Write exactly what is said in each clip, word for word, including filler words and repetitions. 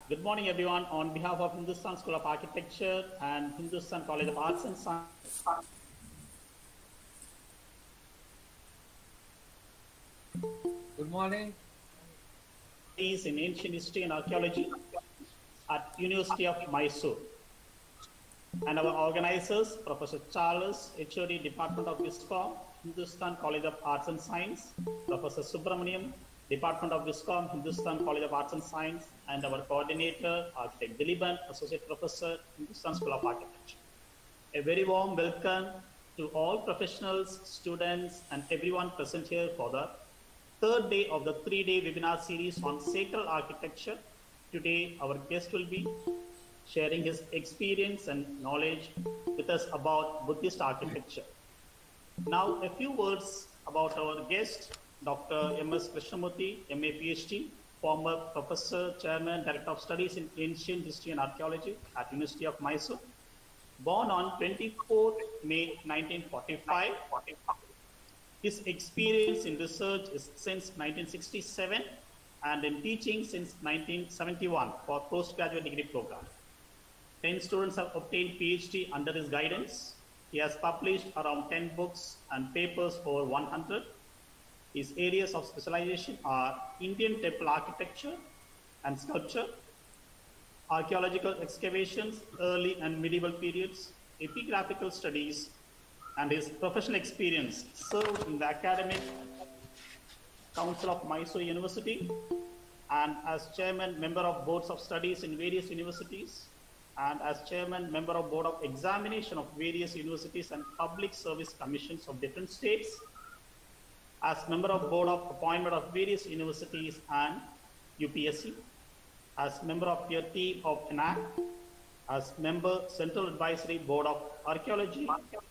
Good morning, everyone. On behalf of Hindustan School of Architecture and Hindustan College of Arts and Science, Good morning. in Ancient History and Archaeology at University of Mysore. And our organizers, Professor Charles, H O D, Department of Viscom, Hindustan College of Arts and Science, Professor Subramaniam, Department of Viscom, Hindustan College of Arts and Science, and our coordinator, Architect Diliban, Associate Professor, Hindustan School of Architecture. A very warm welcome to all professionals, students, and everyone present here for the third day of the three-day webinar series on sacred architecture. Today, our guest will be sharing his experience and knowledge with us about Buddhist architecture. Now, a few words about our guest, Doctor M S Krishnamurthy, M A PhD, former Professor, Chairman, Director of Studies in Ancient History and Archaeology at University of Mysore. Born on twenty-fourth May nineteen forty-five, his experience in research is since nineteen sixty-seven and in teaching since nineteen seventy-one for postgraduate degree program. ten students have obtained PhD under his guidance. He has published around ten books and papers over one hundred. His areas of specialization are Indian temple architecture and sculpture, archaeological excavations, early and medieval periods, epigraphical studies, and his professional experience served in the Academic Council of Mysore University and as chairman, member of boards of studies in various universities, and as chairman, member of board of examination of various universities and public service commissions of different states, as member of board of appointment of various universities and U P S C, as member of your team of N A C, as member Central Advisory Board of Archaeology,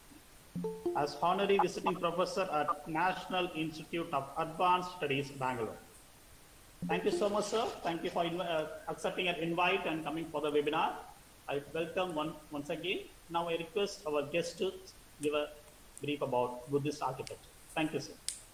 as honorary visiting professor at National Institute of Advanced Studies, Bangalore. Thank you so much, sir. Thank you for uh, accepting an invite and coming for the webinar. I welcome one, once again. Now I request our guest to give a brief about Buddhist architecture. Thank you, sir.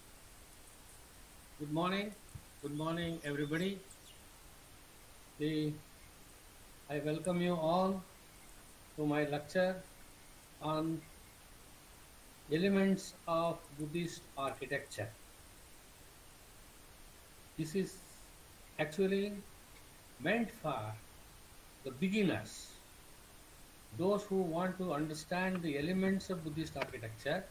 Good morning. Good morning, everybody. The, I welcome you all to my lecture on elements of Buddhist architecture. This is actually meant for the beginners, those who want to understand the elements of Buddhist architecture.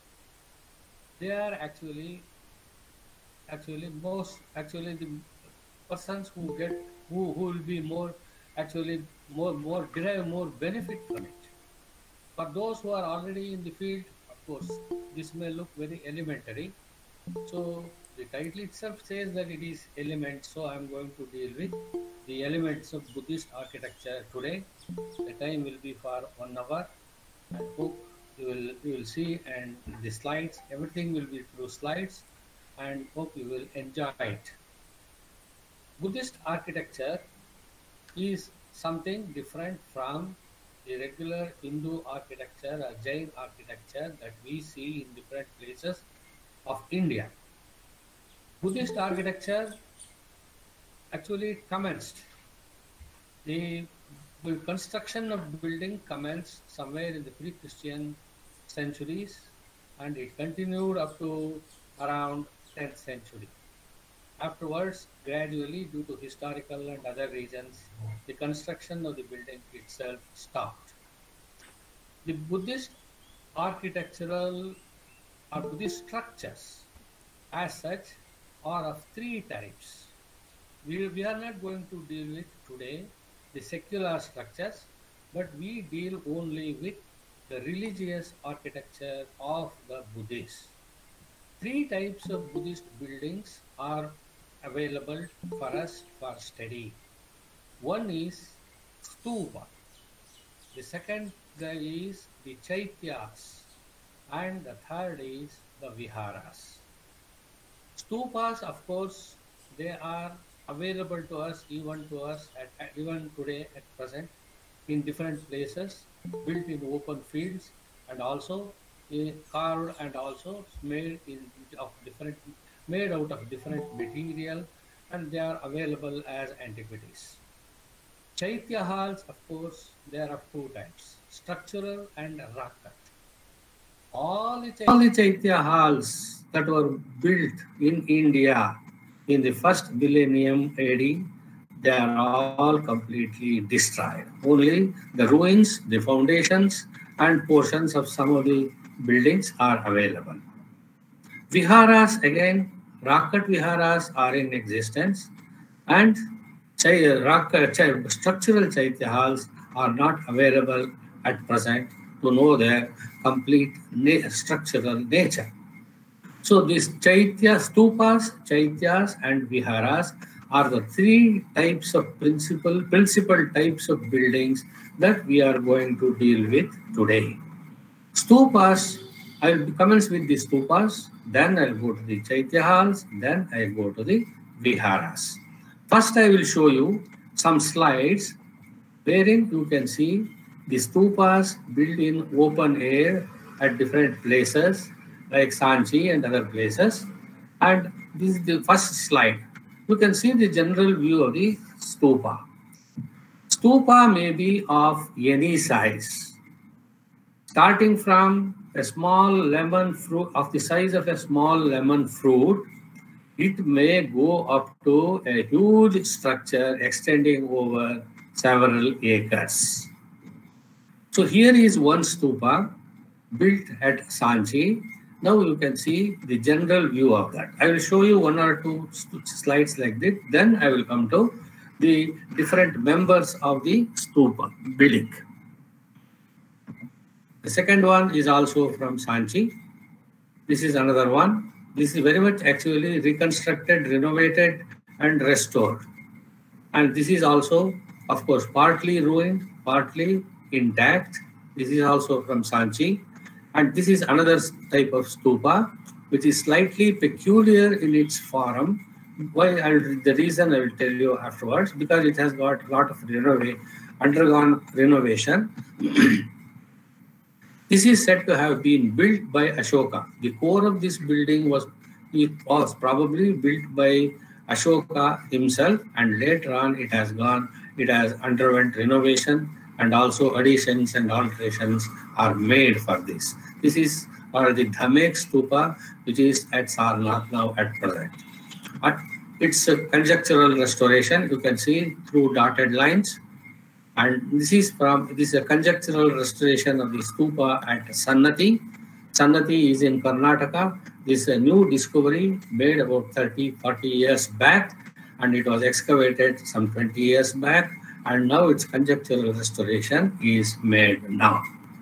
They are actually actually most actually the persons who get who, who will be more actually more more derive more benefit from it. For those who are already in the field, of course, this may look very elementary. So the title itself says that it is elements. So I am going to deal with the elements of Buddhist architecture today. The time will be for one hour. I hope you will you will see, and the slides, everything will be through slides, and hope you will enjoy it. Buddhist architecture is something different from the regular Hindu architecture or Jain architecture that we see in different places of India. Buddhist architecture actually commenced, the construction of building commenced somewhere in the pre-Christian centuries, and it continued up to around tenth century. Afterwards, gradually, due to historical and other reasons, the construction of the building itself stopped. The Buddhist architectural or Buddhist structures as such are of three types. We, we are not going to deal with today the secular structures, but we deal only with the religious architecture of the Buddhists. Three types of Buddhist buildings are available for us for study. One is stupa. The second is the chaityas, and the third is the viharas. Stupas, of course, they are available to us, even to us, at, at, even today at present, in different places, built in open fields, and also uh, carved and also made in of different, made out of different material, and they are available as antiquities. Chaitya halls, of course, they are of two types, structural and rock cut. All the, Chaitya, all the Chaitya halls that were built in India in the first millennium A D, they are all completely destroyed. Only the ruins, the foundations, and portions of some of the buildings are available. Viharas, again, rock cut viharas are in existence, and rock, structural Chaitya halls are not available at present to know their complete na structural nature. So these Chaitya stupas, Chaityas and Viharas are the three types of principal, principal types of buildings that we are going to deal with today. Stupas, I will commence with the stupas, then I will go to the Chaitya halls, then I will go to the Viharas. First, I will show you some slides wherein you can see the stupas built in open air at different places like Sanchi and other places. And this is the first slide. You can see the general view of the stupa. Stupa may be of any size, starting from a small lemon fruit of the size of a small lemon fruit. It may go up to a huge structure extending over several acres. So here is one stupa built at Sanchi. Now you can see the general view of that. I will show you one or two slides like this. Then I will come to the different members of the stupa building. The second one is also from Sanchi. This is another one. This is very much actually reconstructed, renovated, and restored. And this is also, of course, partly ruined, partly intact. This is also from Sanchi. And this is another type of stupa, which is slightly peculiar in its form. Why? I'll, the reason I will tell you afterwards, because it has got a lot of renova undergone renovation. This is said to have been built by Ashoka. The core of this building was, it was probably built by Ashoka himself, and later on it has gone, it has underwent renovation, and also additions and alterations are made for this. This is or the Dhamek Stupa, which is at Sarnath now at present. But it's a conjectural restoration. You can see through dotted lines. And this is from this is a conjectural restoration of the stupa at Sannati. Sannati is in Karnataka. This is a new discovery made about thirty, forty years back, and it was excavated some twenty years back, and now its conjectural restoration is made now.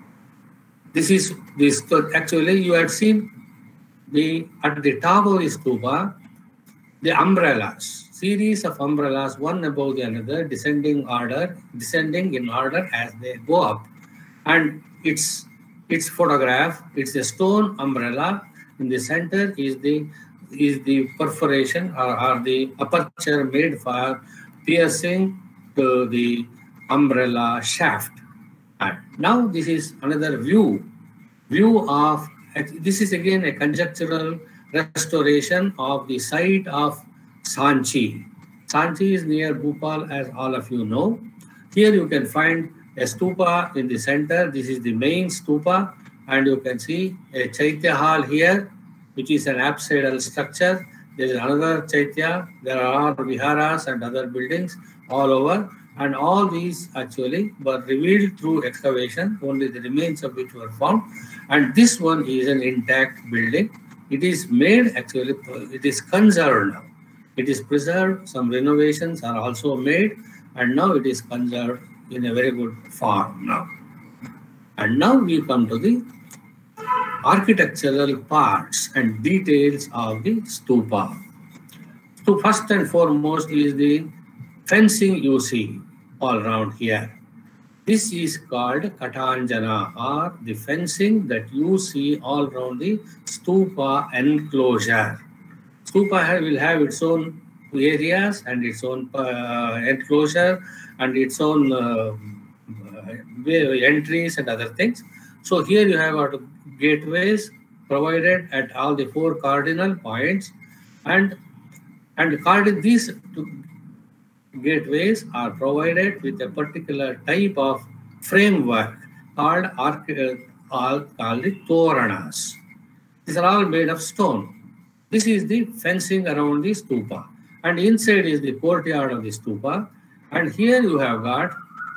This is this actually you had seen the at the top of the stupa, the umbrellas, series of umbrellas, one above the another, descending order, descending in order as they go up. And its its photograph, it's a stone umbrella. In the center is the is the perforation or, or the aperture made for piercing to the umbrella shaft. And now this is another view, view of, this is again a conjectural restoration of the site of Sanchi. Sanchi is near Bhopal, as all of you know. Here you can find a stupa in the center. This is the main stupa, and you can see a Chaitya hall here, which is an apsidal structure. There is another Chaitya. There are viharas and other buildings all over, and all these actually were revealed through excavation, only the remains of which were found. And this one is an intact building. It is made actually, it is conserved now. It is preserved, some renovations are also made, and now it is conserved in a very good form now. And now we come to the architectural parts and details of the stupa. So first and foremost is the fencing you see all around here. This is called Katanjana, or the fencing that you see all around the stupa enclosure. Stupa will have its own areas and its own uh, enclosure and its own uh, entries and other things. So here you have got gateways provided at all the four cardinal points, and and cardinal these gateways are provided with a particular type of framework called, arch- uh, called the toranas. These are all made of stone. This is the fencing around the stupa. And inside is the courtyard of the stupa. And here you have got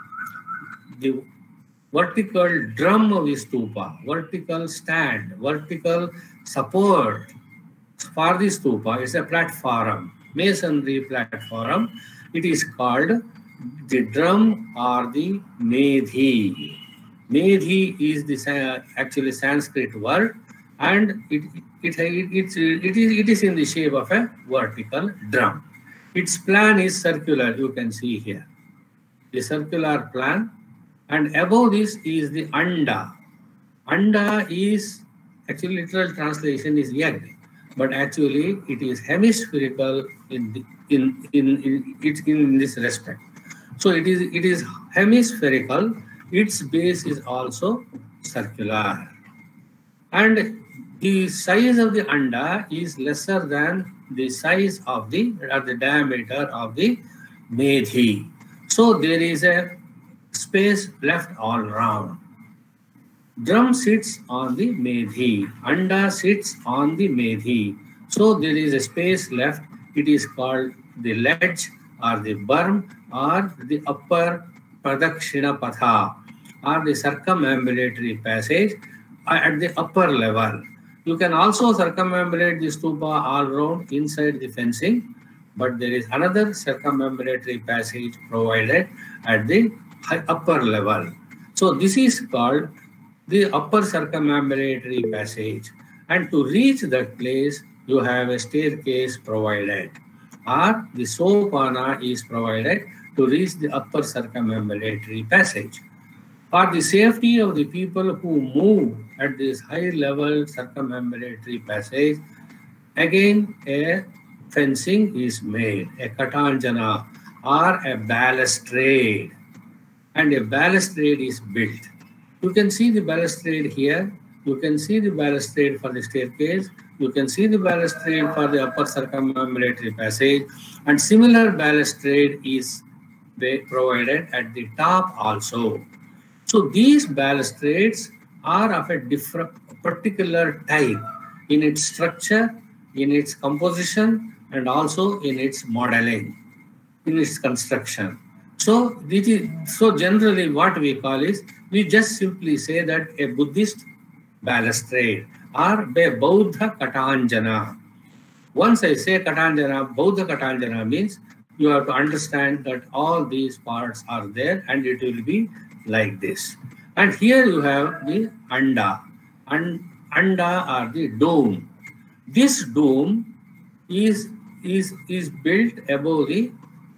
the vertical drum of the stupa, vertical stand, vertical support for the stupa. It's a platform, masonry platform. It is called the drum or the medhi. Medhi is the actually Sanskrit word, and it it, it, it, it, is, it is in the shape of a vertical drum. Its plan is circular, you can see here. The circular plan, and above this is the anda. Anda is, actually literal translation is egg, but actually it is hemispherical in the, in, in, in, in, in this respect. So it is, it is hemispherical, its base is also circular. And the size of the anda is lesser than the size of the, or the diameter of the medhi. So there is a space left all round. Drum sits on the medhi, anda sits on the medhi. So there is a space left. It is called the ledge or the berm or the upper pradakshina patha or the circumambulatory passage at the upper level. You can also circumambulate the stupa all round inside the fencing, but there is another circumambulatory passage provided at the upper level. So this is called the upper circumambulatory passage. And to reach that place, you have a staircase provided, or the sopana is provided to reach the upper circumambulatory passage. For the safety of the people who move at this high level circumambulatory passage, again a fencing is made, a katanjana or a balustrade, and a balustrade is built. You can see the balustrade here, you can see the balustrade for the staircase, you can see the balustrade for the upper circumambulatory passage, and similar balustrade is provided at the top also. So these balustrades are of a different particular type in its structure, in its composition, and also in its modeling, in its construction. So, this is, so generally what we call is, we just simply say that a Buddhist balustrade or a Bauddha katanjana. Once I say katanjana, Bauddha katanjana means you have to understand that all these parts are there and it will be like this. And here you have the anda, and anda or the dome. This dome is, is, is built above the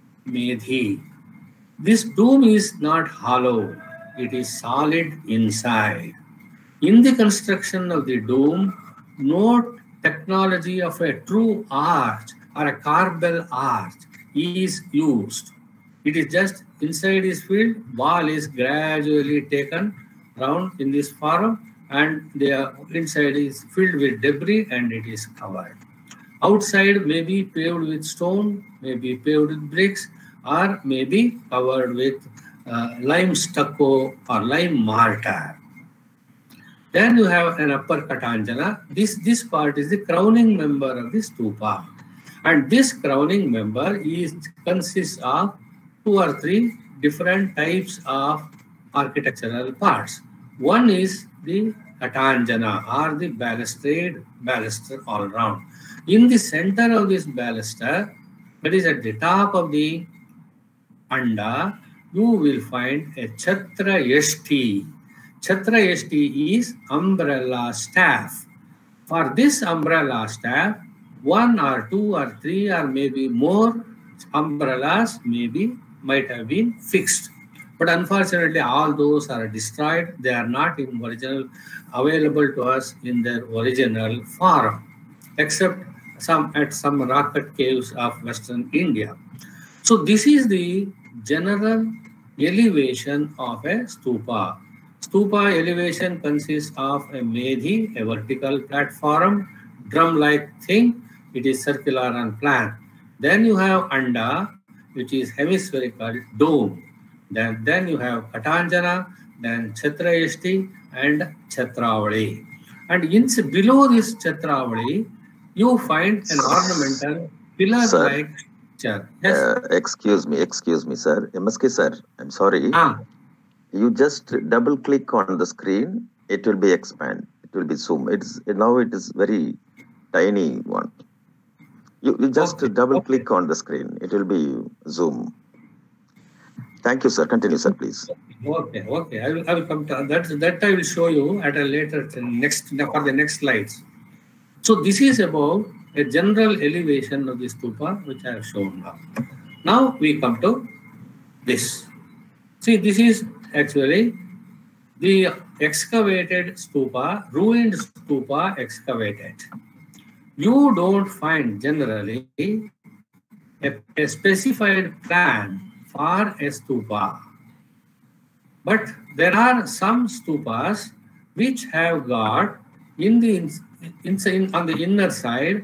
medhi. This dome is not hollow, it is solid inside. In the construction of the dome, no technology of a true arch or a corbel arch is used. It is just inside is filled, wall is gradually taken round in this form, and the inside is filled with debris and it is covered. Outside may be paved with stone, may be paved with bricks, or may be covered with uh, lime stucco or lime mortar. Then you have an upper katanjana. This, this part is the crowning member of the stupa. And this crowning member is consists of two or three different types of architectural parts. One is the katanjana or the balustrade, baluster all round. In the center of this baluster, that is at the top of the anda, you will find a chhatra yashti. Chhatra yashti is umbrella staff. For this umbrella staff, one or two or three or maybe more umbrellas maybe might have been fixed. But unfortunately, all those are destroyed. They are not in original available to us in their original form, except some at some rock cut caves of Western India. So this is the general elevation of a stupa. Stupa elevation consists of a medhi, a vertical platform, drum-like thing. It is circular and plan. Then you have anda. which is hemispherical dome. Then, then you have Katanjana, then Chhatrayashti and Chhatravali. And in, below this Chhatravali, you find an ornamental pillar-like structure. Yes? Uh, excuse me, excuse me, sir. M S K sir, I'm sorry. Ah. You just double click on the screen, it will be expand. It will be zoom. It's now it is very tiny one. You, you just Okay. double Okay. click on the screen, it will be zoom. Thank you, sir. Continue, sir, please. Okay, okay. I will, I will come to that. That I will show you at a later next for the next slides. So this is about a general elevation of the stupa, which I have shown now. Now we come to this. See, this is actually the excavated stupa, ruined stupa excavated. You don't find generally a, a specified plan for a stupa. But there are some stupas which have got in the inside on the inner side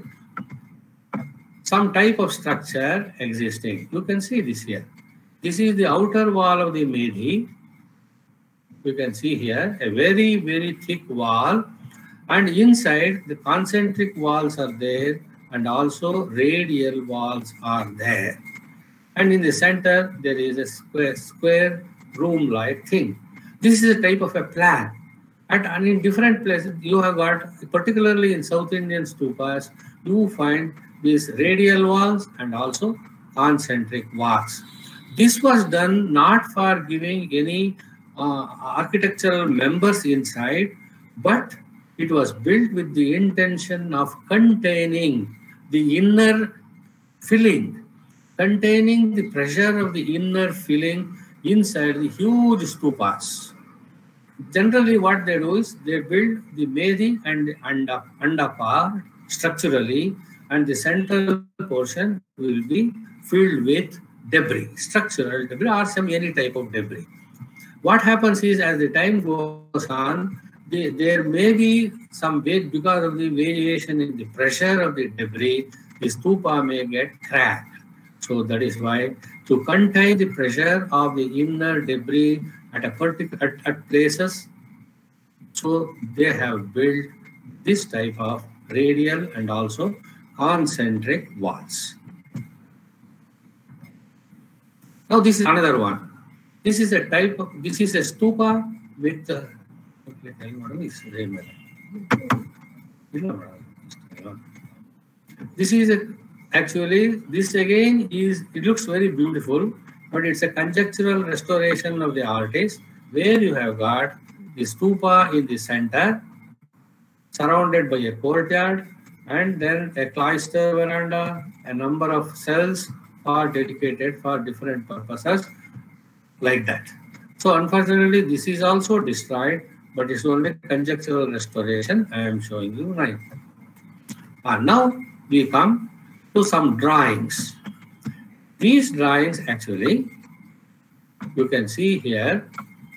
some type of structure existing. You can see this here. This is the outer wall of the Medhi. You can see here a very, very thick wall, and inside the concentric walls are there, and also radial walls are there. And in the center, there is a square, square room-like thing. This is a type of a plan. And, and in different places, you have got, particularly in South Indian stupas, you find these radial walls and also concentric walls. This was done not for giving any uh, architectural members inside, but it was built with the intention of containing the inner filling, containing the pressure of the inner filling inside the huge stupas. Generally, what they do is they build the Medhi and the Anda, Anda part structurally, and the central portion will be filled with debris, structural debris or some any type of debris. What happens is, as the time goes on, they, there may be some weight because of the variation in the pressure of the debris, the stupa may get cracked. So that is why, to contain the pressure of the inner debris at a particular at, at places, so they have built this type of radial and also concentric walls. Now this is another one. This is a type of, this is a stupa with uh, this is a, actually this again is, it looks very beautiful, but it's a conjectural restoration of the artist, where you have got the stupa in the center, surrounded by a courtyard, and then a cloister veranda, a number of cells are dedicated for different purposes, like that. So unfortunately, this is also destroyed, but it's only conjectural restoration I am showing you right. And now we come to some drawings. These drawings actually, you can see here,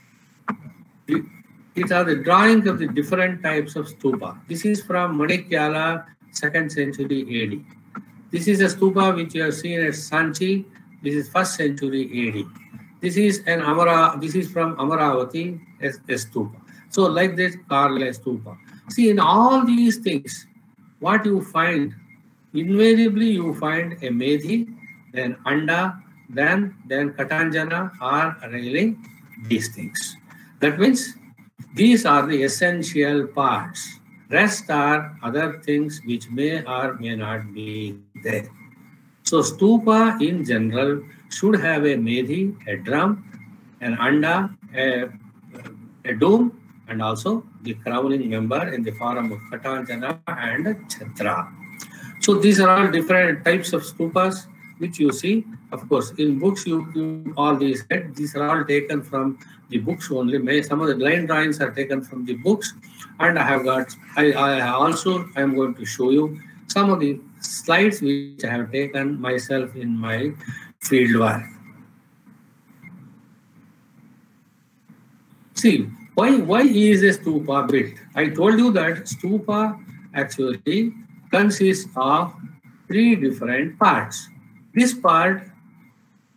these are the drawings of the different types of stupa. This is from Manikyala, second century A D. This is a stupa which you have seen at Sanchi. This is first century A D. This is an Amara. This is from Amaravati, a, a stupa. So like this, Karla stupa. See, in all these things, what you find, invariably you find a Medhi, then Anda, then then Katanjana are railing these things. That means these are the essential parts. Rest are other things which may or may not be there. So stupa in general should have a Medhi, a drum, an Anda, a, a dome, and also the crowning member in the form of Katanjana and Chhatra. So these are all different types of stupas which you see. Of course, in books, you, you all these get, these are all taken from the books only. Some of the line drawings are taken from the books, and I have got, I, I also I am going to show you some of the slides which I have taken myself in my field work. See, why, why is a stupa built? I told you that stupa actually consists of three different parts. This part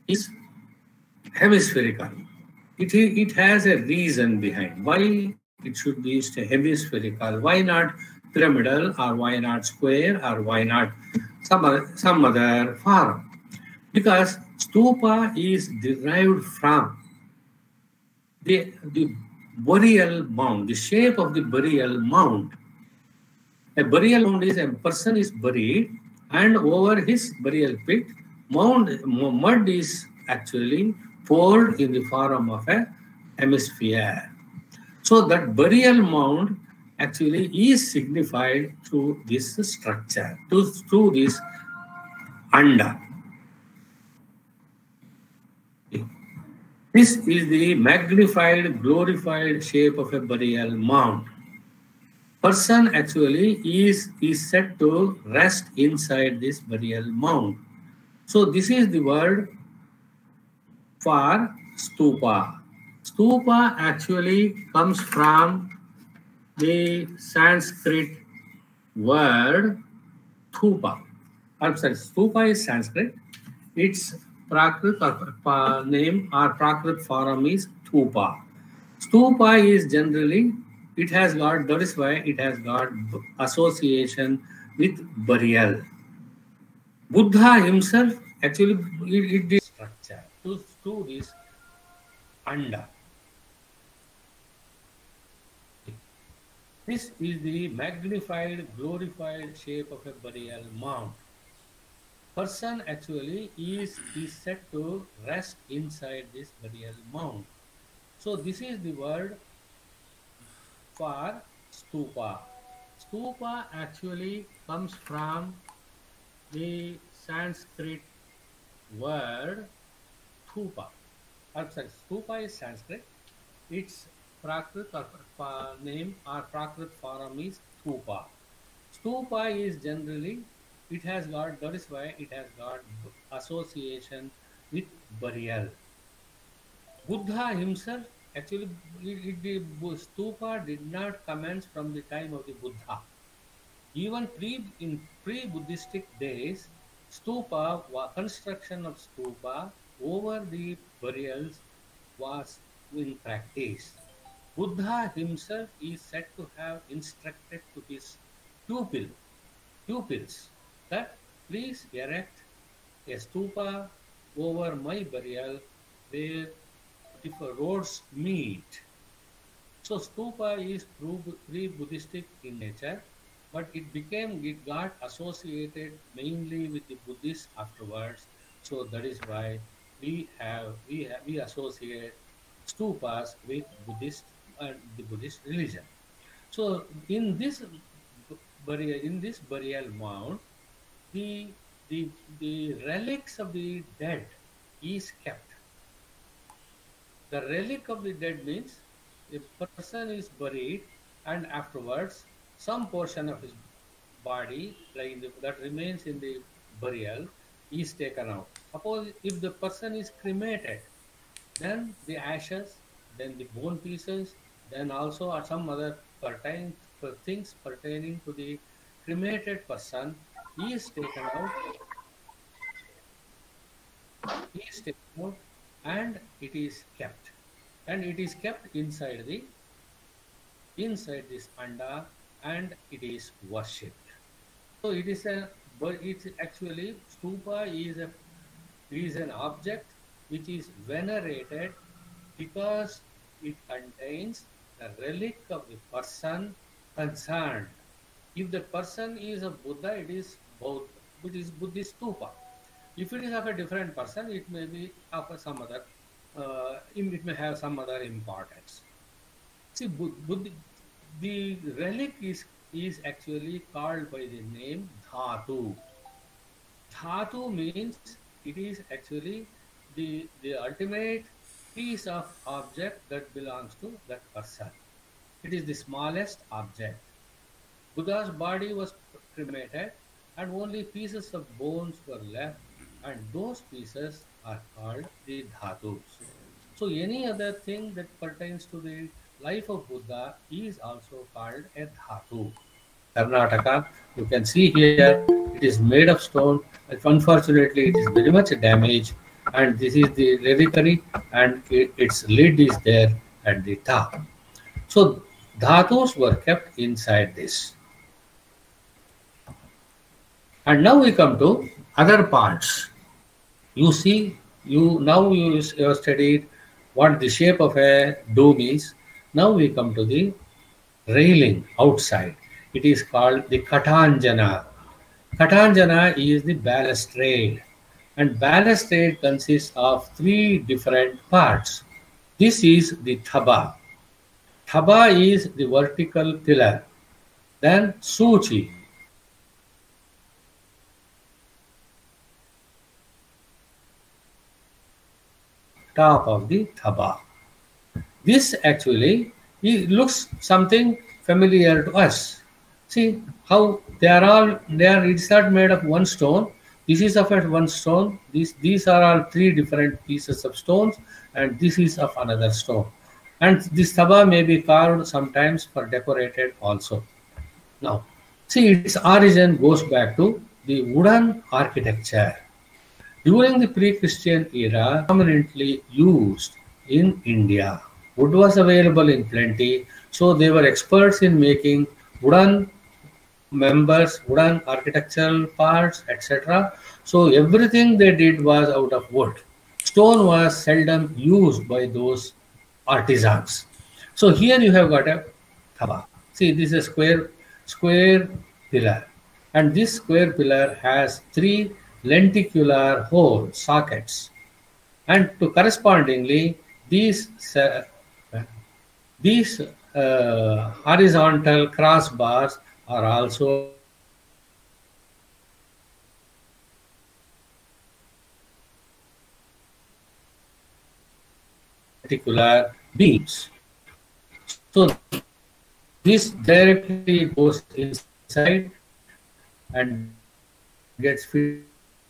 is hemispherical. It, it has a reason behind why it should be hemispherical. Why not pyramidal, or why not square, or why not some other, some other form? Because stupa is derived from the, the burial mound, the shape of the burial mound. A burial mound is a person is buried, and over his burial pit, mound mud is actually poured in the form of a hemisphere. So that burial mound actually is signified through this structure, through, through this anda. This is the magnified, glorified shape of a burial mound. Person actually is, is said to rest inside this burial mound. So this is the word for stupa. Stupa actually comes from the Sanskrit word thupa. I'm sorry, stupa is Sanskrit. Its Prakrit or name or Prakrit form is thupa. Stupa is generally, it has got, that is why it has got association with burial. Buddha himself actually, it, it did structure to, to this anda. This is the magnified, glorified shape of a burial mound. Person actually is, is said to rest inside this burial mound. So this is the word for stupa. Stupa actually comes from the Sanskrit word thupa. I'm sorry, stupa is Sanskrit. Its Prakrit or name or Prakrit form is thupa. Stupa is generally, it has got, that is why it has got association with burial. Buddha himself, actually, it, it, stupa did not commence from the time of the Buddha. Even pre, in pre-Buddhistic days, stupa, construction of stupa over the burials was in practice. Buddha himself is said to have instructed to his pupil, pupils that please erect a stupa over my burial where different roads meet. So stupa is pre-Buddhistic in nature, but it became, it got associated mainly with the Buddhists afterwards. So that is why we have, we have, we associate stupas with Buddhist and the Buddhist religion. So in this burial, in this burial mound, the the the relics of the dead is kept. The relic of the dead means a person is buried, and afterwards some portion of his body, like in the, that remains in the burial, is taken out. Suppose if the person is cremated, then the ashes, then the bone pieces, then also are some other pertain, things pertaining to the cremated person is taken out, is taken out and it is kept. And it is kept inside the inside this anda, and it is worshipped. So it is a, but it's actually, stupa is a is an object which is venerated because it contains the relic of the person concerned. If the person is a Buddha, it is both, it is Buddhist stupa. If it is of a different person, it may be of some other, uh, it may have some other importance. See, Buddha, the relic is, is actually called by the name dhatu. Dhatu means it is actually the, the ultimate piece of object that belongs to that person. It is the smallest object. Buddha's body was cremated and only pieces of bones were left, and those pieces are called the dhatus. So any other thing that pertains to the life of Buddha is also called a dhatu. Karnataka, you can see here, it is made of stone. Unfortunately, it is very much damaged. and this is the reliquary, and it, its lid is there at the top. So dhatus were kept inside this. And now we come to other parts. You see, you now you, you have studied what the shape of a dome is. Now we come to the railing outside. It is called the Katanjana. Katanjana is the balustrade, and balustrade consists of three different parts. This is the thaba. Thaba is the vertical pillar. Then suchi. Top of the thaba. This actually it looks something familiar to us. See how they are all they are it's not made of one stone. This is of one stone. These these are all three different pieces of stones, and this is of another stone. And this thaba may be carved sometimes for decorated also. Now, see its origin goes back to the wooden architecture. During the pre-Christian era, prominently used in India. Wood was available in plenty, so they were experts in making wooden members, wooden architectural parts, et cetera. So everything they did was out of wood. Stone was seldom used by those artisans. So here you have got a thaba. See, this is a square, square pillar, and this square pillar has three lenticular hole sockets, and to correspondingly these uh, these uh, horizontal crossbars are also lenticular beams. So this directly goes inside and gets fitted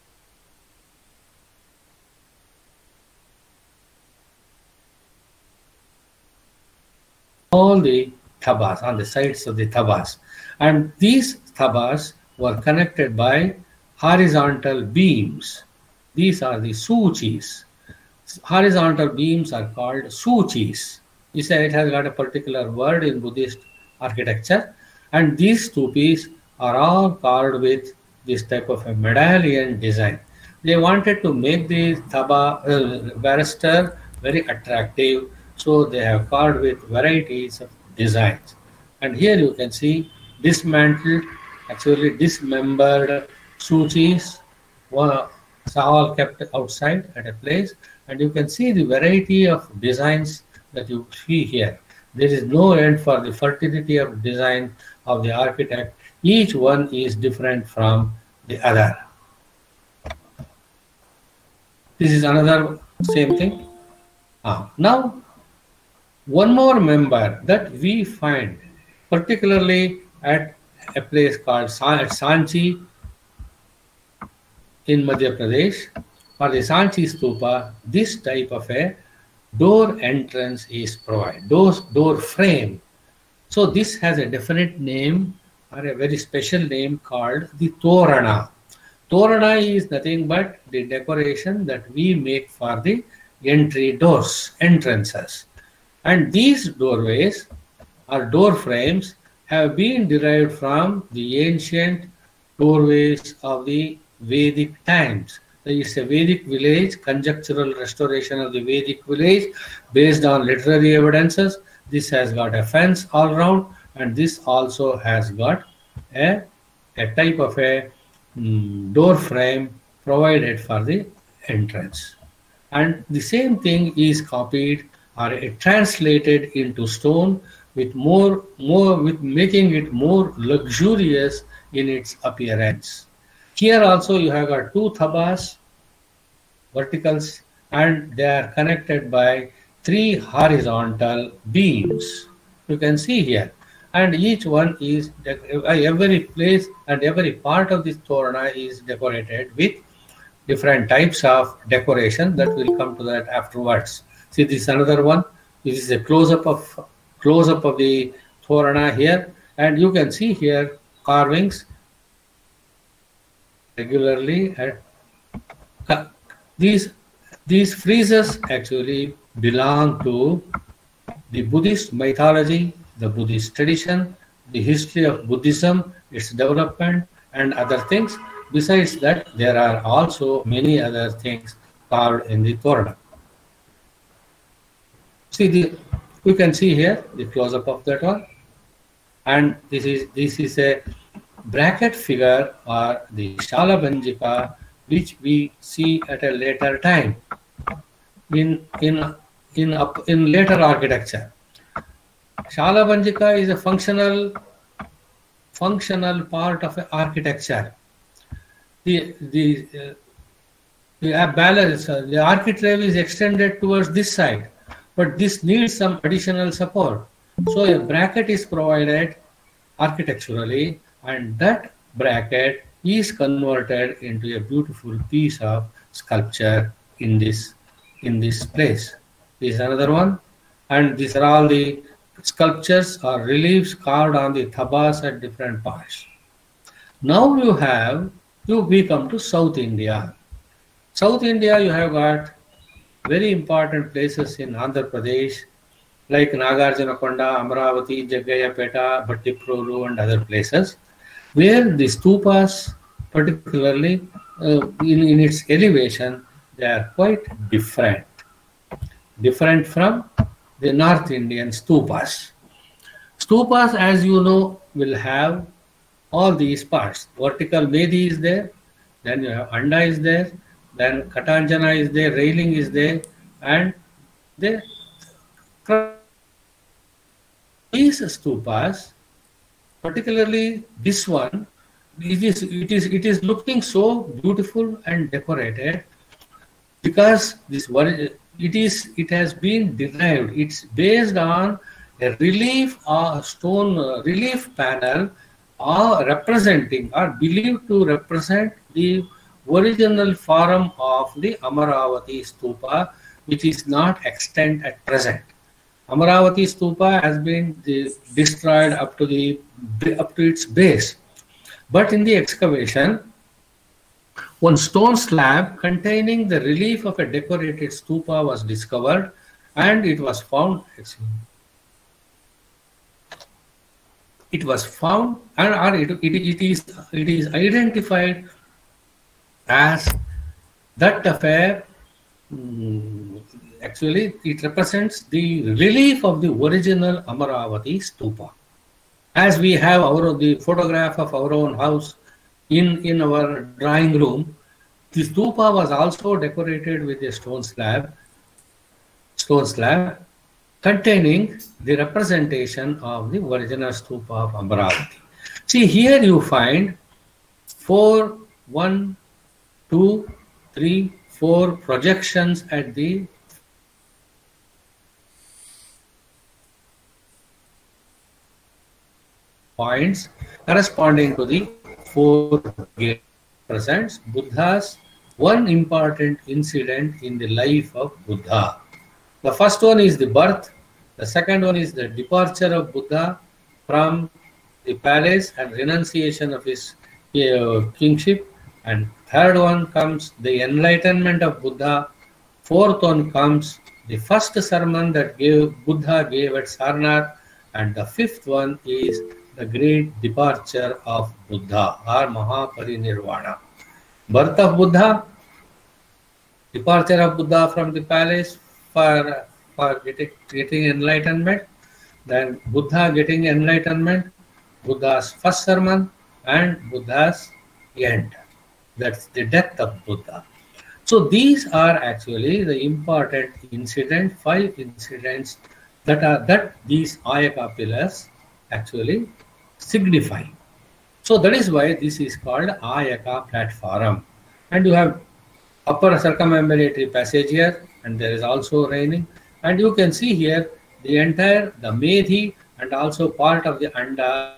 all the thabas on the sides of the thabas, and these thabas were connected by horizontal beams. These are the suchis. Horizontal beams are called suchis. You say it has got a particular word in Buddhist architecture, and these stupis are all carved with this type of a medallion design. They wanted to make the thaba uh, barrister very attractive, so they have carved with varieties of designs. And here you can see dismantled, actually dismembered suchis were all kept outside at a place, and you can see the variety of designs that you see here. There is no end for the fertility of design of the architect. Each one is different from the other. This is another same thing. Ah, now, one more member that we find, particularly at a place called at Sanchi in Madhya Pradesh, for the Sanchi Stupa, this type of a door entrance is provided, door, door frame. So this has a definite name or a very special name called the Torana. Torana is nothing but the decoration that we make for the entry doors, entrances. And these doorways or door frames have been derived from the ancient doorways of the Vedic times. It's a Vedic village, conjectural restoration of the Vedic village based on literary evidences. This has got a fence all around, and this also has got a, a type of a um, door frame provided for the entrance. And the same thing is copied or translated into stone with more, more with making it more luxurious in its appearance. Here also you have got two thabas, verticals, and they are connected by three horizontal beams. You can see here, and each one is every place and every part of this torana is decorated with different types of decoration that will come to that afterwards. See, this is another one. This is a close-up of close-up of the torana here, and you can see here carvings regularly. At these these friezes actually belong to the Buddhist mythology, the Buddhist tradition, the history of Buddhism, its development, and other things. Besides that, there are also many other things carved in the Toranam. See, the, you can see here the close-up of that one. And this is this is a bracket figure or the Shalabanjika, which we see at a later time in in in in later architecture. Shalabanjika is a functional functional part of architecture. The the uh, the balance, uh, the architrave is extended towards this side, but this needs some additional support. So a bracket is provided architecturally, and that bracket is converted into a beautiful piece of sculpture in this in this place. This is another one, and these are all the sculptures or reliefs carved on the thabas at different parts. Now you have you we come to South India. South India, you have got very important places in Andhra Pradesh, like Nagarjunakonda, Amaravati, Jaggayapeta, Bhattiprolu, and other places, where the stupas, particularly uh, in, in its elevation, they are quite different. Different from the North Indian stupas. Stupas, as you know, will have all these parts. Vertical Medi is there, then you have Anda is there, then Katanjana is there, railing is there, and the these stupas, particularly this one, it is it is it is looking so beautiful and decorated because this it is it has been derived. It's based on a relief or stone uh, relief panel, or representing or believed to represent the original form of the Amaravati stupa, which is not extant at present. Amaravati stupa has been destroyed up to the up to its base, but in the excavation, one stone slab containing the relief of a decorated stupa was discovered, and it was found. It was found, and or it, it, it is it is identified as that of a. Um, Actually, it represents the relief of the original Amaravati stupa. As we have our the photograph of our own house in, in our drawing room, the stupa was also decorated with a stone slab, stone slab containing the representation of the original stupa of Amaravati. See, here you find four, one, two, three, four projections at the points corresponding to the four gates. Presents Buddha's one important incident in the life of Buddha. The first one is the birth, the second one is the departure of Buddha from the palace and renunciation of his uh, kingship, and third one comes the enlightenment of Buddha, fourth one comes the first sermon that gave, Buddha gave at Sarnath, and the fifth one is the great departure of Buddha or Mahaparinirvana. Birth of Buddha, departure of Buddha from the palace for, for getting, getting enlightenment, then Buddha getting enlightenment, Buddha's first sermon, and Buddha's end. That's the death of Buddha. So these are actually the important incident, five incidents that are that these Ayaka pillars actually signify. So that is why this is called Ayaka platform. And you have upper circumambulatory passage here, and there is also railing. And you can see here the entire, the Medhi, and also part of the Anda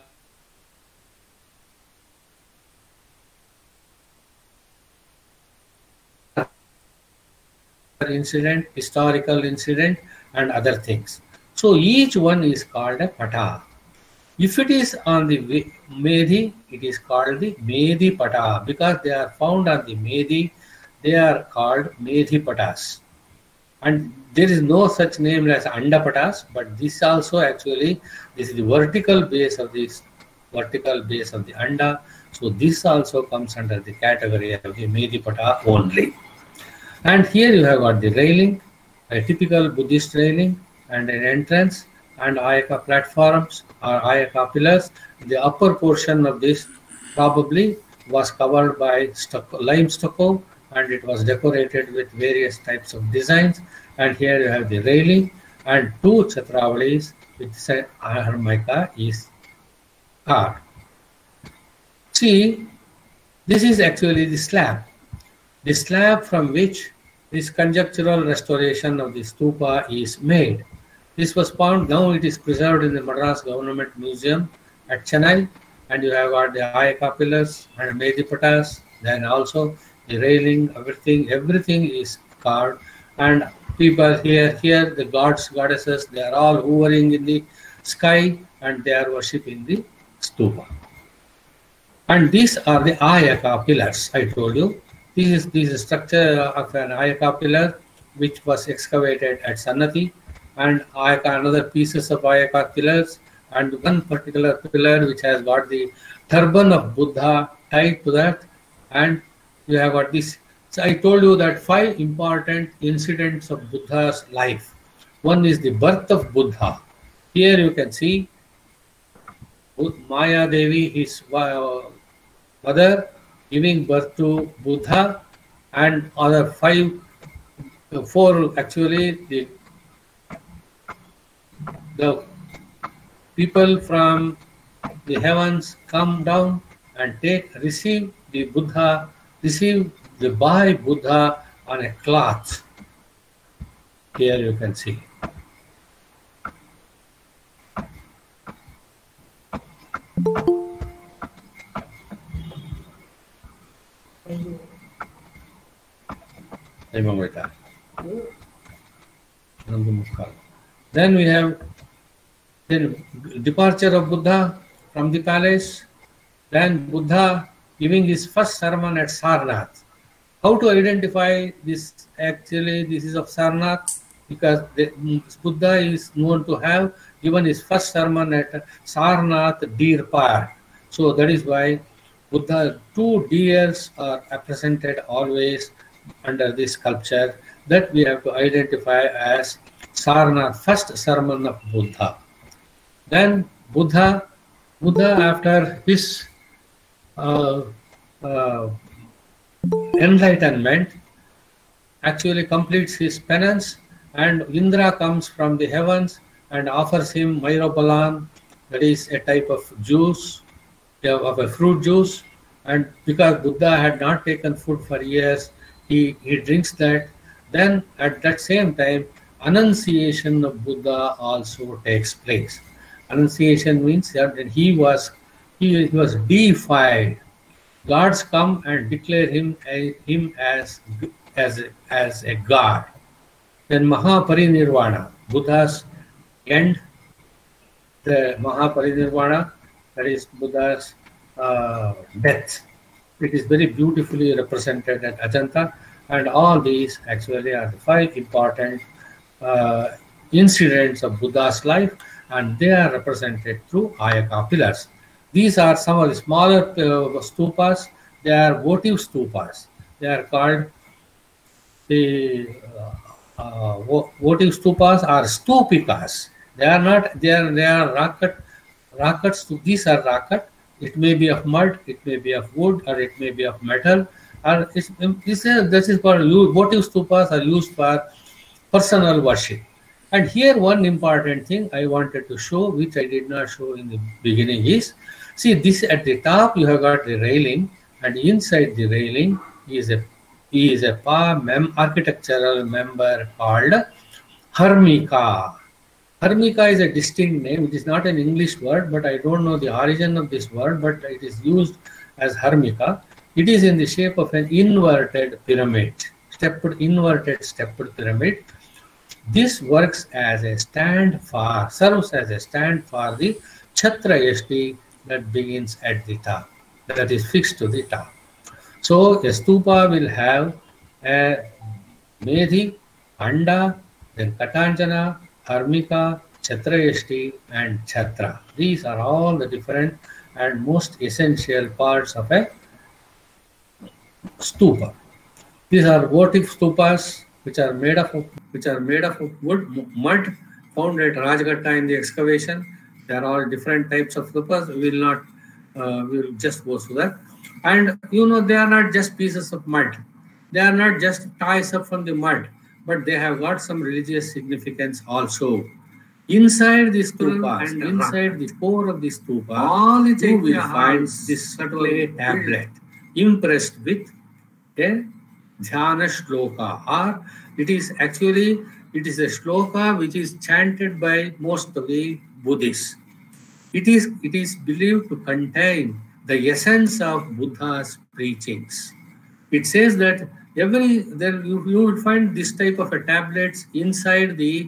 incident, historical incident, and other things. So each one is called a Pata. If it is on the Medhi, it is called the Medhi Pata because they are found on the Medhi. they are called Medhipatas. And there is no such name as Andapatas, but this also actually, this is the vertical base of this vertical base of the Anda. So this also comes under the category of the Medhipata only. And here you have got the railing, a typical Buddhist railing, and an entrance, and Ayaka platforms or Ayaka pillars. The upper portion of this probably was covered by stucco, lime stucco, and it was decorated with various types of designs. And here you have the railing and two Chatravalis, which say Harmika is carved. See, this is actually the slab. The slab from which this conjectural restoration of the stupa is made. This was found, now it is preserved in the Madras Government Museum at Chennai, and you have got the Ayaka pillars and Medhipatas, then also the railing, everything, everything is carved, and people here, here, the gods, goddesses, they are all hovering in the sky and they are worshipping the stupa. And these are the Ayaka pillars, I told you. This is, this is structure of an Ayaka pillar which was excavated at Sannati, and Ayaka, another pieces of Ayaka pillars, and one particular pillar which has got the turban of Buddha tied to that, and you have got this. So I told you that five important incidents of Buddha's life. One is the birth of Buddha. Here you can see Maya Devi, his mother, giving birth to Buddha, and other five, four actually, the, the people from the heavens come down and take, receive the Buddha, receive the Bhai Buddha on a cloth. Here you can see. Then we have the departure of Buddha from the palace. Then Buddha giving his first sermon at Sarnath. How to identify this? Actually, this is of Sarnath because the, Buddha is known to have given his first sermon at Sarnath Deer Park. So that is why Buddha, two deers are represented always under this sculpture that we have to identify as Sarnath, first sermon of Buddha. Then Buddha, Buddha after his uh, uh, enlightenment actually completes his penance, and Indra comes from the heavens and offers him Myrobalan, that is a type of juice, of a fruit juice, and because Buddha had not taken food for years, he, he drinks that. Then at that same time, Annunciation of Buddha also takes place. Annunciation means that he was he, he was deified. Gods come and declare him a, him as as a, as a god. Then Mahaparinirvana, Buddha's end, the Mahaparinirvana, that is Buddha's uh, death. It is very beautifully represented at Ajanta, and all these actually are the five important uh, incidents of Buddha's life, and they are represented through Ayaka pillars. These are some of the smaller uh, stupas. They are votive stupas. They are called the uh, uh, votive stupas or stupikas. They are not. They are. They are rakat. Rakats. These are rakat. It may be of mud. It may be of wood, or it may be of metal. Or it's, it's a, this is called votive stupas are used for personal worship. And here one important thing I wanted to show, which I did not show in the beginning, is see this at the top you have got the railing, and inside the railing is a he is a pa mem architectural member called Harmika. Harmika is a distinct name. It is not an English word, but I don't know the origin of this word, but it is used as Harmika. It is in the shape of an inverted pyramid, stepped inverted stepped pyramid. This works as a stand for, serves as a stand for the Chhatra Yashti that begins at the top, that is fixed to the top. So a stupa will have uh, Medhi, Anda, then Katanjana, Harmika, Chatrayashti, and Chhatra. These are all the different and most essential parts of a stupa. These are votive stupas, which are made of which are made of wood, mud, found at Rajghatta in the excavation. There are all different types of stupas. We will not, uh, we will just go through that. And you know, they are not just pieces of mud. They are not just ties up from the mud, but they have got some religious significance also. Inside the stupa, and inside the core of the stupa, all you will find this clay tablet impressed with a dhyana shloka, or it is actually it is a shloka which is chanted by most of the Buddhists. It is it is believed to contain the essence of Buddha's preachings. It says that every there you, you would find this type of a tablets inside the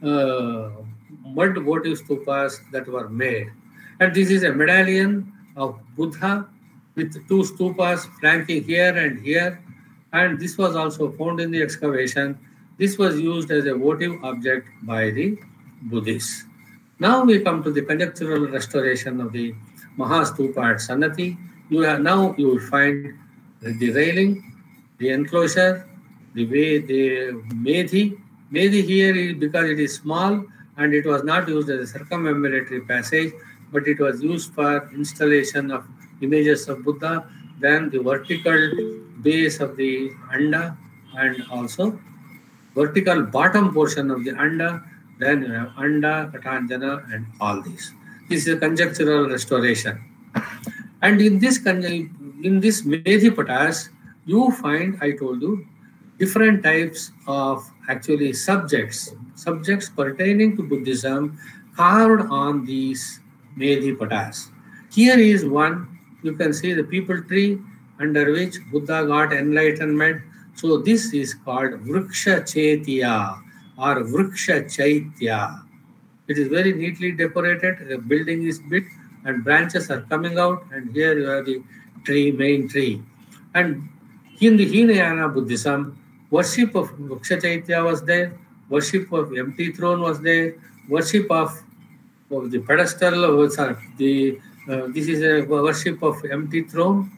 uh, mud votive stupas that were made, and this is a medallion of Buddha with two stupas flanking here and here, and this was also found in the excavation. This was used as a votive object by the Buddhists. Now we come to the conjectural restoration of the Mahastupa at Sannati. You have, now you will find the railing, the enclosure, the way the Medhi. Medhi here is because it is small and it was not used as a circumambulatory passage, but it was used for installation of images of Buddha. Then the vertical base of the Anda and also vertical bottom portion of the Anda. Then you have Anda, Katanjana, and all these. This is a conjectural restoration. And in this in this Medhipatas, you find, I told you, different types of actually subjects, subjects pertaining to Buddhism carved on these Medhipatas. Here is one, you can see the people tree under which Buddha got enlightenment. So this is called Vriksha Chaitya or Vriksha Chaitya. It is very neatly decorated, the building is built and branches are coming out, and here you have the tree, main tree. And in the Hinayana Buddhism, worship of Vriksha Chaitya was there, worship of empty throne was there, worship of, of the pedestal, sorry, the, uh, this is a worship of empty throne.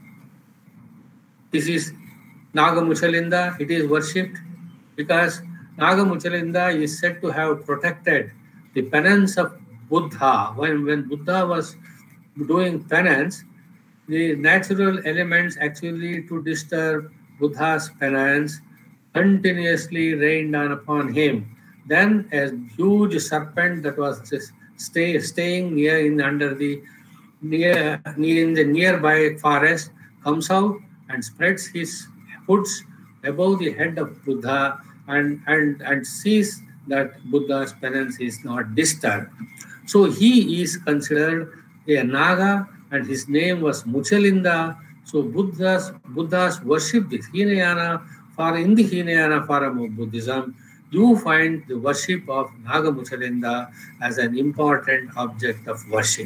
This is Nagamuchalinda, it is worshipped because Nagamuchalinda is said to have protected the penance of Buddha. When, when Buddha was doing penance, the natural elements actually to disturb Buddha's penance continuously rained down upon him. Then a huge serpent that was stay, staying near in under the near, near in the nearby forest comes out and spreads his hoods above the head of Buddha and, and, and sees that Buddha's penance is not disturbed. So he is considered a Naga and his name was Muchalinda. So Buddha's, Buddha's worship, the Hinayana, for in the Hinayana form of Buddhism, you find the worship of Naga Muchalinda as an important object of worship.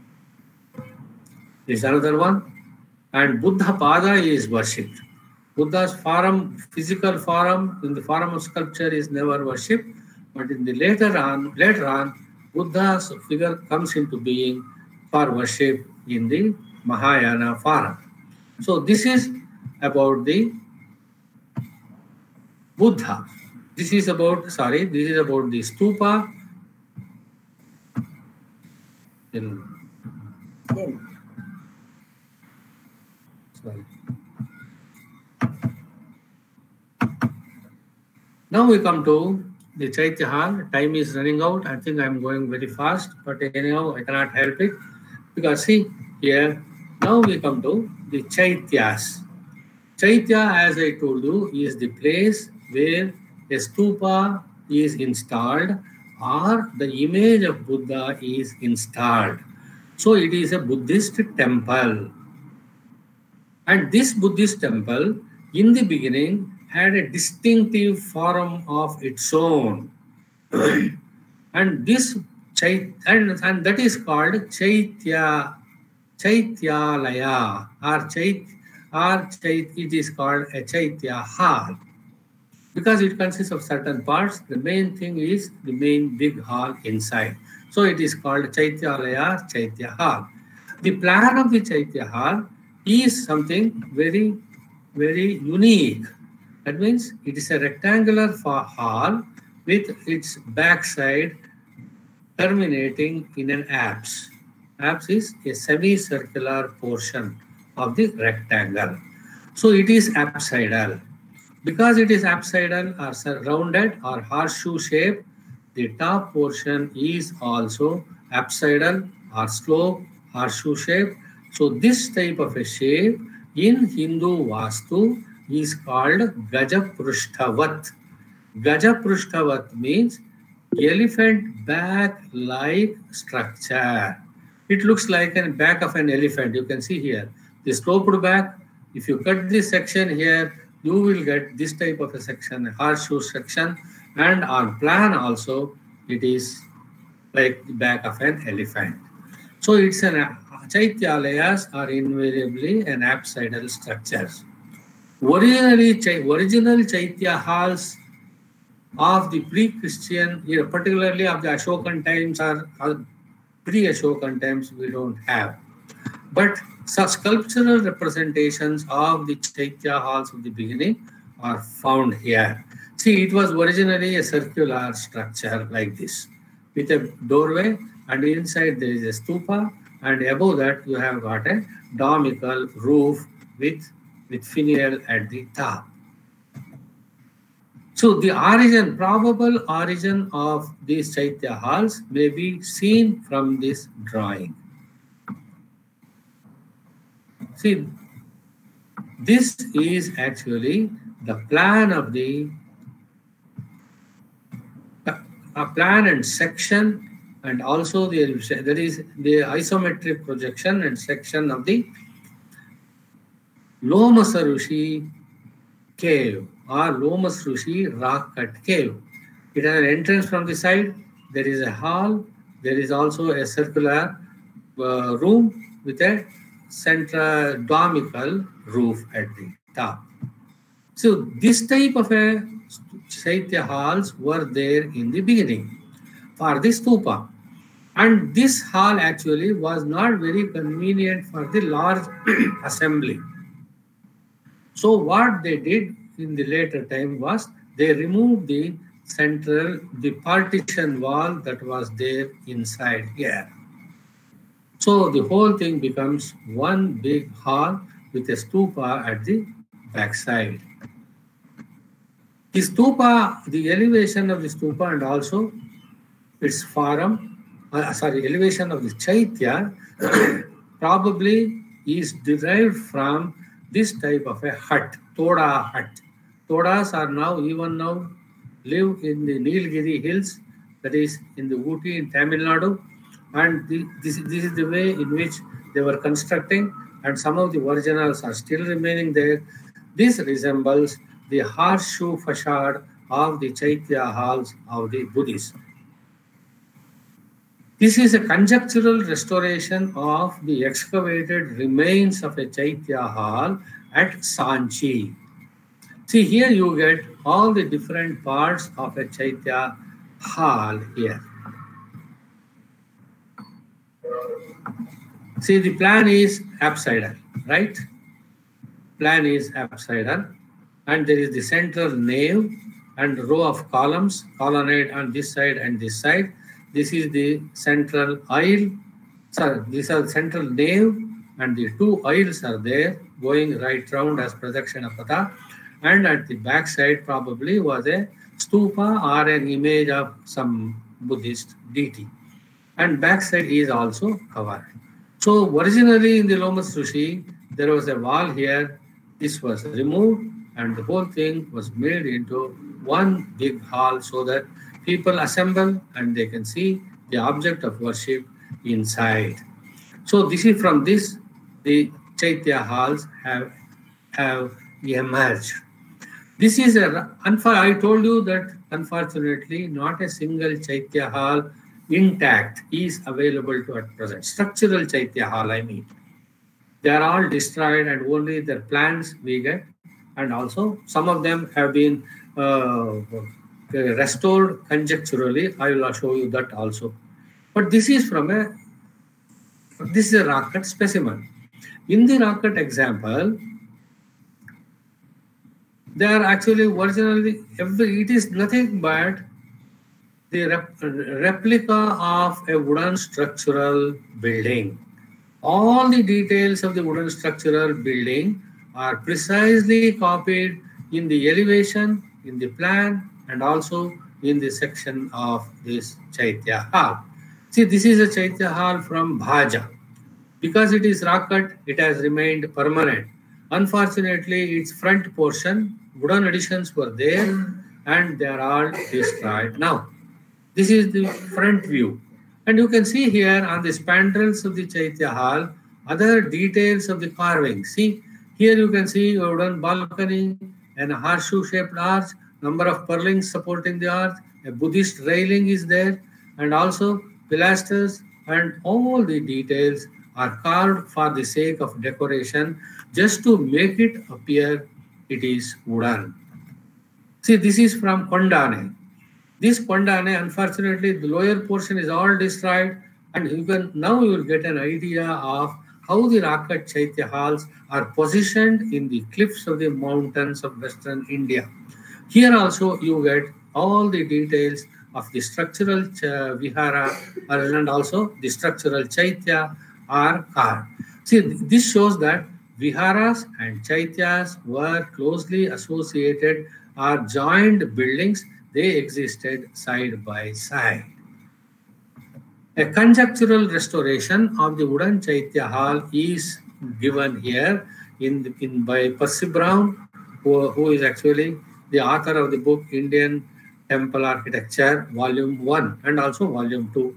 This is another one. And Buddha Pada is worshipped. Buddha's form, physical form, in the form of sculpture is never worshipped, but in the later on, later on, Buddha's figure comes into being for worship in the Mahayana form. So this is about the Buddha. This is about, sorry, this is about the stupa. In, sorry. Now we come to the Chaitya Hall. Time is running out. I think I am going very fast, but anyhow, I cannot help it. Because see here, now we come to the Chaityas. Chaitya, as I told you, is the place where a stupa is installed or the image of Buddha is installed. So it is a Buddhist temple. And this Buddhist temple, in the beginning, had a distinctive form of its own. And this Chait and, and that is called Chaitya, Chaityalaya, or Chait, or Chait, it is called a Chaitya Hall. because it consists of certain parts. The main thing is the main big hall inside. So it is called Chaityalaya, Chaitya Hall. The plan of the Chaitya Hall is something very, very unique. That means it is a rectangular hall with its backside terminating in an apse. Apse is a semicircular portion of the rectangle. So it is apsidal. Because it is apsidal or rounded or horseshoe shape, the top portion is also apsidal or slope, horseshoe shape. So this type of a shape in Hindu Vastu is called Gajaprushtavat. Gajaprushtavat means elephant back-like structure. It looks like a back of an elephant. You can see here the sloped back. If you cut this section here, you will get this type of a section, a horseshoe section, and on plan also it is like the back of an elephant. So it's an Chaityalayas are invariably an apsidal structures. Originally, original Chaitya halls of the pre-Christian, particularly of the Ashokan times or, or pre-Ashokan times, we don't have. But such sculptural representations of the Chaitya halls of the beginning are found here. See, it was originally a circular structure like this, with a doorway, and inside there is a stupa, and above that you have got a domical roof with, with finial at the top. So the origin, probable origin of these Chaitya halls may be seen from this drawing. See, this is actually the plan of the a plan and section, and also the there is the isometric projection and section of the Lomasarushi cave or Lomasarushi rock cut cave. It has an entrance from the side. There is a hall. There is also a circular uh, room with a central domical roof at the top. So this type of a Chaitya halls were there in the beginning for the stupa. And this hall actually was not very convenient for the large assembly. So what they did in the later time was they removed the central, the partition wall that was there inside here. So the whole thing becomes one big hall with a stupa at the backside. The stupa, the elevation of the stupa and also its forum, uh, sorry, elevation of the Chaitya probably is derived from this type of a hut, Toda hut. Todas are now, even now, live in the Nilgiri hills, that is in the Ooty in Tamil Nadu. And the, this, this is the way in which they were constructing, and some of the originals are still remaining there. This resembles the horseshoe facade of the Chaitya halls of the Buddhists. This is a conjectural restoration of the excavated remains of a Chaitya hall at Sanchi. See, here you get all the different parts of a Chaitya hall here. See, the plan is apsidal, right? Plan is apsidal, and there is the central nave and row of columns, colonnade on this side and this side. This is the central aisle. Sorry, these are the central nave, and the two aisles are there going right round as Pradakshina Patha. And at the back side probably was a stupa or an image of some Buddhist deity. And backside is also covered. So originally in the Lomasarushi, there was a wall here. This was removed, and the whole thing was made into one big hall so that people assemble and they can see the object of worship inside. So this is from this the Chaitya halls have have emerged. This is a I told you that unfortunately not a single Chaitya hall intact is available to at present. Structural Chaitya hall, I mean. They are all destroyed and only their plans we get. And also some of them have been uh, restored conjecturally. I will show you that also. But this is from a, this is a rock cut specimen. In the rock cut example, they are actually originally, every, it is nothing but the rep, replica of a wooden structural building. All the details of the wooden structural building are precisely copied in the elevation, in the plan, and also in the section of this Chaitya Hall. See, this is a Chaitya Hall from Bhaja. Because it is rock cut, it has remained permanent. Unfortunately, its front portion, wooden additions were there, and they are all destroyed now. This is the front view. And you can see here on the spandrels of the Chaitya Hall, other details of the carving. See, here you can see a wooden balcony and a horseshoe-shaped arch, number of purlins supporting the arch, a Buddhist railing is there, and also pilasters, and all the details are carved for the sake of decoration, just to make it appear it is wooden. See, this is from Kondane. This Kondane, unfortunately, the lower portion is all destroyed, and you can now you will get an idea of how the rock cut Chaitya halls are positioned in the cliffs of the mountains of Western India. Here also you get all the details of the structural uh, vihara and also the structural Chaitya are carved. See, this shows that viharas and Chaityas were closely associated or joined buildings. They existed side by side. A conjectural restoration of the wooden Chaitya hall is given here in, in by Percy Brown, who, who is actually the author of the book Indian Temple Architecture, Volume one and also Volume two.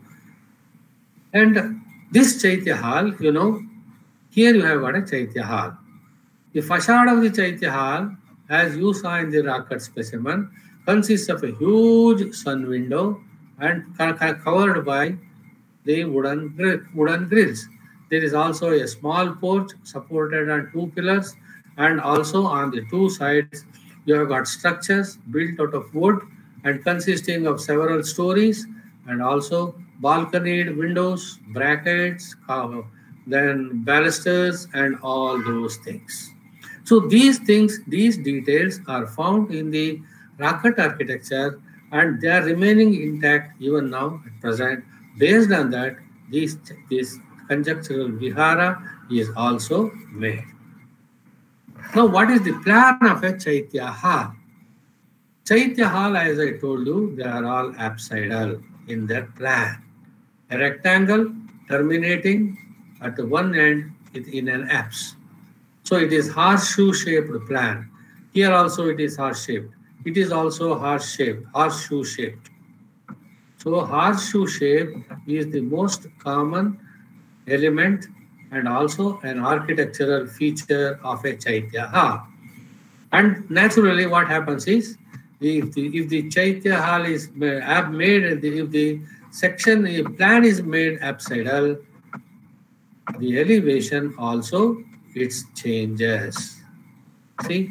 And this Chaitya hall, you know, here you have got a Chaitya hall. The facade of the Chaitya hall, as you saw in the rock cut specimen, consists of a huge sun window and covered by the wooden, wooden grills. There is also a small porch supported on two pillars, and also on the two sides you have got structures built out of wood and consisting of several stories, and also balconied windows, brackets, then balusters, and all those things. So these things, these details are found in the rock cut architecture, and they are remaining intact even now at present. Based on that, this, this conjectural vihara is also made. Now, what is the plan of a Chaitya hall? Chaitya hall, as I told you, they are all apsidal in their plan. A rectangle terminating at the one end in an apse. So it is horseshoe-shaped plan. Here also it is horse-shaped. It is also horse-shaped, horseshoe-shaped. So horseshoe-shape is the most common element and also an architectural feature of a Chaitya hall. And naturally what happens is, if the, if the Chaitya hall is made, if the section, the plan is made apsidal, the elevation also it changes. See?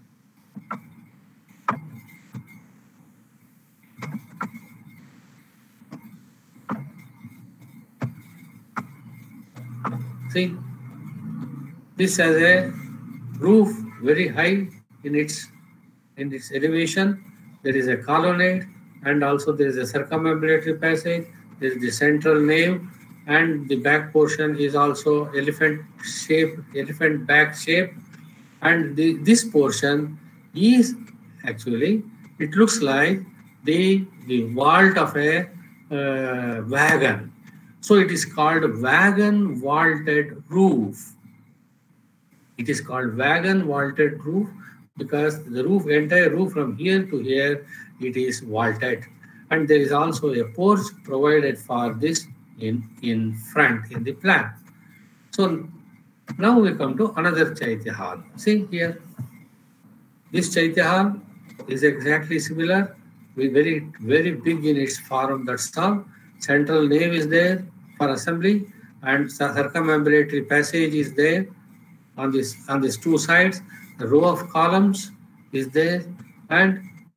See? This has a roof very high in its in its elevation. There is a colonnade, and also there is a circumambulatory passage. There is the central nave, and the back portion is also elephant shape, elephant back shape. And the, this portion is actually, it looks like the, the vault of a uh, wagon. So it is called wagon vaulted roof. It is called wagon vaulted roof because the roof, entire roof from here to here, it is vaulted. And there is also a porch provided for this in, in front in the plan. So now we come to another Chaitya hall. See here, this Chaitya hall is exactly similar, with very, very big in its form, that's all. Central nave is there for assembly, and circumambulatory passage is there on this on these two sides. The row of columns is there, and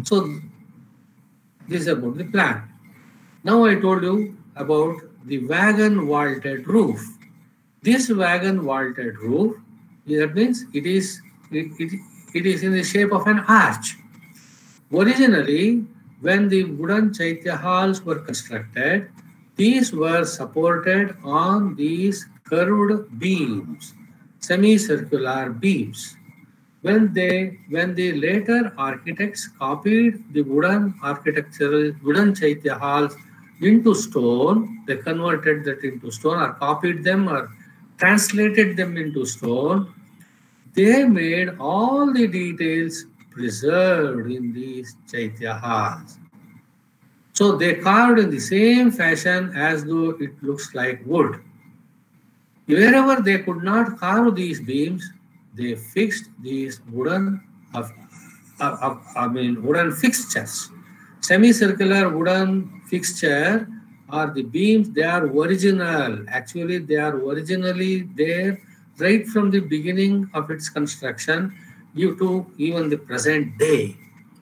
So this is about the plan. Now I told you about the wagon vaulted roof. This wagon vaulted roof, that means it is it, it, it is in the shape of an arch. Originally, when the wooden Chaitya halls were constructed, these were supported on these curved beams, semicircular beams. When they, when the later architects copied the wooden architectural wooden Chaitya halls into stone, they converted that into stone or copied them or translated them into stone. They made all the details preserved in these Chaitya halls. So they carved in the same fashion as though it looks like wood. Wherever they could not carve these beams, they fixed these wooden, uh, uh, uh, I mean, wooden fixtures. Semicircular wooden fixture or the beams, they are original. Actually, they are originally there right from the beginning of its construction due to even the present day.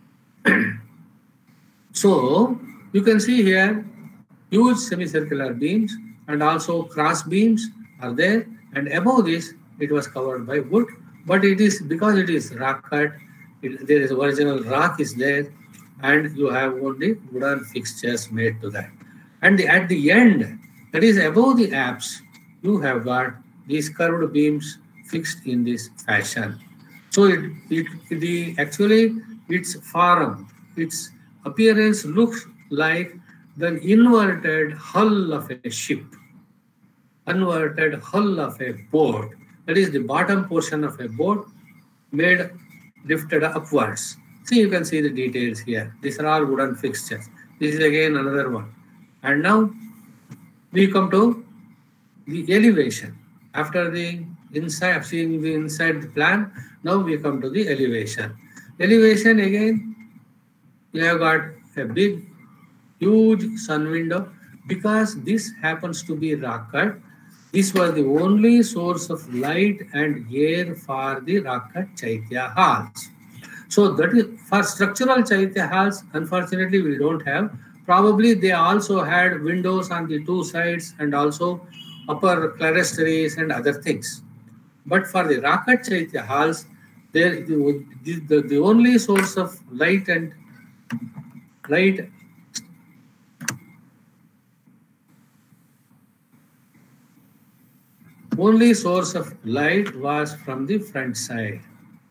So, you can see here huge semicircular beams and also cross beams are there, and above this it was covered by wood, but it is because it is rock cut, it, there is original rock is there, and you have only wooden fixtures made to that. And the, at the end, that is above the apse, you have got these curved beams fixed in this fashion. So it, it the actually its form, its appearance looks like the inverted hull of a ship, inverted hull of a boat. That is the bottom portion of a boat made lifted upwards. See, you can see the details here. These are all wooden fixtures. This is again another one. And now we come to the elevation. After the inside, seeing the inside the plan, now we come to the elevation. Elevation again, you have got a big, huge sun window. Because this happens to be rock cut, this was the only source of light and air for the rock cut Chaitya halls. So that is for structural Chaitya halls, unfortunately we don't have. Probably they also had windows on the two sides and also upper clerestories and other things. But for the rock cut Chaitya halls, there the, the, the only source of light and light only source of light was from the front side.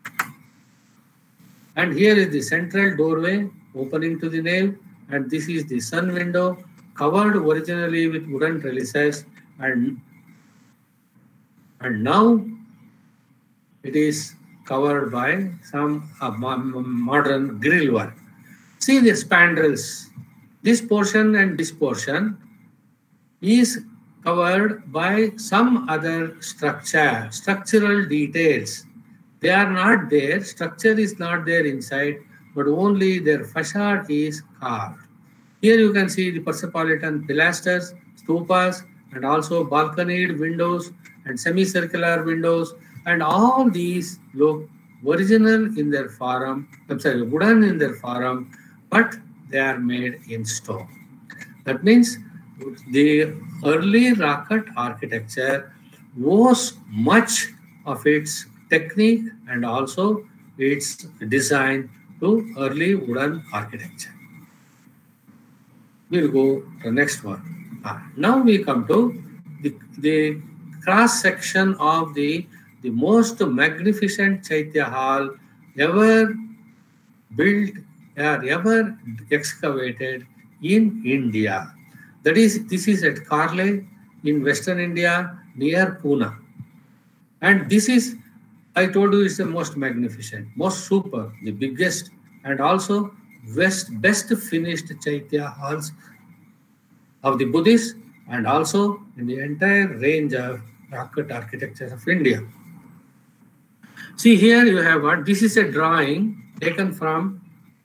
And here is the central doorway opening to the nave, and this is the sun window covered originally with wooden trellises, and, and now it is covered by some uh, modern grill work. See the spandrels. This portion and this portion is covered by some other structure, structural details. They are not there, structure is not there inside, but only their facade is carved. Here you can see the Persepolitan pilasters, stupas, and also balconied windows and semicircular windows, and all these look original in their form, I'm sorry, wooden in their form, but they are made in stone. That means the early rock cut architecture owes much of its technique and also its design to early wooden architecture. We'll go to the next one. Ah, now we come to the, the cross section of the, the most magnificent Chaitya hall ever built or ever excavated in India. That is, this is at Karle in Western India near Pune. And this is, I told you, is the most magnificent, most super, the biggest, and also best, best finished Chaitya halls of the Buddhists and also in the entire range of rock cut architecture of India. See here you have got, this is a drawing taken from,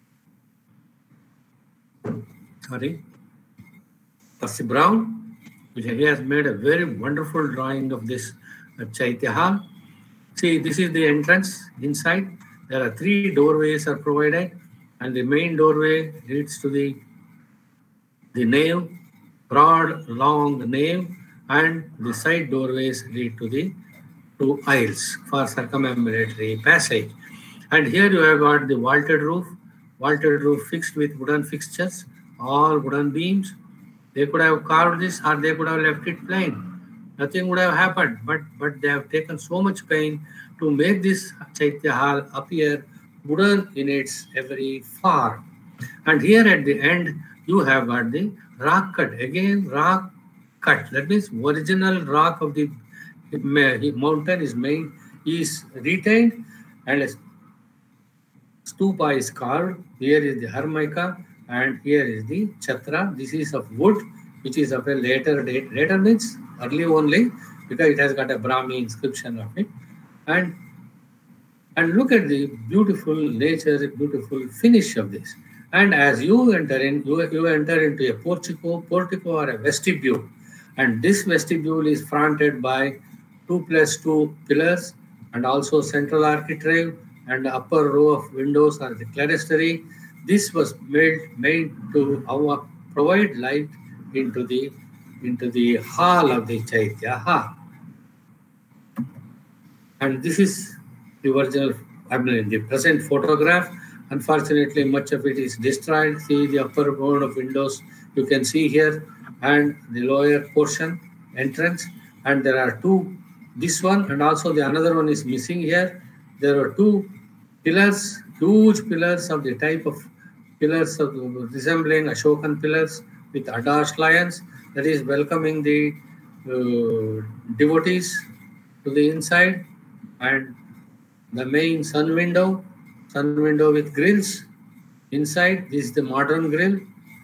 sorry, Percy Brown, which he has made a very wonderful drawing of this uh, Chaitya hall. See, this is the entrance inside. There are three doorways are provided, and the main doorway leads to the, the nave, broad, long nave, and the side doorways lead to the two aisles for circumambulatory passage. And here you have got the vaulted roof, vaulted roof fixed with wooden fixtures, all wooden beams. They could have carved this or they could have left it plain. Nothing would have happened, but, but they have taken so much pain to make this Chaitya Hall appear wooden in its every form. And here at the end, you have got the rock cut. Again, rock cut. That means original rock of the mountain is made, is retained, and a stupa is carved. Here is the Harmika, and here is the Chhatra. This is of wood, which is of a later date. Later means early only, because it has got a Brahmi inscription of it. And and look at the beautiful nature, beautiful finish of this. And as you enter in, you, you enter into a portico, portico or a vestibule. And this vestibule is fronted by two plus two pillars and also central architrave and the upper row of windows are the clerestory. This was made, made to our, provide light into the, into the hall of the Chaitya Hall. And this is the original, I mean, the present photograph. Unfortunately, much of it is destroyed. See the upper row of windows you can see here, and the lower portion entrance. And there are two, this one and also the another one is missing here. There are two pillars, huge pillars of the type of pillars of resembling Ashokan pillars with adaged lions, that is welcoming the uh, devotees to the inside. And the main sun window, sun window with grills inside. This is the modern grill.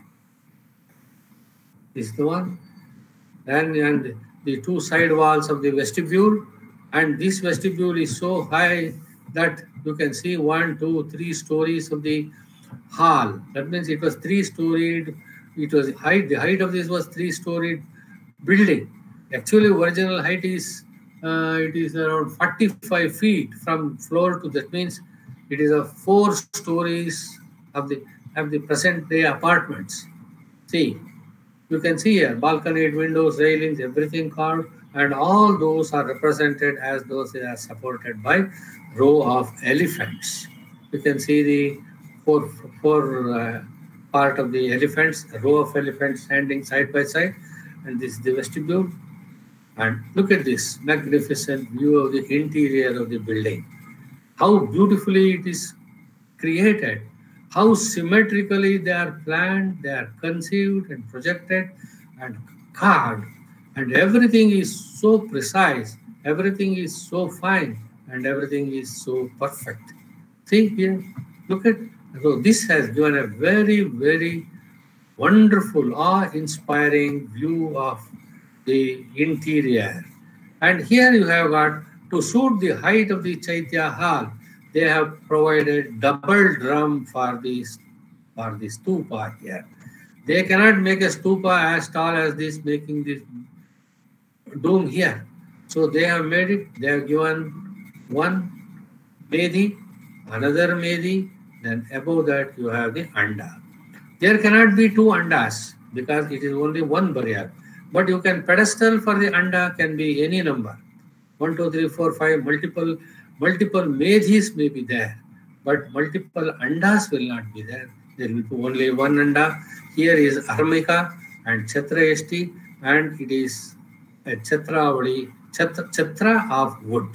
This is the one. And, and the two side walls of the vestibule. And this vestibule is so high that you can see one, two, three stories of the hall. That means it was three-storied. It was height. The height of this was three-storied building. Actually, original height is uh, it is around forty-five feet from floor to. That means it is a four stories of the of the present day apartments. See, you can see here balconied windows, railings, everything carved, and all those are represented as those that are supported by row of elephants. You can see the four four uh, part of the elephants, a row of elephants standing side by side, and this is the vestibule. And look at this magnificent view of the interior of the building. How beautifully it is created, how symmetrically they are planned, they are conceived and projected and carved. And everything is so precise, everything is so fine, and everything is so perfect. See here, look at, so this has given a very, very wonderful, awe-inspiring view of the interior. And here you have got, to suit the height of the Chaitya Hall, they have provided double drum for this, for the stupa here. They cannot make a stupa as tall as this, making this dome here. So they have made it, they have given one Medhi, another Medhi, then above that you have the Anda. There cannot be two Andas because it is only one barrier. But you can pedestal for the Anda can be any number. One, two, three, four, five, multiple, multiple Medhis may be there, but multiple Andas will not be there. There will be only one Anda. Here is Armika and Chhatra Esti, and it is a Chhatra, Chhatra, Chhatra of wood.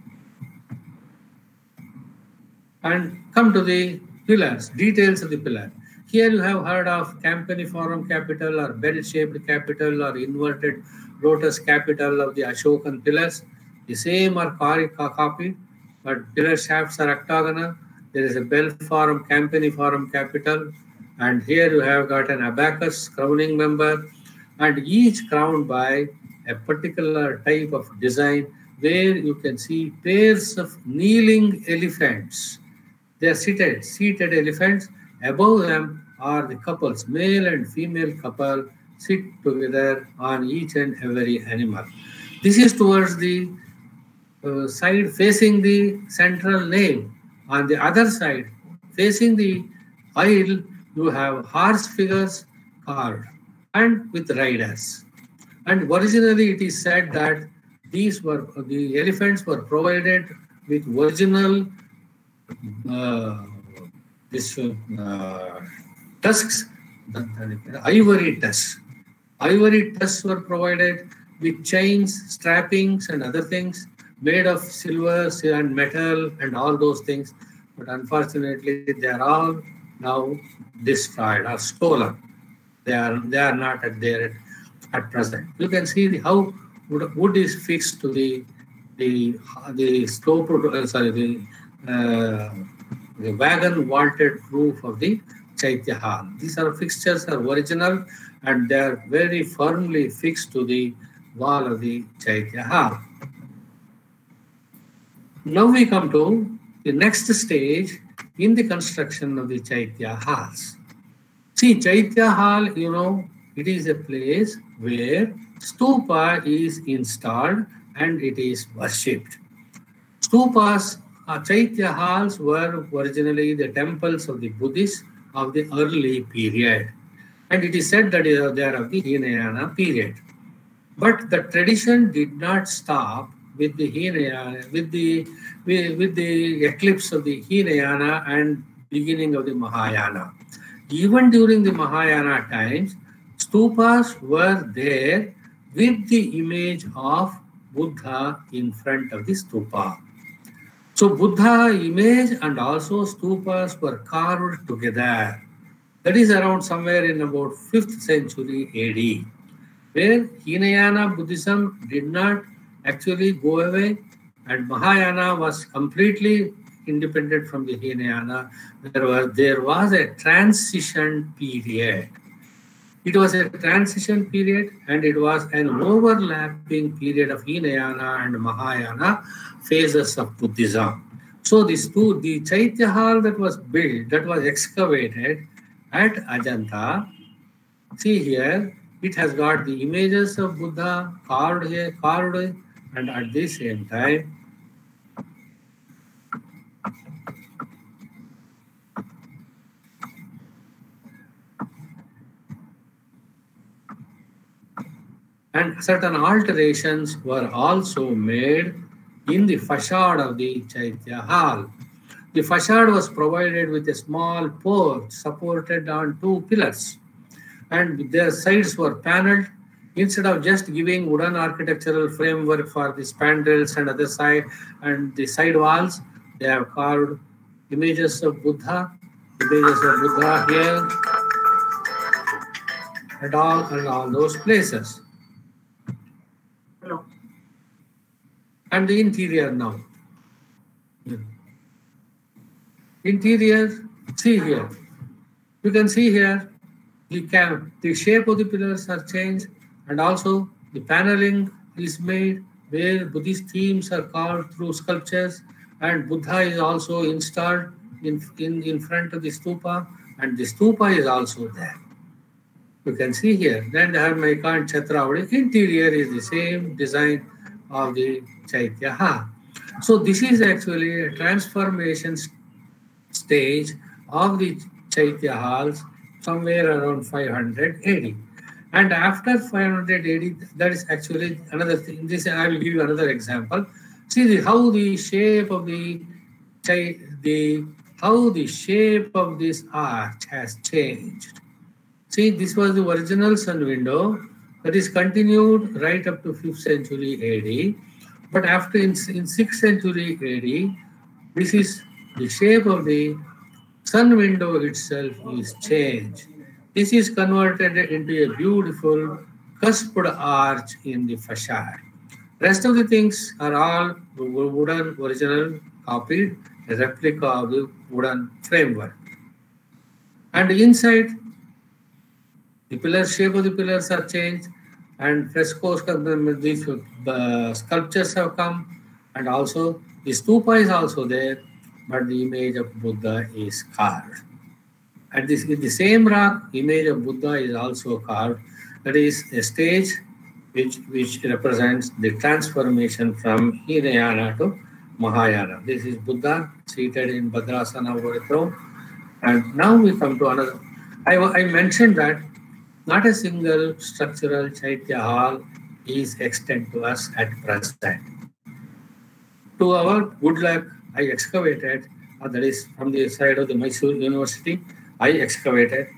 And come to the pillars, details of the pillar. Here you have heard of campaniform capital or bell-shaped capital or inverted lotus capital of the Ashokan pillars. The same are copied, but pillar shafts are octagonal. There is a bell-form, campaniform capital, and here you have got an abacus crowning member, and each crowned by a particular type of design where you can see pairs of kneeling elephants. They are seated, seated elephants. Above them are the couples, male and female couple, sit together on each and every animal. This is towards the uh, side facing the central nave. On the other side, facing the aisle, you have horse figures carved and with riders. And originally it is said that these were, the elephants were provided with original uh, this uh, tusks, ivory tusks. Ivory tusks were provided with chains, strappings, and other things made of silver and metal and all those things. But unfortunately, they are all now destroyed or stolen. They are they are not at there at present. You can see the, how wood, wood is fixed to the the the slope. Uh, sorry, the uh, the wagon vaulted roof of the Chaitya Hall. These are fixtures are original and they are very firmly fixed to the wall of the Chaitya Hall. Now we come to the next stage in the construction of the Chaitya Halls. See, Chaitya Hall, you know, it is a place where stupa is installed and it is worshipped. Stupas, uh, Chaitya Halls were originally the temples of the Buddhists of the early period. And it is said that they are of the Hinayana period. But the tradition did not stop with the Hinayana, with the with, with the eclipse of the Hinayana and beginning of the Mahayana. Even during the Mahayana times, stupas were there with the image of Buddha in front of the stupa. So Buddha image and also stupas were carved together. That is around somewhere in about fifth century A D, where Hinayana Buddhism did not actually go away and Mahayana was completely independent from the Hinayana. There was, there was a transition period. It was a transition period and it was an overlapping period of Hinayana and Mahayana phases of Buddhism. So this two, the Chaitya Hall that was built, that was excavated at Ajanta, see here, it has got the images of Buddha carved here, carved, and at the same time, and certain alterations were also made in the facade of the Chaitya Hall. The facade was provided with a small porch supported on two pillars, and their sides were paneled. Instead of just giving wooden architectural framework for the spandrels and other side and the side walls, they have carved images of Buddha, images of Buddha here, and all and all those places. Hello. And the interior now. Interior, see here. You can see here the can the shape of the pillars are changed, and also the paneling is made where Buddhist themes are carved through sculptures, and Buddha is also installed in, in, in front of the stupa, and the stupa is also there. You can see here. Then the Harmaika and Chhatravadi interior is the same design of the Chaitya Hall. So this is actually a transformation stage of the Chaitya Halls somewhere around five hundred A D. And after five hundred A D, that is actually another thing. This I will give you another example. See the, how the shape of the the how the shape of this arch has changed. See, this was the original sun window that is continued right up to fifth century A D. But after in, in sixth century A D, this is the shape of the sun window itself is changed. This is converted into a beautiful cusped arch in the facade. Rest of the things are all wooden, original, copied, a replica of the wooden framework. And inside, the pillar shape of the pillars are changed, and frescoes, these uh, sculptures have come, and also the stupa is also there, but the image of Buddha is carved. At this, in the same rock, image of Buddha is also carved. That is a stage which, which represents the transformation from Hinayana to Mahayana. This is Buddha seated in Bhadrasana over a throne. And now we come to another. I, I mentioned that not a single structural Chaitya hall is extant to us at present. To our good luck, I excavated, uh, that is from the side of the Mysore University, I excavated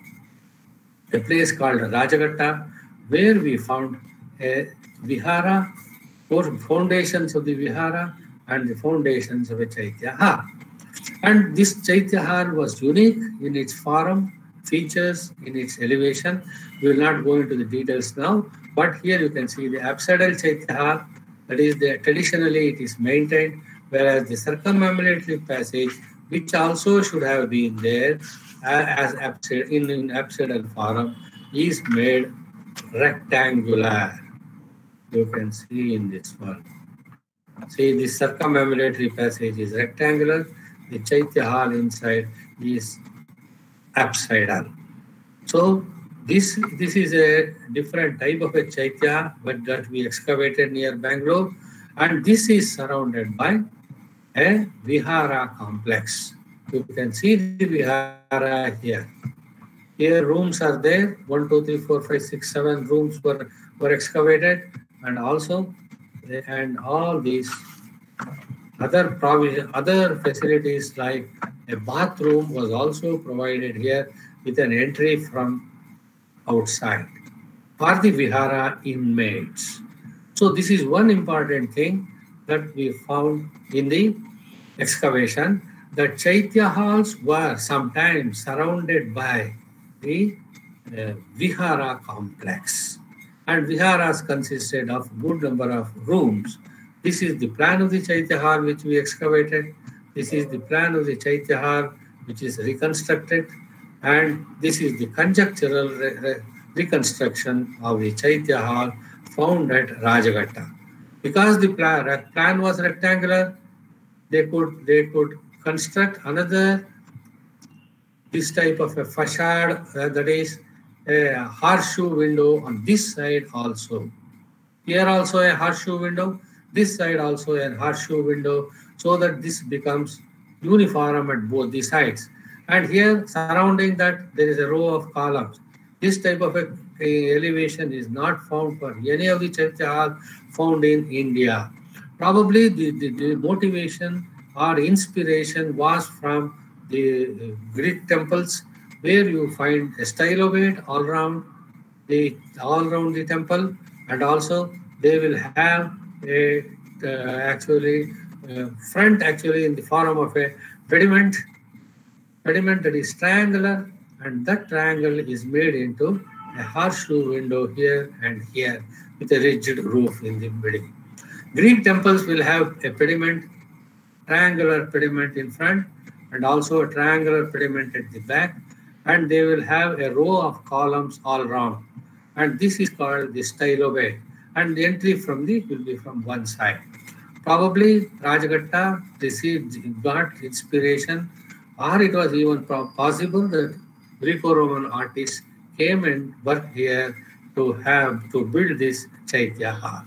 a place called Rajagatta, where we found a vihara, four foundations of the vihara and the foundations of a Chaitya hall. And this Chaitya hall was unique in its form, features, in its elevation. We will not go into the details now, but here you can see the apsidal Chaitya hall. That is, the, traditionally it is maintained, whereas the circumambulatory passage, which also should have been there as apsid, in, in apsidal form, is made rectangular. You can see in this one. See, the circumambulatory passage is rectangular. The Chaitya hall inside is apsidal. So this this is a different type of a Chaitya, but that we excavated near Bangalore, and this is surrounded by a vihara complex. You can see the vihara here. Here rooms are there. One, two, three, four, five, six, seven rooms were were excavated, and also and all these other provision, other facilities like a bathroom was also provided here with an entry from outside for the vihara inmates. So this is one important thing that we found in the excavation, that Chaitya halls were sometimes surrounded by the uh, vihara complex, and viharas consisted of good number of rooms. This is the plan of the Chaitya hall which we excavated. This is the plan of the Chaitya hall which is reconstructed, and this is the conjectural re re reconstruction of the Chaitya hall found at Rajagatta. Because the plan, plan was rectangular, they could they could construct another this type of a facade, uh, that is a horseshoe window on this side also. Here also a horseshoe window, this side also a horseshoe window, so that this becomes uniform at both the sides. And here surrounding that there is a row of columns. This type of a, a elevation is not found for any of the Chaitya hall found in India. Probably the, the, the motivation or inspiration was from the Greek temples, where you find a stylobate all around the all around the temple, and also they will have a uh, actually uh, front actually in the form of a pediment, pediment that is triangular, and that triangle is made into a horseshoe window here and here with a rigid roof in the middle. Greek temples will have a pediment, triangular pediment in front, and also a triangular pediment at the back, and they will have a row of columns all around, and this is called the stylobate, and the entry from the will be from one side. Probably Rajagatta received got inspiration, or it was even possible that Greco-Roman artists came and worked here to have to build this Chaitya hall.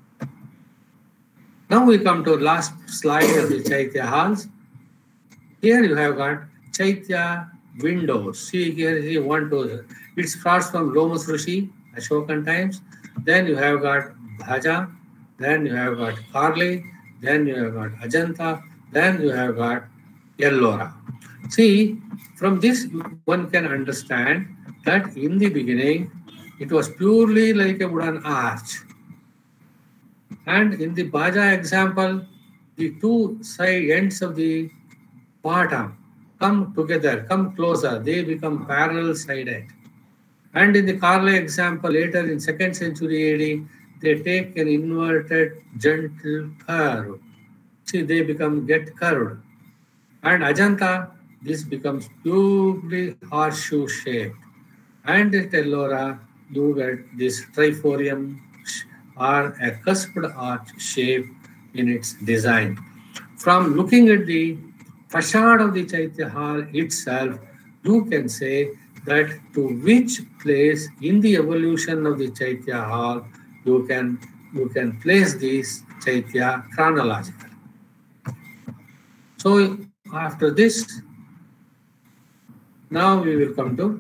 Now we come to the last slide of the Chaitya halls. Here you have got Chaitya windows. See here is one, two. It starts from Lomas Rishi, Ashokan times. Then you have got Bhaja. Then you have got Karli. Then you have got Ajanta. Then you have got Ellora. See, from this one can understand that in the beginning it was purely like a wooden arch. And in the Bhaja example, the two side ends of the bottom come together, come closer, they become parallel sided. And in the Karli example, later in second century A D, they take an inverted gentle curve. See, they become get curved. And Ajanta, this becomes purely horseshoe shaped. And at Ellora, you get this triforium or a cusped arch shape in its design. From looking at the facade of the Chaitya hall itself, you can say that to which place in the evolution of the Chaitya hall you can you can place this Chaitya chronologically. So after this, Now we will come to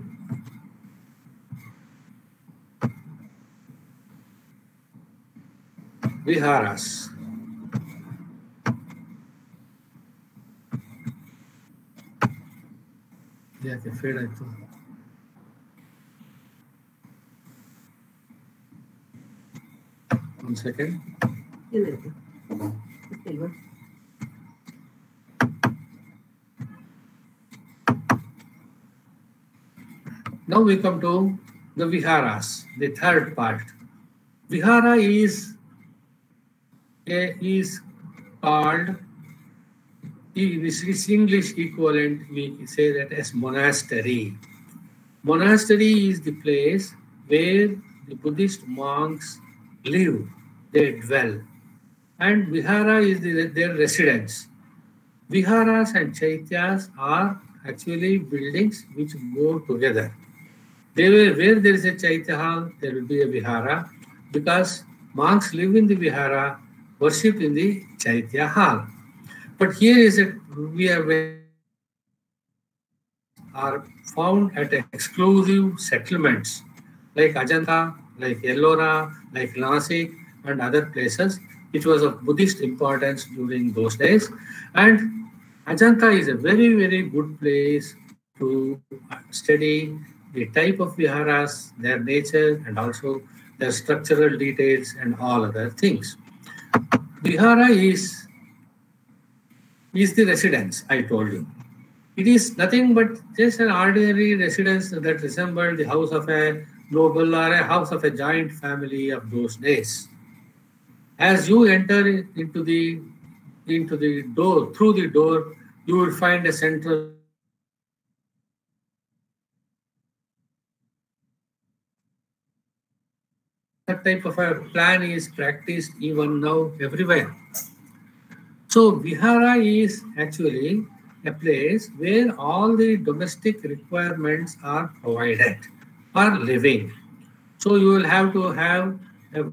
Viharas. Yeah, okay, fade I think. One second. Now we come to the Viharas, the third part. Vihara is a, is called, in its English equivalent, we say that as monastery. Monastery is the place where the Buddhist monks live, they dwell. And Vihara is the, their residence. Viharas and Chaityas are actually buildings which go together. They will, where there is a Chaitya hall, there will be a Vihara, because monks live in the Vihara, worship in the Chaitya hall. But here is it, we are, are found at exclusive settlements like Ajanta, like Ellora, like Nasik, and other places. It was of Buddhist importance during those days. And Ajanta is a very, very good place to study the type of viharas, their nature, and also their structural details and all other things. Vihara is, is the residence, I told you. It is nothing but just an ordinary residence that resembled the house of a noble or a house of a giant family of those days. As you enter into the into the door, through the door, you will find a central that type of a plan is practiced even now everywhere. So Vihara is actually a place where all the domestic requirements are provided for living. So you will have to have a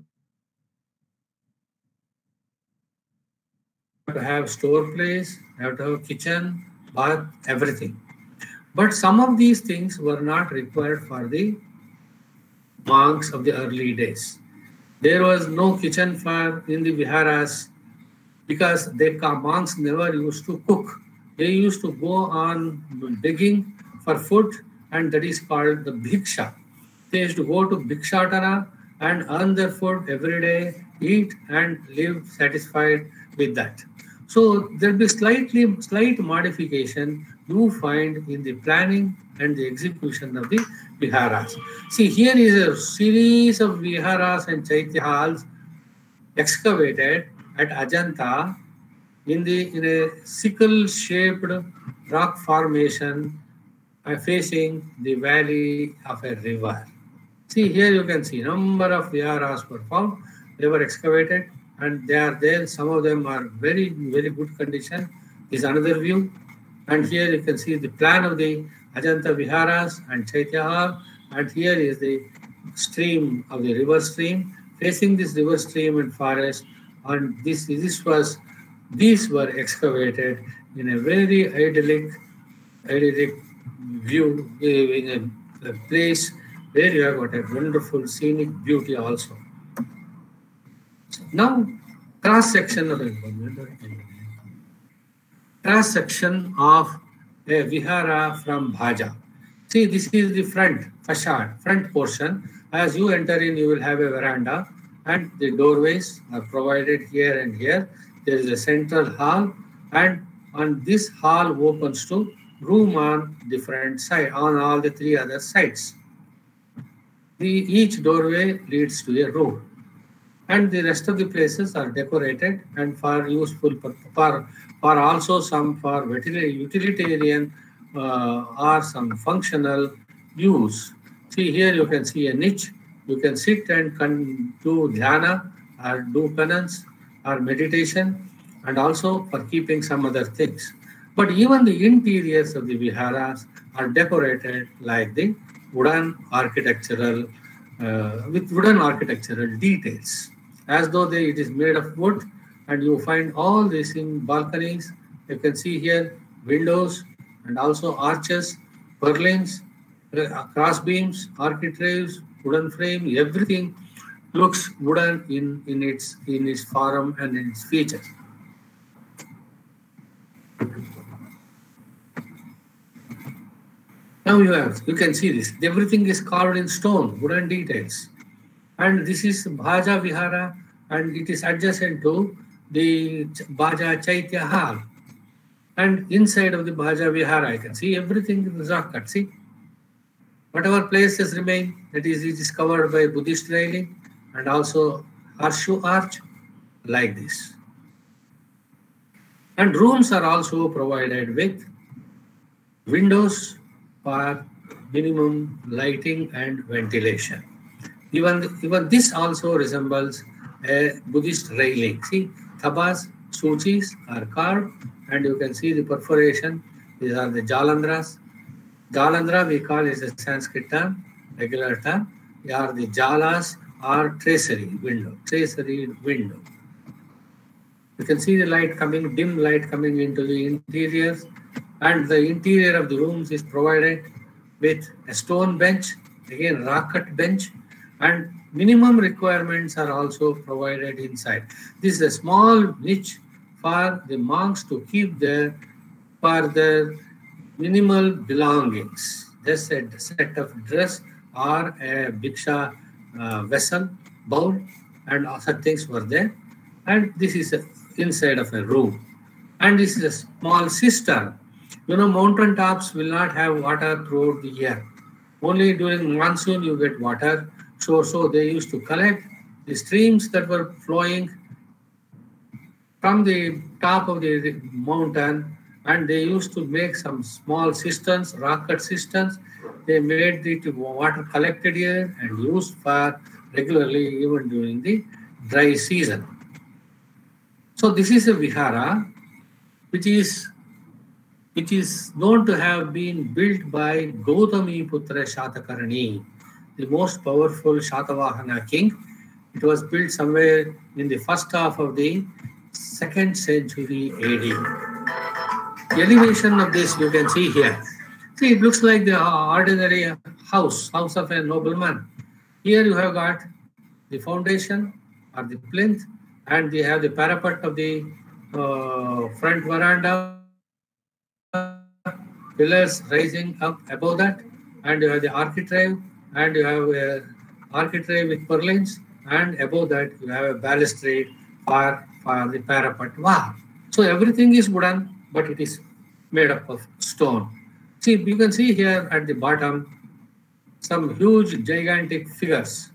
to have store place, have to have kitchen, bath, everything. But some of these things were not required for the monks of the early days. There was no kitchen for in the viharas because the monks never used to cook. They used to go on begging for food, and that is called the bhiksha. They used to go to Bhikshatana and earn their food every day, eat and live satisfied with that. So there will be slightly slight modification you find in the planning and the execution of the viharas. See, here is a series of viharas and chaitya halls excavated at Ajanta in the in a sickle-shaped rock formation uh, facing the valley of a river. See, here you can see number of viharas were found. They were excavated and they are there. Some of them are very, very good condition. This is another view. And here you can see the plan of the Ajanta Viharas and Chaitya Hall. And here is the stream of the river stream. Facing this river stream and forest. And this, this was, these were excavated in a very idyllic, idyllic view, in a, a place where you have got a wonderful scenic beauty also. Now, cross section of cross section of a vihara from Bhaja. See, this is the front facade, front portion. As you enter in, you will have a veranda, and the doorways are provided here and here. There is a central hall, and on this hall opens to room on different side, on all the three other sides. The, each doorway leads to a room. And the rest of the places are decorated and for useful, for, for also some for utilitarian uh, or some functional use. See, here you can see a niche. You can sit and can do dhyana or do penance or meditation, and also for keeping some other things. But even the interiors of the viharas are decorated like the wooden architectural, uh, with wooden architectural details. As though they, it is made of wood, and you find all these in balconies. You can see here windows and also arches purlines, uh, cross beams, architraves, wooden frame, everything looks wooden in, in its in its form and in its features. Now you have you can see this. Everything is carved in stone, wooden details. And this is Bhaja Vihara, and it is adjacent to the Bhaja Chaitya Hall. And inside of the Bhaja Vihara, I can see everything in the rock cut. See, whatever places remain, that is, it is covered by Buddhist railing and also horseshoe arch, like this. And rooms are also provided with windows for minimum lighting and ventilation. Even, even this also resembles a Buddhist railing. See, thabas, suchis are carved, and you can see the perforation. These are the jalandras. Jalandra we call is a Sanskrit term, regular term. They are the jalas or tracery window, tracery window. You can see the light coming, dim light coming into the interiors, and the interior of the rooms is provided with a stone bench, again rock cut bench, and minimum requirements are also provided inside. This is a small niche for the monks to keep their for their minimal belongings. Just a set of dress or a bhiksha uh, vessel, bowl, and other things were there. And this is a, inside of a room. And this is a small cistern. You know, mountain tops will not have water throughout the year. Only during monsoon you get water. So, so they used to collect the streams that were flowing from the top of the mountain, and they used to make some small cisterns, rock cut cisterns. They made the water collected here and used for regularly even during the dry season. So this is a vihara which is which is known to have been built by Gautami Putra Shatakarni, the most powerful Shatavahana king. It was built somewhere in the first half of the second century A D. The elevation of this you can see here. See, it looks like the ordinary house, house of a nobleman. Here you have got the foundation or the plinth, and they have the parapet of the uh, front veranda, pillars rising up above that, and you have the architrave, and you have a architrave with purlines, and above that you have a balustrade for, for the parapet. Wow! So everything is wooden, but it is made up of stone. See, you can see here at the bottom some huge gigantic figures.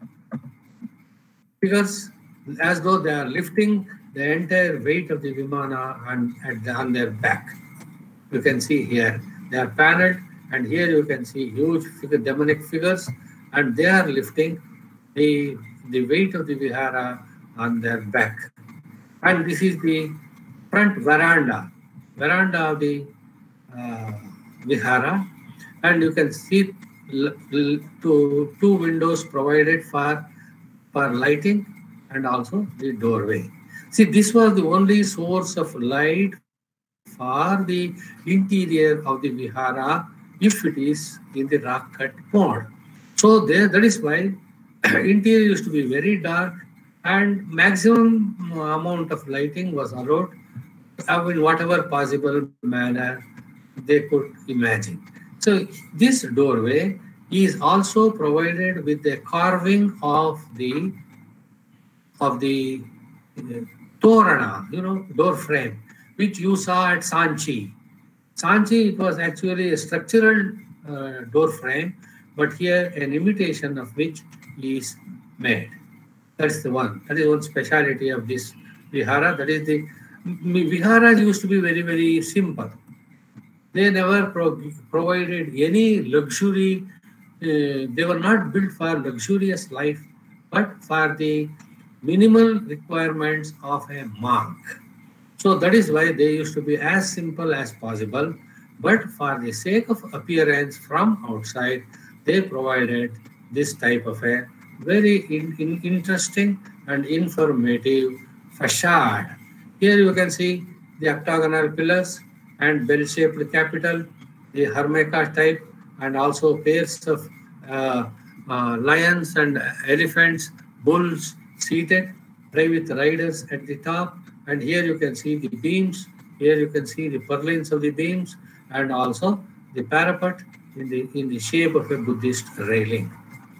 Figures as though they are lifting the entire weight of the Vimana on, at the, on their back. You can see here they are paneled, and here you can see huge figure, demonic figures, and they are lifting the, the weight of the Vihara on their back. And this is the front veranda, veranda of the uh, Vihara, and you can see two, two windows provided for, for lighting and also the doorway. See, this was the only source of light for the interior of the Vihara if it is in the rock cut mode. So there, that is why interior used to be very dark, and maximum amount of lighting was allowed in whatever possible manner they could imagine. So this doorway is also provided with the carving of the of the uh, torana, you know, door frame, which you saw at Sanchi. Sanchi, it was actually a structural uh, door frame, but here an imitation of which is made. That's the one. That is one speciality of this vihara. That is the viharas used to be very, very simple. They never pro provided any luxury. Uh, they were not built for luxurious life, but for the minimal requirements of a monk. So that is why they used to be as simple as possible, but for the sake of appearance from outside, they provided this type of a very in, in interesting and informative facade. Here you can see the octagonal pillars and bell-shaped capital, the Hermeka type, and also pairs of uh, uh, lions and elephants, bulls seated, with riders at the top. And here you can see the beams. Here you can see the purlins of the beams, and also the parapet in the in the shape of a Buddhist railing.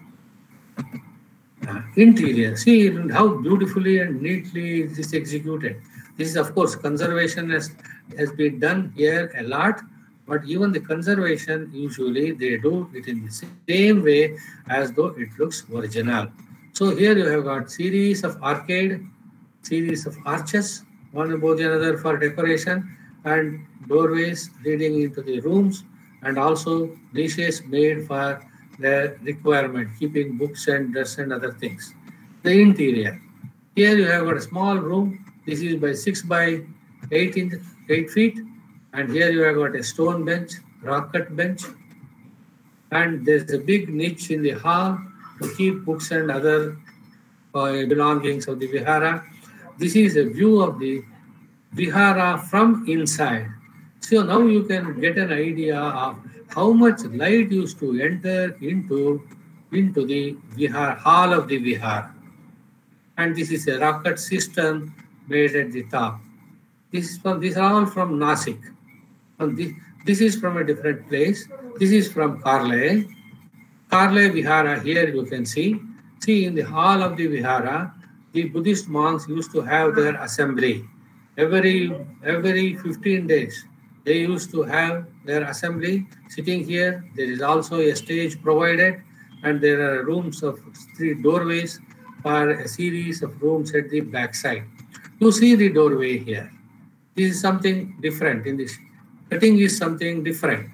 Uh, interior, see how beautifully and neatly it is executed. This is, of course, conservation has, has been done here a lot, but even the conservation, usually they do it in the same way as though it looks original. So here you have got series of arcade, series of arches, one above the other for decoration, and doorways leading into the rooms, and also niches made for the requirement, keeping books and dress and other things. The interior. Here you have got a small room. This is by six by eight in eight feet, and here you have got a stone bench, rock cut bench, and there's a big niche in the hall to keep books and other uh, belongings of the vihara. This is a view of the vihara from inside. So now you can get an idea of how much light used to enter into, into the vihara, hall of the vihara. And this is a rocket system made at the top. This is from, these are all from Nasik. And this, this is from a different place. This is from Karle. Karle Vihara, here you can see. See, in the hall of the vihara, the Buddhist monks used to have their assembly. Every, every fifteen days, they used to have their assembly sitting here. There is also a stage provided, and there are rooms of three doorways for a series of rooms at the back side. You see the doorway here. This is something different in this. Cutting is something different.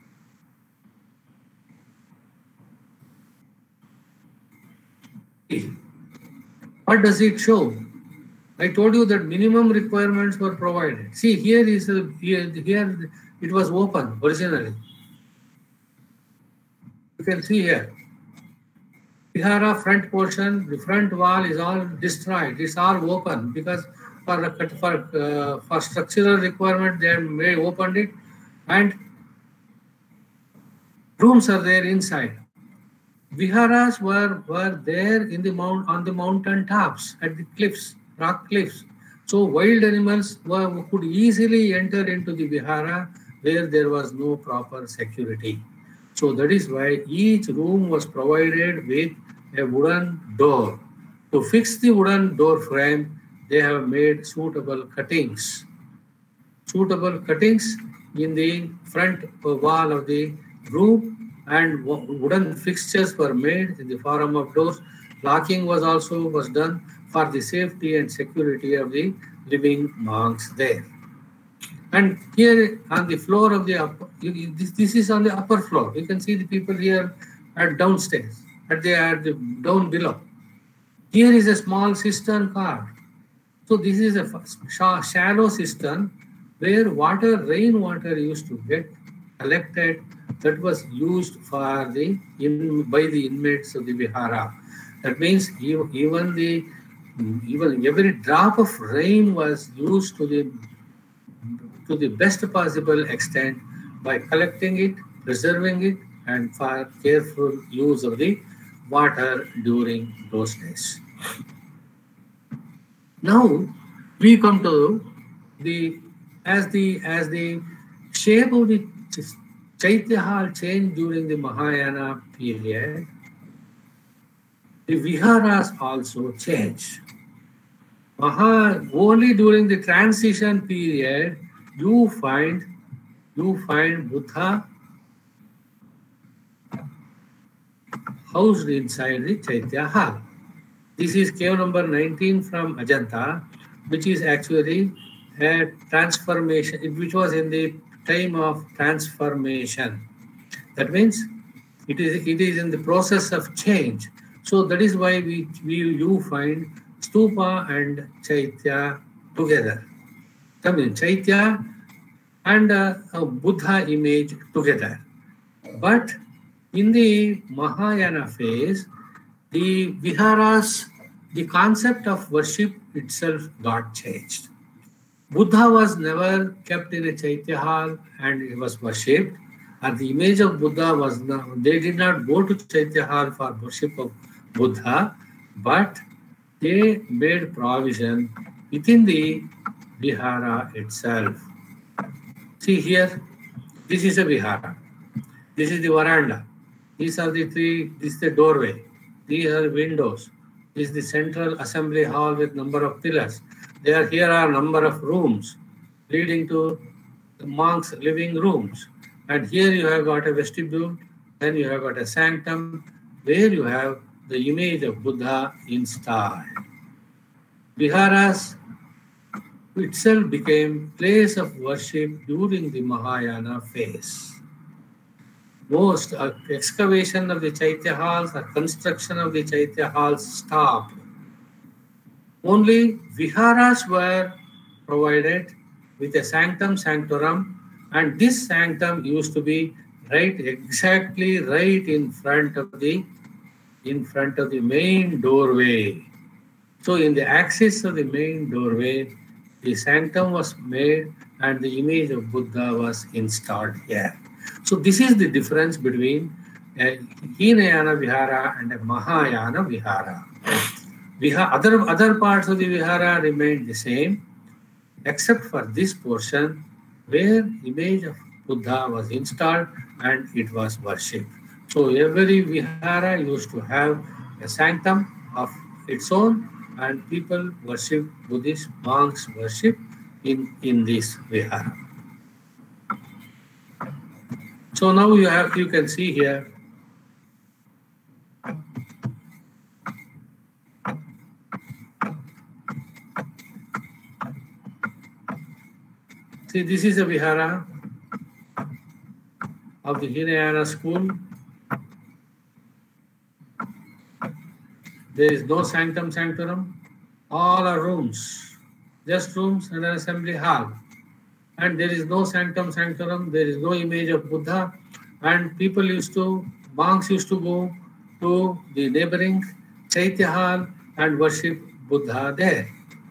What does it show? I told you that minimum requirements were provided. See, here is a, here, here it was open originally. You can see here. Vihara front portion, the front wall is all destroyed. It's all open because for for uh, for structural requirement they may opened it, and rooms are there inside. Viharas were were there in the mount on the mountain tops at the cliffs. Rock cliffs. So wild animals were, could easily enter into the vihara where there was no proper security. So that is why each room was provided with a wooden door. To fix the wooden door frame, they have made suitable cuttings. Suitable cuttings in the front wall of the room, and wooden fixtures were made in the form of doors. Locking was also was done for the safety and security of the living monks there. And here on the floor of the upper, this, this is on the upper floor. You can see the people here at downstairs, at the, at the down below. Here is a small cistern carved. So this is a shallow cistern where water, rainwater used to get collected, that was used for the in, by the inmates of the vihara. That means even the even every drop of rain was used to the to the best possible extent by collecting it, preserving it, and for careful use of the water during those days. Now we come to the as the as the shape of the Chaitya Hall changed during the Mahayana period. The viharas also changed. Maha, only during the transition period you find you find Buddha housed inside the Chaitya Hall. This is cave number nineteen from Ajanta, which is actually a transformation, which was in the time of transformation. That means it is it is in the process of change. So that is why we, we you find stupa and Chaitya together. I mean Chaitya and a, a Buddha image together. But in the Mahayana phase, the viharas, the concept of worship itself got changed. Buddha was never kept in a Chaitya hall and he was worshipped. and the image of Buddha was not, they did not go to Chaitya Hall for worship of Buddha, but they made provision within the vihara itself. See here, this is a vihara. This is the veranda. These are the three, this is the doorway. These are windows. This is the central assembly hall with number of pillars. There, here are number of rooms leading to the monks' living rooms. And here you have got a vestibule, then you have got a sanctum, where you have the image of Buddha installed. Viharas itself became place of worship during the Mahayana phase. Most uh, excavation of the Chaitya halls or construction of the Chaitya halls stopped. Only viharas were provided with a sanctum sanctorum, and this sanctum used to be right exactly right in front of the in front of the main doorway. So in the axis of the main doorway, the sanctum was made and the image of Buddha was installed here. So this is the difference between a Hinayana Vihara and a Mahayana Vihara. Viha, other, other parts of the Vihara remained the same, except for this portion where image of Buddha was installed and it was worshipped. So every Vihara used to have a sanctum of its own, and people worship, Buddhist monks worship in, in this Vihara. So now you have, you can see here, see, this is a Vihara of the Hinayana school. There is no sanctum sanctorum. All are rooms, just rooms and an assembly hall. And there is no sanctum sanctorum, there is no image of Buddha. And people used to, monks used to go to the neighboring Chaitya hall and worship Buddha there.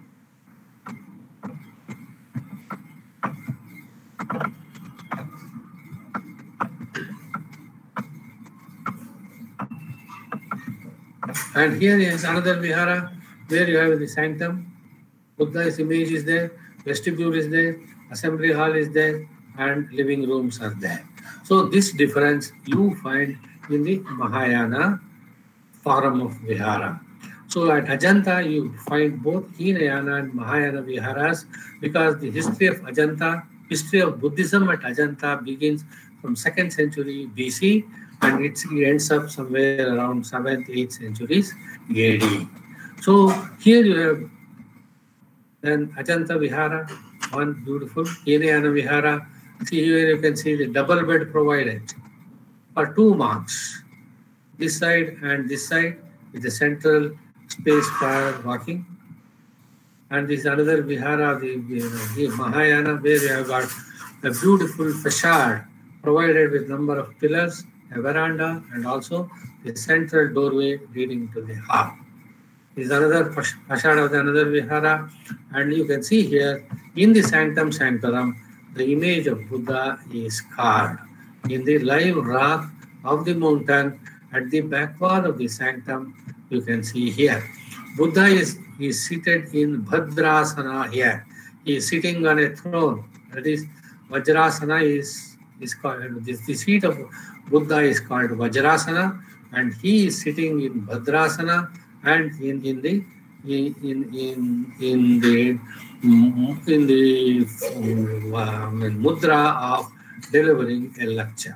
And here is another Vihara where you have the sanctum. Buddha's image is there, vestibule is there, assembly hall is there, and living rooms are there. So this difference you find in the Mahayana form of Vihara. So at Ajanta you find both Hinayana and Mahayana Viharas, because the history of Ajanta, history of Buddhism at Ajanta begins from second century B C and it ends up somewhere around seventh, eighth centuries A D. So here you have then Ajanta Vihara, one beautiful Hinayana Vihara. See here you can see the double bed provided for two monks, this side and this side, with the central space for walking. And this another Vihara, the, the Mahayana, where you have got a beautiful facade provided with number of pillars, a veranda, and also the central doorway leading to the hall. This is another facade of the another Vihara, and you can see here in the sanctum sanctorum, the image of Buddha is carved in the live rock of the mountain at the back wall of the sanctum. You can see here, Buddha is, is seated in Bhadrasana here. He is sitting on a throne. That is, Vajrasana is, is called, this, the seat of Buddha is called Vajrasana, and he is sitting in Bhadrasana and in, in the in in in the in the um, mudra of delivering a lecture.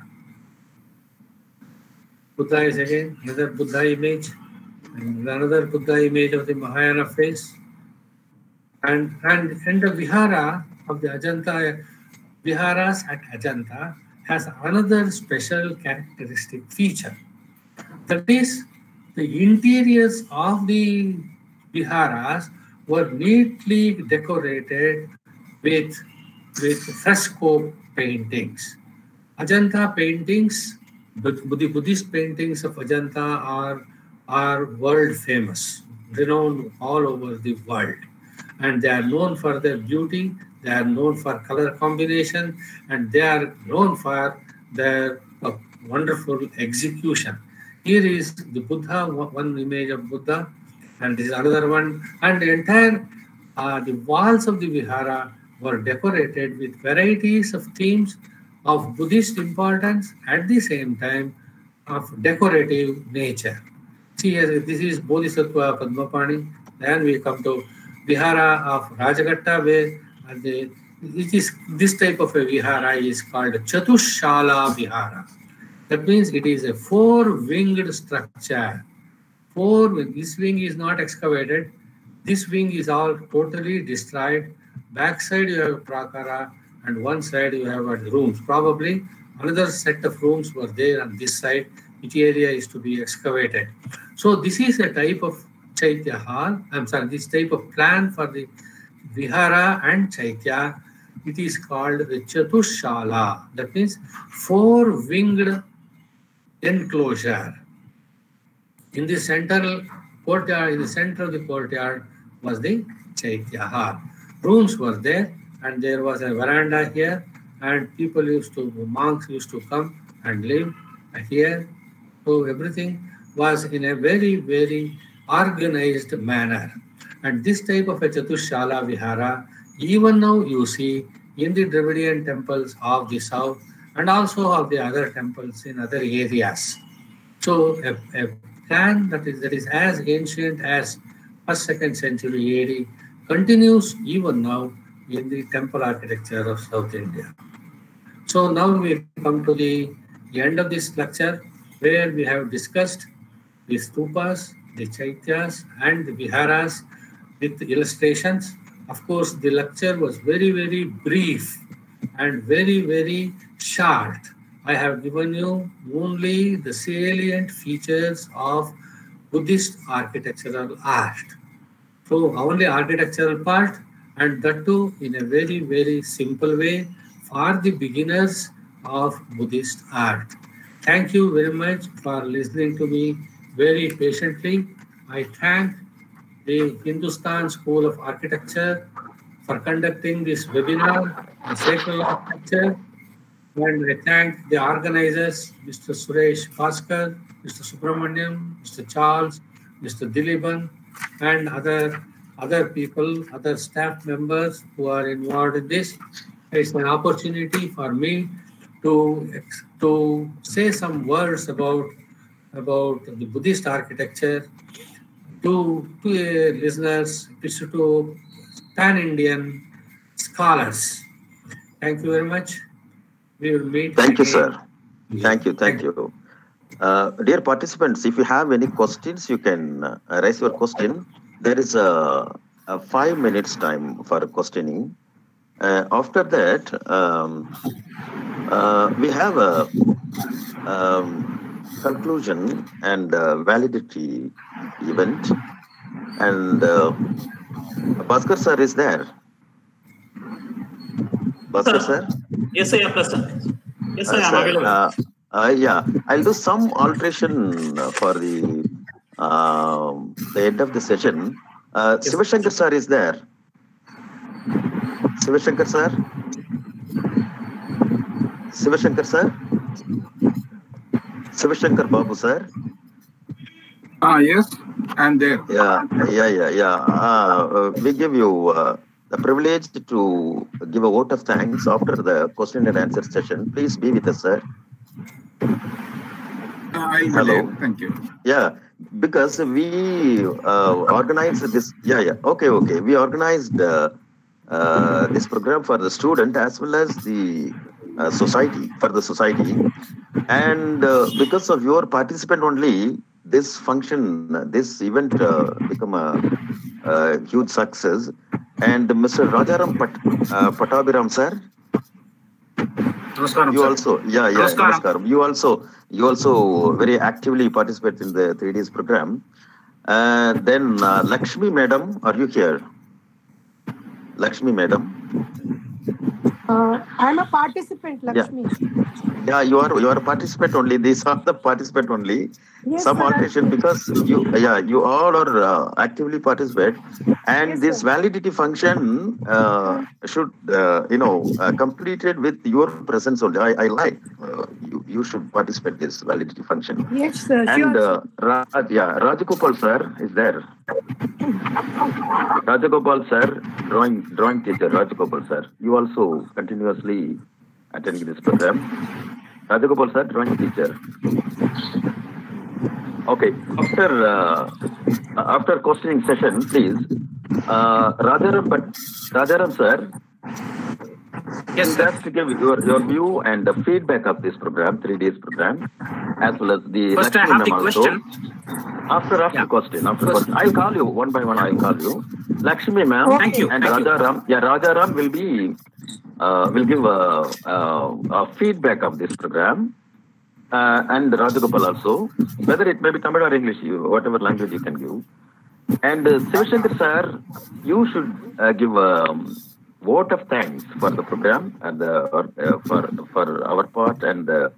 Buddha is again another Buddha image, and another Buddha image of the Mahayana face, and and and the Vihara of the Ajanta Viharas at Ajanta has another special characteristic feature. That is, the interiors of the Viharas were neatly decorated with, with fresco paintings. Ajanta paintings, the, the Buddhist paintings of Ajanta are, are world famous, renowned all over the world. And they are known for their beauty, they are known for color combination, and they are known for their uh, wonderful execution. Here is the Buddha, one image of Buddha, and this is another one, and the entire uh, the walls of the vihara were decorated with varieties of themes of Buddhist importance at the same time of decorative nature. See, this is Bodhisattva Padmapani. Then we come to Vihara of Rajagatta, where the, it is, this type of a Vihara is called Chatushala Vihara. That means it is a four-winged structure. Four, this wing is not excavated. This wing is all totally destroyed. Backside you have prakara, and one side you have rooms. Probably another set of rooms were there on this side, which area is to be excavated. So this is a type of Chaitya hall. I'm sorry, this type of plan for the Vihara and Chaitya. It is called the Chatushala. That means four-winged enclosure. In the central courtyard, in the center of the courtyard was the Chaitya hall. Rooms were there, and there was a veranda here, and people used to, monks used to come and live here. So everything was in a very, very organized manner. And this type of a Chatushala Vihara, even now you see in the Dravidian temples of the south and also of the other temples in other areas. So a, a plan that is, that is as ancient as first, second century A D continues even now in the temple architecture of South India. So now we come to the end of this lecture, where we have discussed the stupas, the chaityas, and the viharas with illustrations. Of course, the lecture was very, very brief and very, very short. I have given you only the salient features of Buddhist architectural art. So only architectural part, and that too in a very, very simple way for the beginners of Buddhist art. Thank you very much for listening to me very patiently. I thank the Hindustan School of Architecture for conducting this webinar on sacred architecture. And I thank the organizers, Mister Suresh Bhaskar, Mister Subramaniam, Mister Charles, Mister Diliban, and other, other people, other staff members who are involved in this. It's an opportunity for me to, to say some words about, about the Buddhist architecture to, to uh, listeners, to pan-Indian scholars. Thank you very much. We will meet Thank again. you, sir. Thank you. Thank you. Uh, dear participants, if you have any questions, you can uh, raise your question. There is a, a five minutes time for questioning. Uh, after that, um, uh, we have a um, conclusion and uh, validity event. And uh, Bhaskar sir is there. Bhaskar sir? Yes, I am present. Yes, I Uh, am sir, available. uh, uh, yeah, I'll do some alteration for the uh, the end of the session. Uh, Yes. Sivashankar sir is there. Sivashankar sir? Sivashankar sir? Sivashankar Babu sir? Ah, yes, I'm there. Yeah, yeah, yeah, yeah. Uh, uh, we give you uh, the privilege to give a vote of thanks after the question and answer session. Please be with us, sir. Ah, I'll be Hello. there. Thank you. Yeah, because we uh, organized this. Yeah, yeah. Okay, okay. We organized uh, uh, this program for the student as well as the uh, society, for the society. And uh, because of your participant only, this function, this event uh, become a, a huge success. And Mister Rajaram Pat, uh, Pattabhiram sir, Namaskaram, you sir. also, yeah, yeah, Namaskaram. namaskaram. You also, you also very actively participate in the three Ds program. Uh, then uh, Lakshmi Madam, are you here? Lakshmi Madam. Uh, I'm a participant, Lakshmi. Yeah. yeah, you are you are a participant only. These are the participant only. Yes, Some sir, alteration I'm- because you yeah you all are uh, actively participate, and Yes, this sir. validity function uh, should uh, you know uh, completed with your presence only. I, I like uh, you you should participate this validity function. Yes, sir. And Sure. uh, Raj, yeah, Rajagopal sir is there. Rajagopal sir, drawing drawing teacher, Rajagopal sir. You also continuously attending this program. Rajagopal sir, drawing teacher. Okay. After uh, after questioning session, please, uh, Rajaram, but Rajaram sir, Yes, you sir. just give your, your view and the feedback of this program, three days program, as well as the First, I Lakshmi have the ma'am also. question. After after Yeah. question, after First- question, I'll call you one by one. I'll call you. Lakshmi ma'am Okay. Thank you. and Thank you. Rajaram. Yeah, Rajaram will be uh, will give a, a, a feedback of this program, uh, and Rajagopal also. Whether it may be Tamil or English, you, whatever language you can give. And uh, Sivashankar sir, you should uh, give a um, vote of thanks for the program and uh, or, uh, for for our part and uh,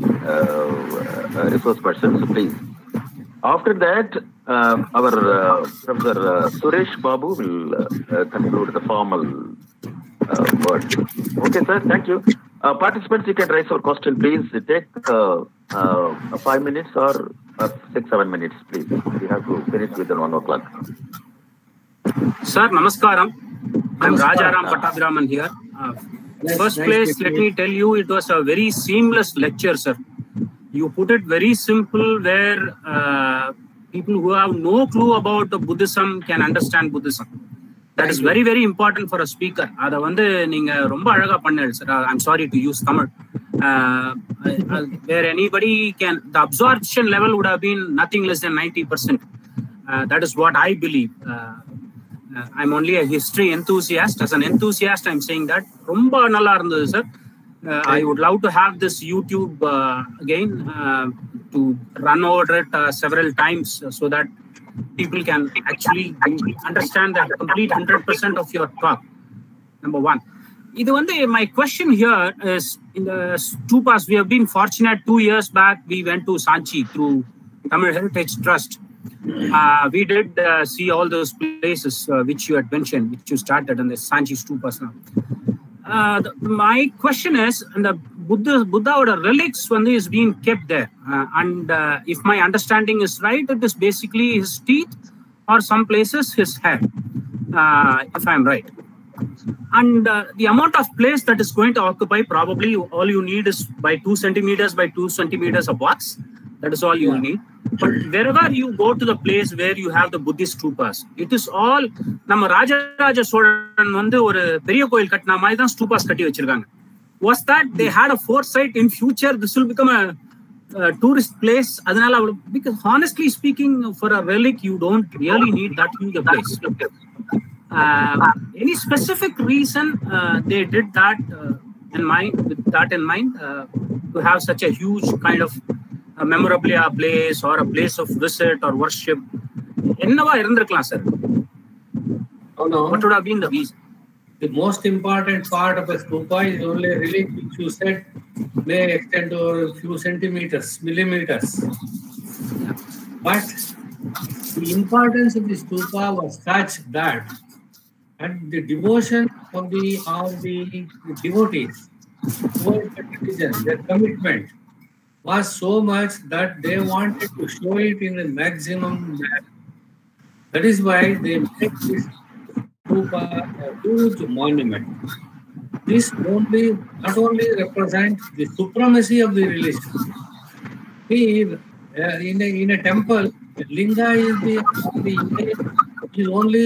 uh, resource persons, please. After that, uh, our uh, Professor uh, Suresh Babu will uh, uh, conclude the formal uh, word. Okay, sir. Thank you. Uh, participants, you can raise your question, please. Take uh, uh, five minutes or uh, six, seven minutes, please. We have to finish within one o'clock. Sir, namaskaram. I'm Rajaram Pattabhiraman here. Uh, first nice place, to let meet me tell you, it was a very seamless lecture, sir. You put it very simple where uh, people who have no clue about the Buddhism can understand Buddhism. That is very, very important for a speaker. அதை வந்து நீங்க ரொம்ப அழகா பண்ணீங்க sir. I'm sorry to use Tamil. Uh, uh, where anybody can, the absorption level would have been nothing less than ninety percent. Uh, that is what I believe. Uh, uh, I'm only a history enthusiast. As an enthusiast, I'm saying that. ரொம்ப நல்லா இருந்தது sir. Uh, I would love to have this YouTube uh, again uh, to run over it uh, several times uh, so that people can actually understand the complete one hundred percent of your talk. Number one. This one, my question here is, in the stupas, we have been fortunate. Two years back, we went to Sanchi through Tamil Heritage Trust. Uh, we did uh, see all those places uh, which you had mentioned, which you started in the Sanchi stupas now. Uh, the, my question is, the Buddha, Buddha or relics when is being kept there, uh, and uh, if my understanding is right, it is basically his teeth, or some places his hair, uh, if I'm right. And uh, the amount of place that is going to occupy, probably all you need is by two centimeters by two centimeters of box. That is all you need. But wherever you go to the place where you have the Buddhist stupas, it is all. நம்ம ராஜராஜ சோழன் வந்து ஒரு பெரிய கோயில் கட்டின மாதிரி தான் stupas கட்டி வச்சிருக்காங்க. Was that they had a foresight in future this will become a, a tourist place? அதனால because honestly speaking, for a relic you don't really need that huge a place. Uh, any specific reason uh, they did that uh, in mind, with that in mind, uh, to have such a huge kind of a memorabilia place or a place of visit or worship? என்னவா இருந்திருக்கலாம் sir? Oh, no. What would have been the reason? The most important part of a stupa is only a relic which you said may extend to a few centimeters, millimeters. But the importance of the stupa was such that, and the devotion of the of the devotees towards the religion, their commitment was so much that they wanted to show it in the maximum manner. That is why they make this stupa a huge monument. This only not only represents the supremacy of the religion. See, uh, in a in a temple, linga is the the image is only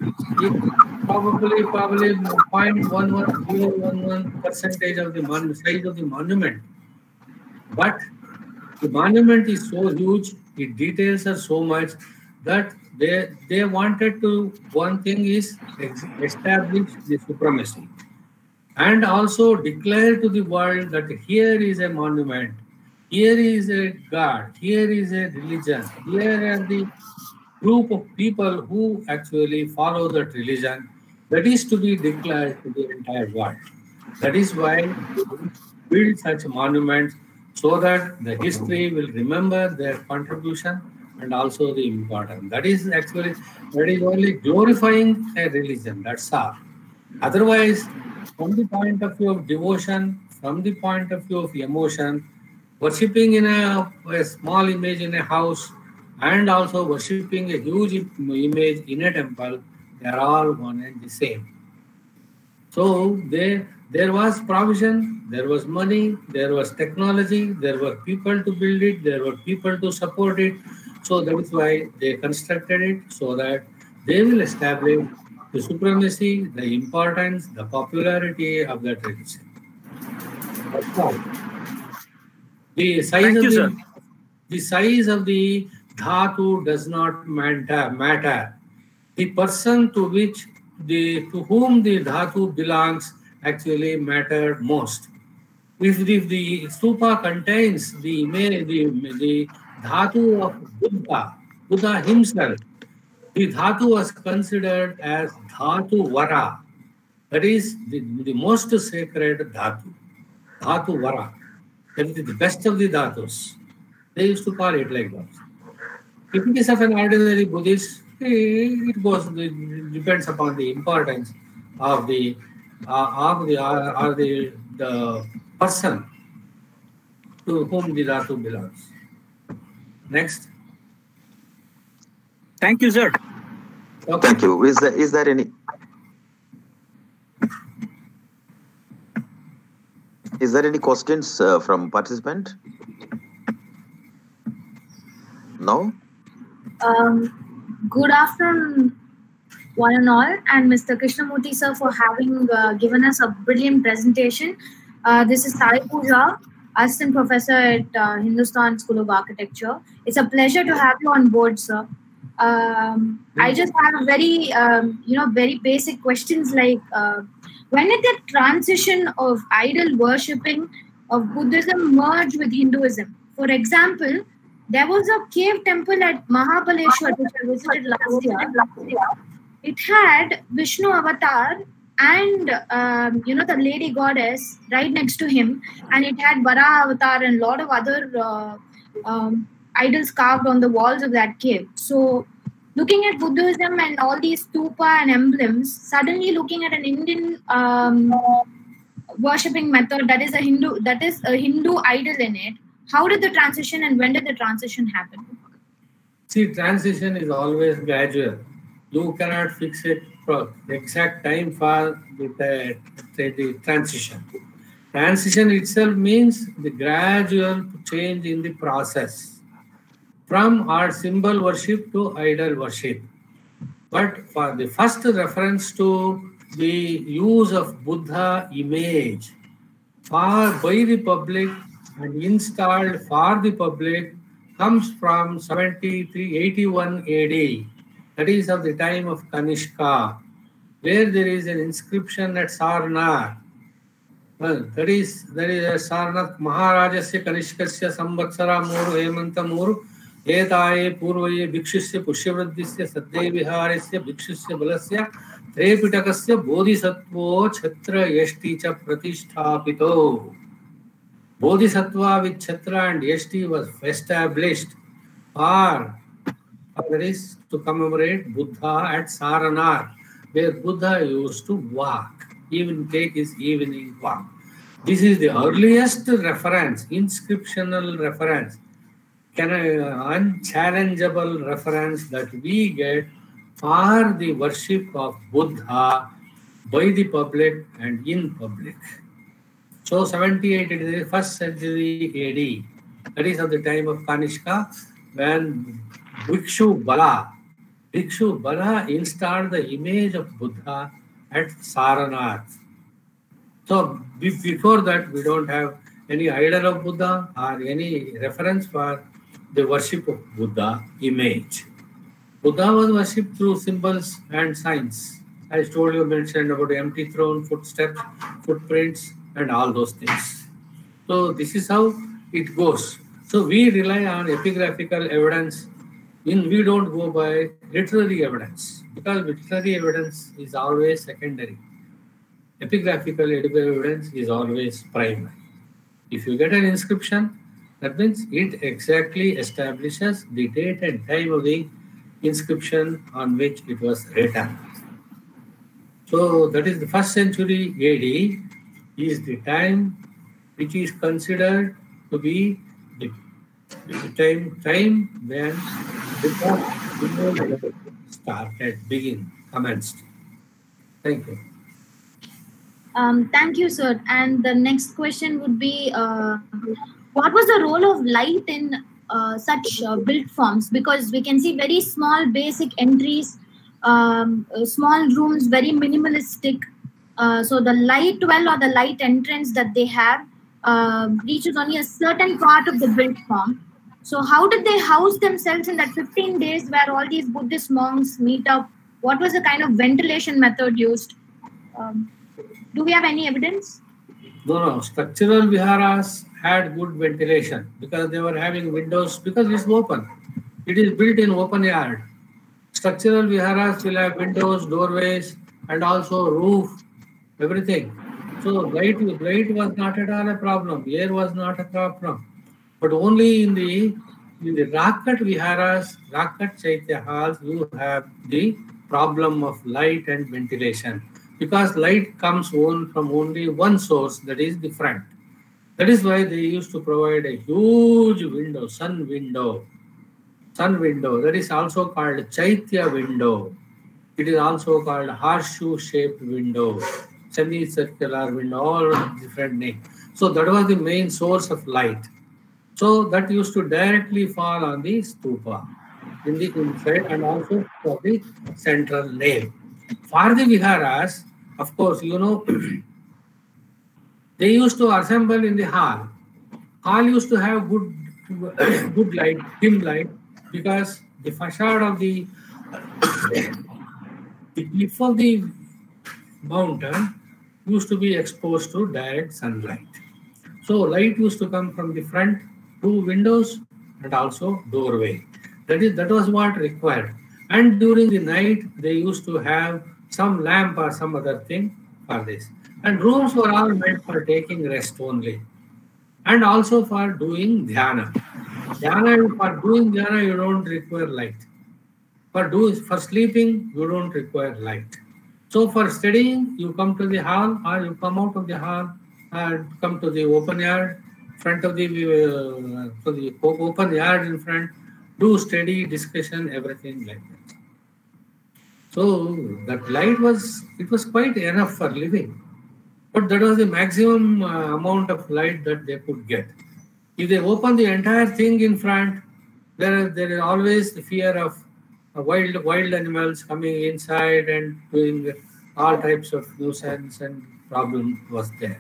probably probably zero point one one percentage of the mon- size of the monument. But the monument is so huge, the details are so much that they they wanted to, one thing is establish the supremacy and also declare to the world that here is a monument, here is a God, here is a religion, here are the group of people who actually follow that religion, that is to be declared to the entire world. That is why we build such monuments, so that the history will remember their contribution and also the importance. That is actually, that is only glorifying a religion, that's all. Otherwise, from the point of view of devotion, from the point of view of emotion, worshipping in a, a small image in a house and also worshipping a huge image in a temple, they are all one and the same. So they, there was provision, there was money, there was technology, there were people to build it, there were people to support it. So that is why they constructed it, so that they will establish the supremacy, the importance, the popularity of that religion. The size Thank of you, the, sir. the size of the dhatu does not matter. matter. The person to which the to whom the dhatu belongs actually mattered most. If the, if the stupa contains the image, the, the dhatu of Buddha, Buddha himself, the dhatu was considered as dhatu vara. That is the, the most sacred dhatu, dhatu vara. That is the best of the dhatus. They used to call it like that. If it is of an ordinary Buddhist, it goes, it depends upon the importance of the uh, of the uh, or the the person to whom the dhatu belongs. Next. Thank you, sir. Okay. Thank you. Is there, is there any is there any questions uh, from participant? No. Um, good afternoon, one and all, and Mister Krishnamurthy sir for having uh, given us a brilliant presentation. Uh, this is Sai Pooja, Assistant Professor at uh, Hindustan School of Architecture. It's a pleasure to have you on board, sir. Um, I just have a very, um, you know, very basic questions like, uh, when did the transition of idol worshipping of Buddhism merge with Hinduism? For example, there was a cave temple at Mahabaleshwar, which I visited last year. It had Vishnu avatar and, um, you know, the lady goddess right next to him. And it had Vara avatar and a lot of other uh, um, idols carved on the walls of that cave. So looking at Buddhism and all these stupa and emblems, suddenly looking at an Indian um, worshipping method that is a Hindu, that is a Hindu idol in it, how did the transition and when did the transition happen? See, transition is always gradual. You cannot fix it for the exact time for the, the, the transition. Transition itself means the gradual change in the process from our symbol worship to idol worship. But for the first reference to the use of Buddha image for by the public and installed for the public comes from seventy-three eighty-one A D. That is of the time of Kanishka, where there is an inscription at Sarnath. Well, that is that is a Sarnath Maharajasya Kanishkasya Samvatsara Muru Hemanta Muru Etaye Purvaye Bhikshusya Pushyavradisya Sadde Viharesya Bhikshusya Balasya Trepitakasya Bodhisattvo Chhatra Yashti Cha Pratisthapito. Bodhisattva with Chhatra and Yashti was established for, that is to commemorate Buddha at Sarnath, where Buddha used to walk, even take his evening walk. This is the earliest reference, inscriptional reference, can, uh, unchallengeable reference that we get for the worship of Buddha by the public and in public. So seventy-eight, it is the first century A D. That is at the time of Kanishka, when Bhikshu Bala, Bhikshu Bala installed the image of Buddha at Sarnath. So before that, we don't have any idol of Buddha or any reference for the worship of Buddha image. Buddha was worshipped through symbols and signs. I told you, mentioned about empty throne, footsteps, footprints, and all those things. So this is how it goes. So we rely on epigraphical evidence. In we don't go by literary evidence, because literary evidence is always secondary. epigraphical evidence is always primary. If you get an inscription, that means it exactly establishes the date and time of the inscription on which it was written. So that is the first century A D is the time which is considered to be the, the time, time when the started, begin, commenced. Thank you. Um, thank you, sir. And the next question would be, uh, what was the role of light in uh, such uh, built forms? Because we can see very small basic entries, um, uh, small rooms, very minimalistic. Uh, so the light well or the light entrance that they have uh, reaches only a certain part of the built form. So how did they house themselves in that fifteen days where all these Buddhist monks meet up? What was the kind of ventilation method used? Um, do we have any evidence? No, no. Structural viharas had good ventilation because they were having windows, because it's open. It is built in open yard. Structural viharas will have windows, doorways, and also roof, everything. So light, light was not at all a problem. Air was not a problem. But only in the in the Rakat viharas, Rakat Chaitya halls, you have the problem of light and ventilation. Because light comes on from only one source, that is the front. That is why they used to provide a huge window, sun window. Sun window, that is also called Chaitya window. It is also called horseshoe-shaped window, semicircular window, all different names. So that was the main source of light. So that used to directly fall on the stupa in the inside and also for the central nave. For the viharas, of course, you know, they used to assemble in the hall. Hall used to have good, good light, dim light, because the facade of the, the cliff of the mountain used to be exposed to direct sunlight. So light used to come from the front, two windows, and also doorway. That is, that was what required. And during the night, they used to have some lamp or some other thing for this. And rooms were all meant for taking rest only. And also for doing dhyana. Dhyana, for doing dhyana, you don't require light. For, do, for sleeping, you don't require light. So for studying, you come to the hall or you come out of the hall and come to the open yard, front of the, uh, to the open yard in front, do study, discussion, everything like that. So that light was, it was quite enough for living. But that was the maximum uh, amount of light that they could get. If they open the entire thing in front, there, there is always the fear of uh, wild, wild animals coming inside and doing all types of nuisance, and problem was there.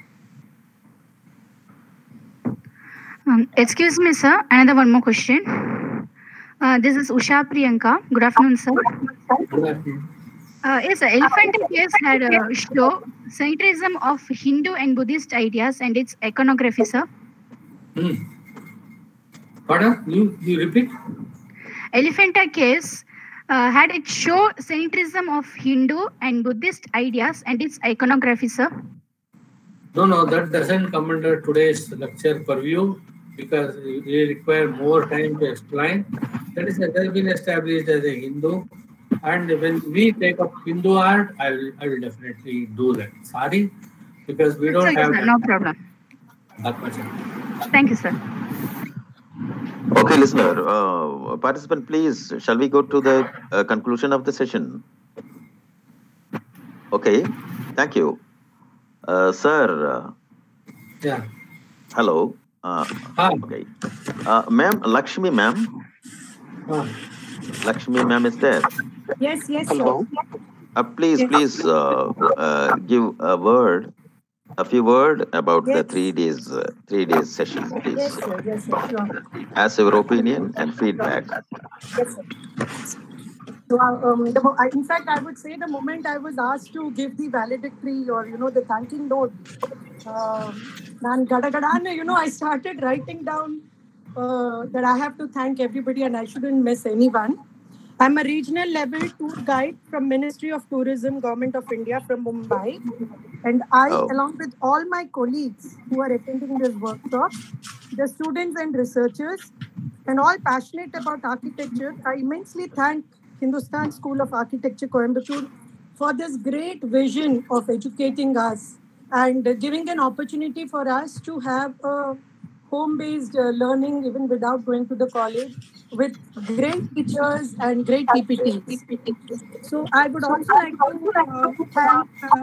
Um, excuse me, sir. Another one more question. Uh, this is Usha Priyanka. Good afternoon, sir. Good afternoon. Uh, yes, sir. Elephant case had a show centrism of Hindu and Buddhist ideas and its iconography, sir. Hmm. Pardon? You, you repeat? Elephanta case uh, had it show centrism of Hindu and Buddhist ideas and its iconography, sir. No, no, that doesn't come under today's lecture purview because we require more time to explain. That is, that has been established as a Hindu. And when we take up Hindu art, I will, I will definitely do that. Sorry, because we don't it's have... Okay, sir, no problem. That much. Thank you, sir. Okay, listener, uh, participant, please, shall we go to the uh, conclusion of the session? Okay, thank you. Uh, sir. Uh, yeah. Hello. Uh, Hi. Okay. Uh, ma'am, Lakshmi, ma'am. Huh. Lakshmi, ma'am is there. Yes, yes, Hello. sir. Uh, please, Yes. please uh, uh, give a word, a few word about Yes. the three days, uh, three days session, please. Yes, sir. Yes, sir. Sure. As your opinion and feedback. Yes, sir. So, uh, um, the, mo- I, in fact, I would say the moment I was asked to give the valedictory or, you know, the thanking note, uh, man, gada gada, you know, I started writing down uh, that I have to thank everybody and I shouldn't miss anyone. I'm a regional level tour guide from Ministry of Tourism, Government of India from Mumbai. And I, Oh. along with all my colleagues who are attending this workshop, the students and researchers, and all passionate about architecture, I immensely thank Hindustan School of Architecture, Coimbatore, for this great vision of educating us and giving an opportunity for us to have a home-based uh, learning even without going to the college with great teachers and great P P Ts. So I would also like to uh, thank uh,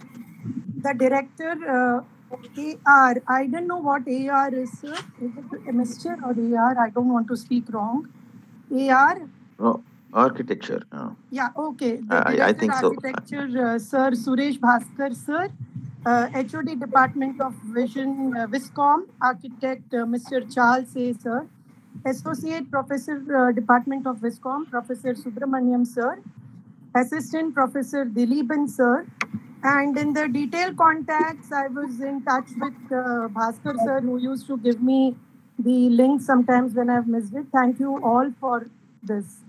the director, uh, A R. I don't know what A R is, sir. Is it a mixture or A R? I don't want to speak wrong. A R? No, architecture. uh, Yeah, okay. The I- I director think so. architecture, uh, Sir Suresh Bhaskar, sir. Uh, H O D Department of Vision, uh, Viscom, architect uh, Mister Charles A. Sir. Associate Professor, uh, Department of Viscom, Professor Subramaniam, sir. Assistant Professor Dileepan, sir. And in the detailed contacts, I was in touch with uh, Bhaskar, sir, who used to give me the link sometimes when I've missed it. Thank you all for this.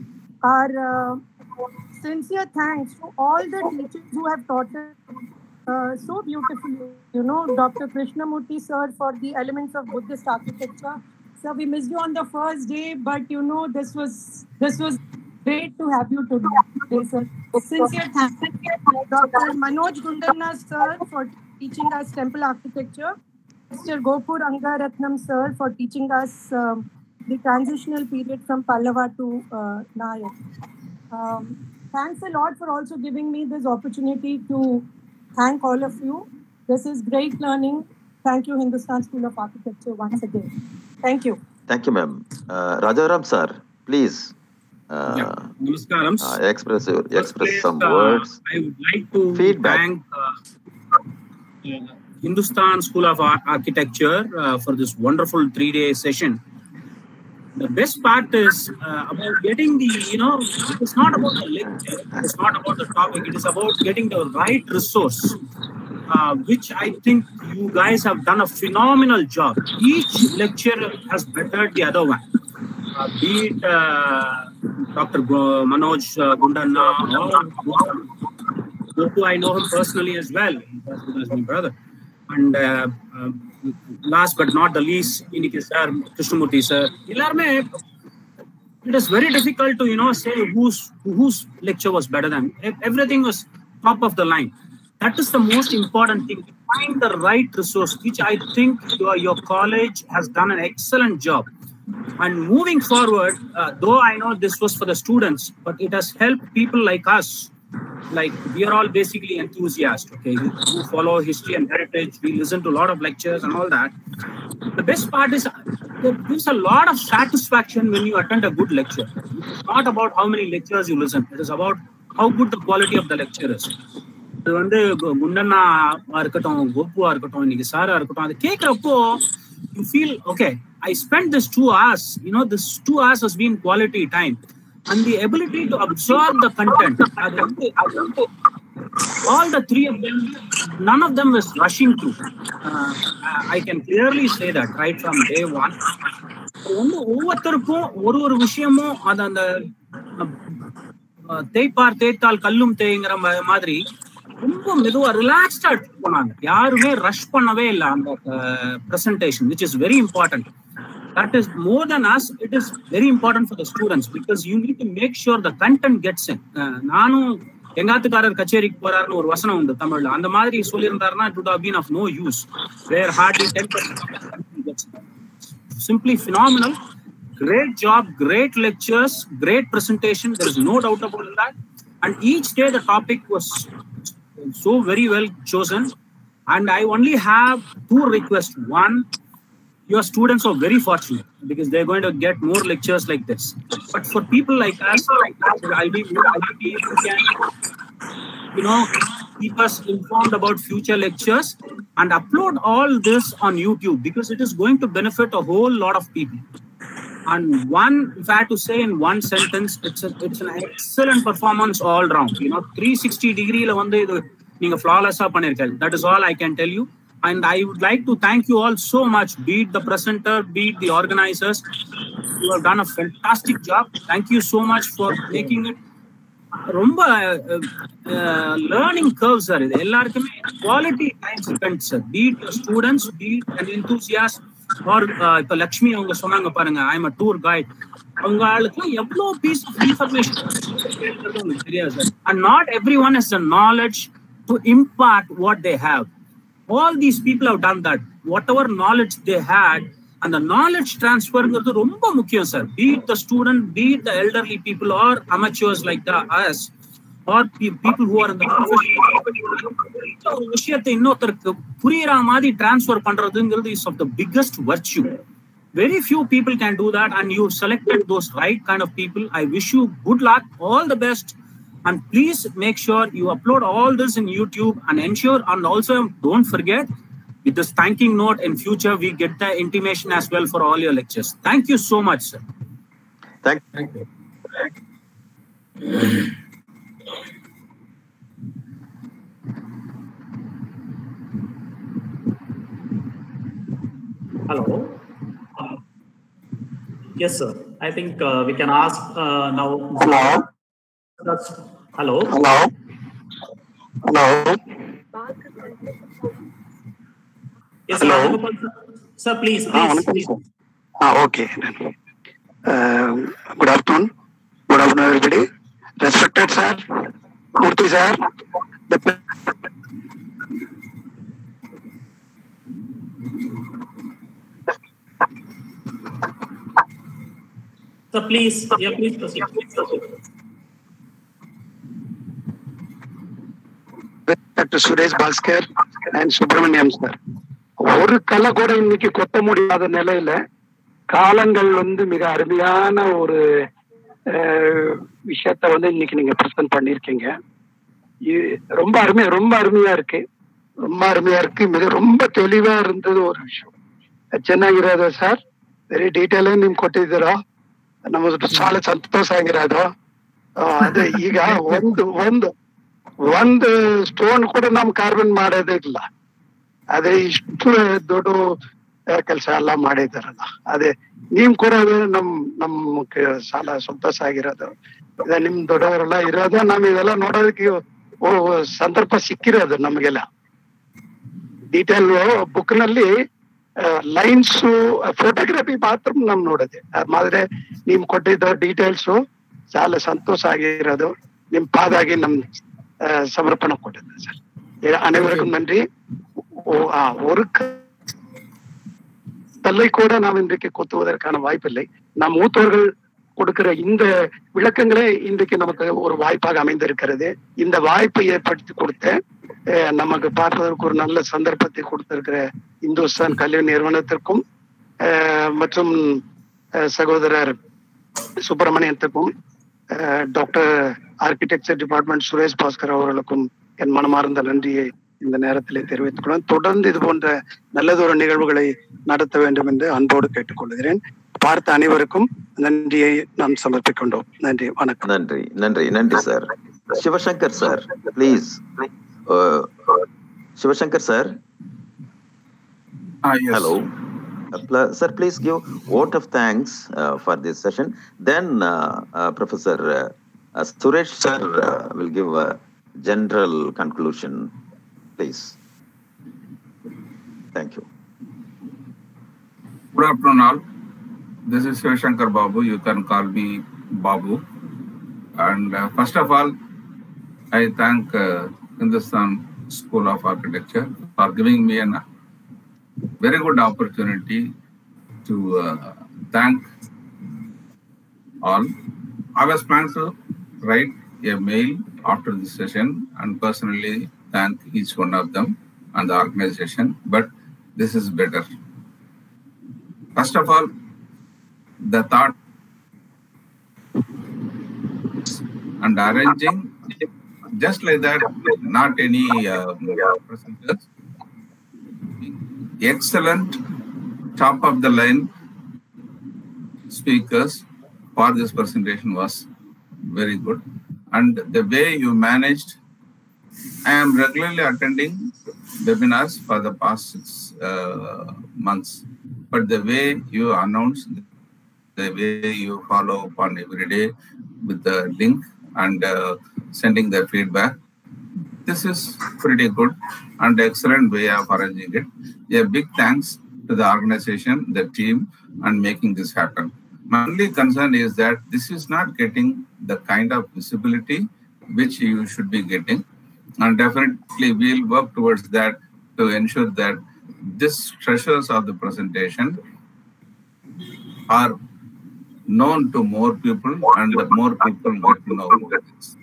Our uh, sincere thanks to all the teachers who have taught us uh, so beautifully. You know, Doctor Krishnamurti, sir, for the elements of Buddhist architecture. Sir, we missed you on the first day, but you know, this was this was great to have you today, sir. Sincere thanks. Doctor Manoj Gundanna, sir, for teaching us temple architecture. Mister Gopur Angaratnam, sir, for teaching us um, the transitional period from Pallava to uh, Nayak. Um, thanks a lot for also giving me this opportunity to thank all of you. This is great learning. Thank you, Hindustan School of Architecture, once again. Thank you. Thank you, ma'am. Uh, Rajaram sir, please uh, Yeah. Namaskaram. uh, express your, First express place, some uh, words. I would like to Feedback. thank uh, uh, Hindustan School of Ar- Architecture uh, for this wonderful three-day session. The best part is uh, about getting the, you know, it's not about the lecture, it's not about the topic, it is about getting the right resource, uh, which I think you guys have done a phenomenal job. Each lecture has bettered the other one. Uh, be it uh, Doctor Go- Manoj uh, Gundanna or Gopu, I know him personally as well. He was my brother. And uh, uh, last but not the least, Iniki sir, Krishnamurti sir, Illarme, it is very difficult to, you know, say whose whose lecture was better than. Everything was top of the line. That is the most important thing. Find the right resource, which I think your, your college has done an excellent job. And moving forward, uh, though I know this was for the students, but it has helped people like us. Like, we are all basically enthusiasts, okay? We, we follow history and heritage. We listen to a lot of lectures and all that. The best part is there gives a lot of satisfaction when you attend a good lecture. It's not about how many lectures you listen. It is about how good the quality of the lecture is. அது வந்து குண்டண்ணா இருக்கட்டும், கோபுவா இருக்கட்டும், இன்னைக்கு சாரா இருக்கட்டும், அது கேட்கிறப்போ you feel, okay, I spent this two hours, you know, this two hours has been quality time. And the ability to absorb the content, அது வந்து, அது வந்து, all the three of them, none of them was rushing through. Uh, I can clearly say that right from day one. வந்து ஒவ்வொருத்தருக்கும் ஒரு ஒரு விஷயமும் அது அந்த தேய்ப்பார் தேய்த்தால் கல்லும் தேய்ங்கிற மாதிரி ரொம்ப மெதுவா ரிலாக்ஸ்டா எடுத்து போனாங்க. யாருமே ரஷ் பண்ணவே இல்லை அந்த presentation, which is very important. That is more than us, it is very important for the students because you need to make sure the content gets in. நானும் எங்காத்துக்காரர் கச்சேரிக்கு போறாருன்னு ஒரு வசனம் உண்டு தமிழ்ல, அந்த மாதிரி சொல்லியிருந்தாருன்னா it would have been of no use, where hardly ten percent of the content gets in. Simply phenomenal. Great job, great lectures, great presentation. There is no doubt about that. And each day the topic was so very well chosen. And I only have two requests. One, your students are very fortunate because they're going to get more lectures like this. But for people like us, like us, I believe you can, you know, keep us informed about future lectures and upload all this on YouTube because it is going to benefit a whole lot of people. And one, if I had to say in one sentence, it's a, it's an excellent performance all round. You know, three sixty degree la vandu idu neenga flawless ah pannirukal. That is all I can tell you. And I would like to thank you all so much, be it the presenter, be it the organizers. You have done a fantastic job. Thank you so much for making it. ரொம்ப learning curve sir. இது எல்லாருக்குமே quality time spend sir. Be it students, be it an enthusiast, or இப்போ லக்ஷ்மி அவங்க சொன்னாங்க பாருங்க, I am a tour guide. அவங்க ஆளுக்குலாம் எவ்வளோ பீஸ் ஆஃப் இன்ஃபர்மேஷன் உங்களுக்கு தெரியாது sir. And not every one has the knowledge to impart what they have. All these people have done that. Whatever knowledge they had, அந்த knowledge டிரான்ஸ்ஃபர்ங்கிறது ரொம்ப முக்கியம் sir. Be it the student, be it the elderly people, or amateurs like the us, or people who are இந்த ஒரு விஷயத்தை இன்னொருத்தருக்கு புரியுற மாதிரி டிரான்ஸ்ஃபர் பண்றதுங்கிறது is of the biggest virtue. Very few people can do that, and you selected those right kind of people. I wish you good luck, all the best, and please make sure you upload all this in YouTube and ensure, and also don't forget, with this thanking note, in future we get the intimation as well for all your lectures. Thank you so much, sir. Thank, Thank you. Hello. Yes, sir. I think uh, we can ask uh, now. Hello. Hello. Hello. Hello. Yes, Hello. sir. Sir, please, please. Ah, please. ah okay. Uh, good afternoon. Good afternoon, everybody. Respected sir, Murthy sir. The Sir, please, yeah, please proceed. Please proceed. Doctor Suresh Bhaskar and Subramaniam sir. ஒரு கலை கூட இன்னைக்கு கொத்த முடியாத நிலையில காலங்கள் வந்து மிக அருமையான ஒரு விஷயத்த வந்து இன்னைக்கு நீங்க பிரசன்ட் பண்ணிருக்கீங்க. ரொம்ப அருமையா ரொம்ப அருமையா இருக்கு ரொம்ப அருமையா இருக்கு மிக ரொம்ப தெளிவா இருந்தது ஒரு விஷயம். ಚೆನ್ನಾಗಿರೋದು ಸರ್. ವೆರಿ ಡೀಟೇಲ್ ಆಗಿ ನಿಮ್ ಕೊಟ್ಟಿದ್ದೀರಾ. ನಮಗೆ ಬಹಳ ಸಂತೋಷ ಆಗಿರೋದು. ಅದೇ ಈಗ ಒಂದು ಒಂದು ಒಂದು ಸ್ಟೋನ್ ಕೂಡ ನಮ್ ಕಾರ್ಬನ್ ಮಾಡೋದಿಲ್ಲ. ಅದೇ ಇಷ್ಟು ದೊಡ್ಡ ಕೆಲಸ ಎಲ್ಲ ಮಾಡಿದಾರಲ್ಲ, ಅದೇ ನೀವ್ ಕೂಡ ನಮ್ ನಮ್ಗೆ ಸಾಲ ಸಂತೋಷ ಆಗಿರೋದು. ನಿಮ್ ದೊಡ್ಡವರೆಲ್ಲ ಇರೋದು ನಮ್ ಇದೆಲ್ಲ ನೋಡೋದಕ್ಕೆ ಸಂದರ್ಭ ಸಿಕ್ಕಿರೋದು ನಮ್ಗೆಲ್ಲ. ಡೀಟೇಲ್ ಬುಕ್ ನಲ್ಲಿ ಲೈನ್ಸ್ ಫೋಟೋಗ್ರಫಿ ಮಾತ್ರ ನಮ್ ನೋಡಿದೆ. ಆದ್ರೆ ನಿಮ್ ಕೊಟ್ಟಿದ್ದ ಡೀಟೇಲ್ಸ್ చాలా ಸಂತೋಷ ಆಗಿರೋದು. ನಿಮ್ ಪಾದಾಗಿ ನಮ್ ಸಮರ್ಪಣೆ ಕೊಟ್ಟಿದ್ದೆ ಸರ್. அனைவருக்கும் நன்றி. ஒரு கல்லை கூட நாம் இன்றைக்கு கொத்துவதற்கான வாய்ப்பில்லை. நம் மூத்தோர்கள் கொடுக்கிற இந்த விளக்கங்களே இன்றைக்கு நமக்கு ஒரு வாய்ப்பாக அமைந்திருக்கிறது. இந்த வாய்ப்பை ஏற்படுத்தி கொடுத்த நமக்கு பார்ப்பதற்கு ஒரு நல்ல சந்தர்ப்பத்தை கொடுத்திருக்கிற இந்துஸ்தான் கல்வி நிறுவனத்திற்கும் மற்றும் சகோதரர் சுப்பிரமணியத்துக்கும் doctor architecture department Suresh Bhaskar அவர்களுக்கும் என் மனமார்ந்த நன்றியை இந்த நேரத்திலே தெரிவித்துக் கொள்கிறேன். தொடர்ந்து இது போன்ற நல்லதொரு நிகழ்வுகளை நடத்த வேண்டும் என்று அன்போடு கேட்டுக்கொள்கிறேன். பார்த்த அனைவருக்கும் நன்றியை நாம் சமர்ப்பிக்கின்றோம். நன்றி, வணக்கம். நன்றி நன்றி நன்றி sir. Sivashankar sir, please. Sivashankar sir. Hello sir, please give vote of thanks uh, for this session. Then uh, uh, Professor uh, uh, Suresh sir uh, will give a general conclusion, please. Thank you. Good afternoon all. This is Shivashankar Babu. You can call me Babu. And uh, first of all, I thank uh, Hindustan School of Architecture for giving me a very good opportunity to uh, thank all. I was planning to write a mail after this session and personally thank each one of them and the organization, but this is better. First of all, the thought and arranging just like that, not any uh, presenters. Excellent top of the line speakers for this presentation was very good, and the way you managed. I am regularly attending webinars for the past six uh, months. But the way you announce, the way you follow up on every day with the link and uh, sending the feedback, this is pretty good and excellent way of arranging it. A big thanks to the organization, the team, and making this happen. My only concern is that this is not getting the kind of visibility which you should be getting. And definitely we'll work towards that to ensure that these treasures of the presentation are known to more people and more people get to know about this.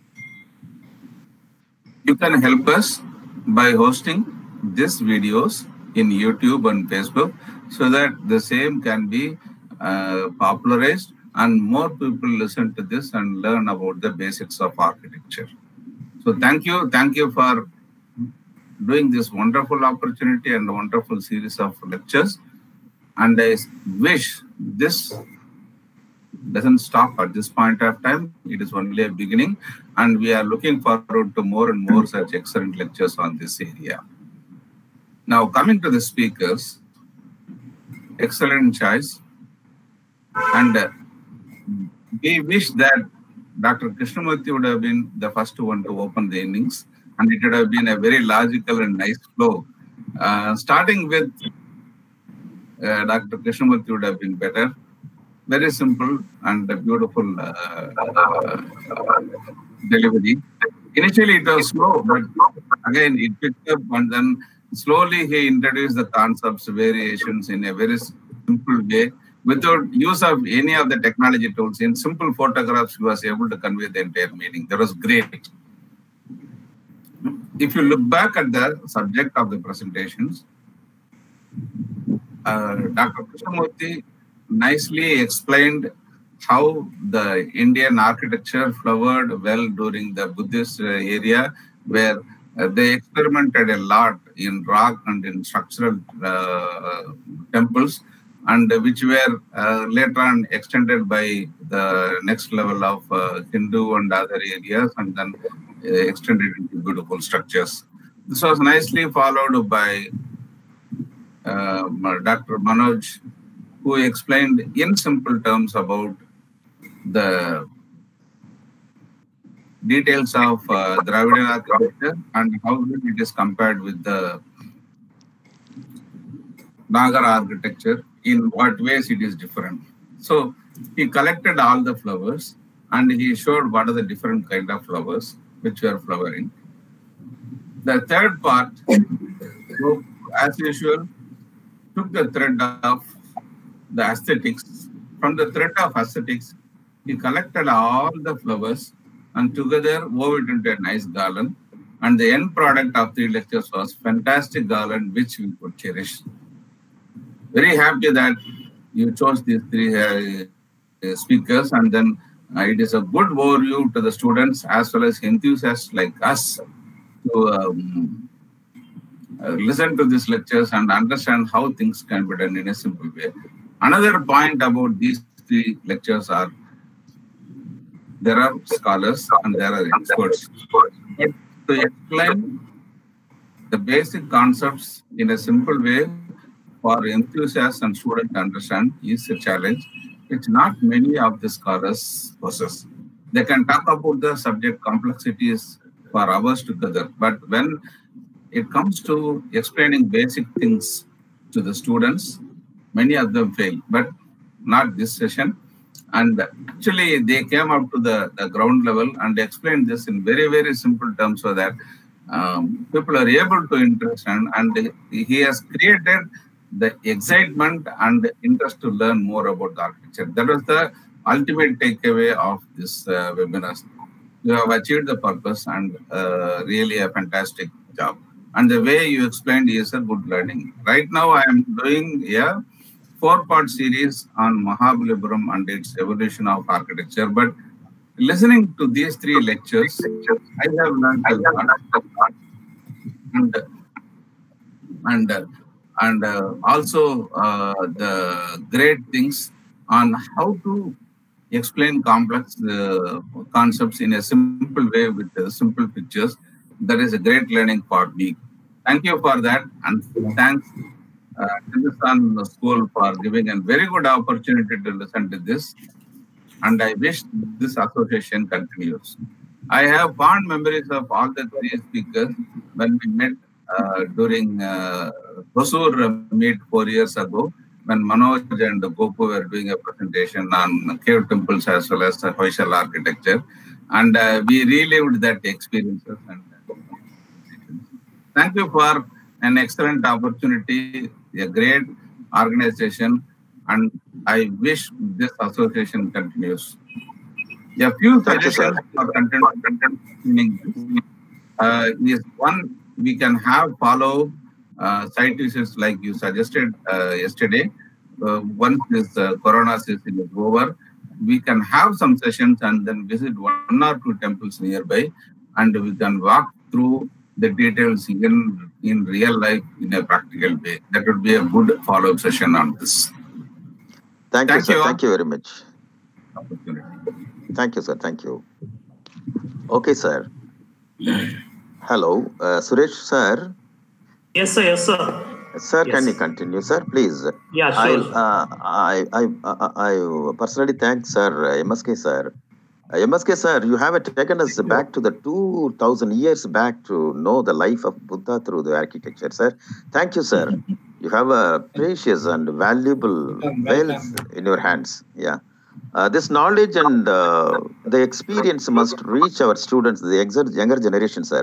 You can help us by hosting these videos in YouTube and Facebook so that the same can be uh, popularized and more people listen to this and learn about the basics of architecture. So thank you. Thank you for doing this wonderful opportunity and wonderful series of lectures. And I wish this doesn't stop at this point of time. It is only a beginning. And we are looking forward to more and more such excellent lectures on this area. Now, coming to the speakers, excellent choice. And uh, we wish that Doctor Krishnamurthy would have been the first one to open the innings, and it would have been a very logical and nice flow. Uh, starting with uh, Doctor Krishnamurthy would have been better. Very simple and beautiful uh, uh, delivery. Initially it was slow, but again it picked up, and then slowly he introduced the concepts, variations in a very simple way, without use of any of the technology tools. In simple photographs, he was able to convey the entire meaning. That was great. If you look back at the subject of the presentations, uh, Doctor Krishnamurthy nicely explained how the Indian architecture flowered well during the Buddhist uh, area, where uh, they experimented a lot in rock and in structural uh, temples, and which were uh, later on extended by the next level of uh, Hindu and other areas, and then uh, extended into beautiful structures. This was nicely followed by uh, Doctor Manoj, who explained in simple terms about the details of uh, Dravidian architecture and how it is compared with the Nagar architecture, in what ways it is different. So he collected all the flowers and he showed what are the different kind of flowers which were flowering. The third part, as usual, took the thread of the aesthetics. From the thread of aesthetics, he collected all the flowers and together wove it into a nice garland. And the end product of the lectures was fantastic garland, which we could cherish. Very happy that you chose these three uh, uh, speakers, and then uh, it is a good overview to the students as well as enthusiasts like us to um, uh, listen to these lectures and understand how things can be done in a simple way. Another point about these three lectures are there are scholars and there are experts. But to explain the basic concepts in a simple way for enthusiasts and students to understand is a challenge which not many of the scholars possess. They can talk about the subject complexities for hours together, but when it comes to explaining basic things to the students, many of them fail, but not this session. And actually, they came up to the, the ground level and explained this in very, very simple terms so that um, people are able to understand. And he has created the excitement and interest to learn more about the architecture. That was the ultimate takeaway of this uh, webinar. You have achieved the purpose and uh, really a fantastic job. And the way you explained is a good learning. Right now, I am doing a four-part series on Mahabalipuram and its evolution of architecture. But listening to these three lectures, I have learned a lot. And, and, and uh, also uh, the great things on how to explain complex uh, concepts in a simple way with uh, simple pictures. That is a great learning for me. thank you for that, and thanks uh, Hindustan School for giving a very good opportunity to listen to this. And I wish this association continues. I have fond memories of all the three speakers when we met uh, during uh, Hosur meet four years ago, when Manoj and Gopu were doing a presentation on cave temples as well as Hoysala architecture. And uh, we relived that experiences. And uh, thank you for an excellent opportunity, a great organization, and I wish this association continues. A few suggestions for content, content uh, is one, we can have follow uh, site visits like you suggested uh, yesterday. Uh, once this uh, corona season is over, we can have some sessions and then visit one or two temples nearby, and we can walk through the details in, in real life in a practical way. That would be a good follow-up session on this. Thank, Thank you, sir. you. Thank you very much. Opportunity. Thank you, sir. Thank you. Okay, sir. Hello, uh, Suresh, sir. Yes, sir. Yes, sir. Sir, Yes. can you continue, sir, please? Yeah, I, sure. uh, I, I, I, I personally thank Sir M S K, sir. Uh, M S K, sir, you have taken us back to the two thousand years back to know the life of Buddha through the architecture, sir. Thank you, sir. You have a precious and valuable wealth in your hands. Yeah. Uh, this knowledge and uh, the experience must reach our students, the ex- younger generation, sir.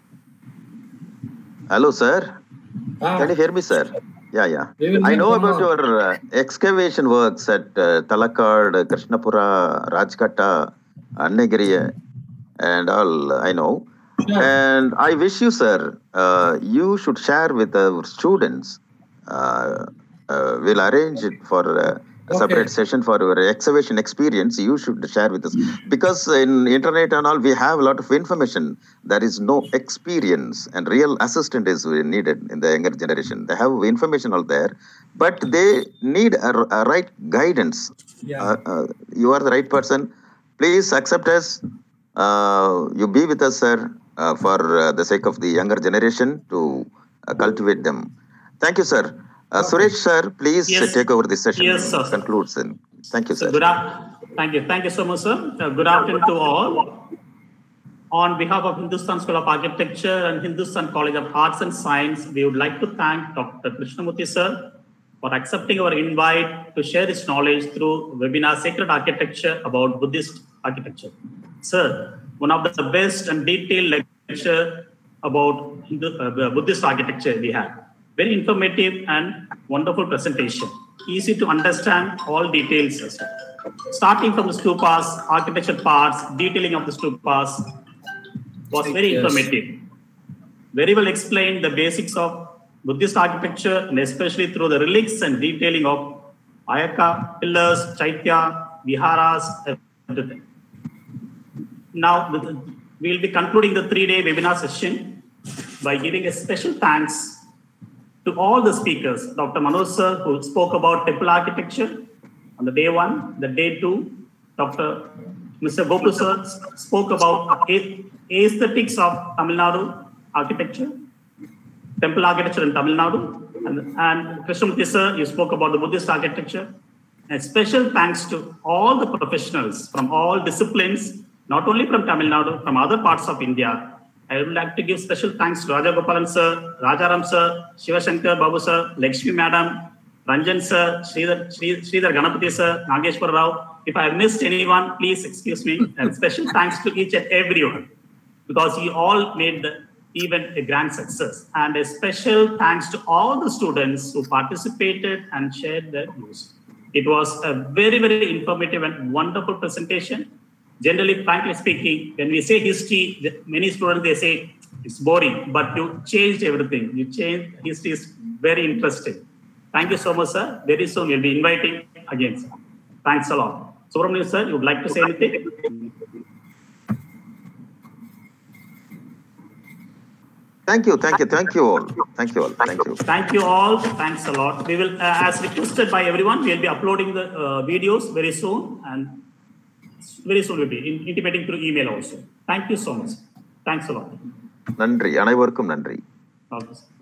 Hello, sir. Ah, Can you hear me, sir? Yeah, yeah. we will I hear know from about now. your uh, excavation works at uh, Talakad, Krishnapura, Rajkata, Annagiri, and all. I know. Sure. And I wish you, sir, uh, you should share with our students. Uh, uh, we'll arrange it for uh, a Okay. separate session for your excavation experience. You should share with us, because in internet and all we have a lot of information. There is no experience, and real assistant is needed in the younger generation. They have information out there, but they need a, a right guidance. Yeah. Uh, uh, you are the right person. Please accept us. Uh, you be with us, sir, uh, for uh, the sake of the younger generation to uh, cultivate them. Thank you, sir. Uh, Okay. Suresh, sir, please uh, Yes. take over this session. Yes, sir. Conclude, sir. Thank you, So sir. good af- Thank you. Thank you so much, sir. Uh, good afternoon to all. On behalf of Hindustan School of Architecture and Hindustan College of Arts and Science, we would like to thank Doctor Krishnamurthy, sir, for accepting our invite to share his knowledge through webinar Sacred Architecture about Buddhist architecture. Sir, one of the best and detailed lecture about Hindu, uh, Buddhist architecture we had. Very informative and wonderful presentation. Easy to understand all details. Sir. Starting from the stupas, architecture parts, detailing of the stupas was very Yes. informative. Very well explained the basics of Buddhist architecture, and especially through the relics and detailing of ayaka, pillars, chaitya, viharas, everything. Now, the- we'll be concluding the three-day webinar session by giving a special thanks to all the speakers. Doctor Manoj sir, who spoke about temple architecture on the day one, the day two. Doctor Mister Gopu sir spoke about a- aesthetics of Tamil Nadu architecture, temple architecture in Tamil Nadu. And, and Krishnamurthy sir, you spoke about the Buddhist architecture. And special thanks to all the professionals from all disciplines, not only from Tamil Nadu, from other parts of India. I would like to give special thanks to Raja Gopalan sir, Rajaram sir, Shivashankar Babu sir, Lakshmi madam, Ranjan sir, Sridhar, Sri- Sridhar Ganapati sir, Nageshwar Rao. If I have missed anyone, please excuse me. And special thanks to each and everyone, because you all made the event a grand success. And a special thanks to all the students who participated and shared their views. It was a very, very informative and wonderful presentation. Generally, frankly speaking, when we say history, the- many students, they say it's boring, but you changed everything. You changed, history is very interesting. Thank you so much, sir. Very soon we'll be inviting again, sir. Thanks a lot. Subramanian sir, you would like to say anything? Thank you, thank you, thank you all. Thank you all. Thank you. Thank you all. Thanks a lot. We will, uh, as requested by everyone, we'll be uploading the uh, videos very soon, and very soon we'll be in- intimating through email also. Thank you so much. Thanks a lot. நன்றி, அனைவருக்கும் நன்றி. Okay, sir.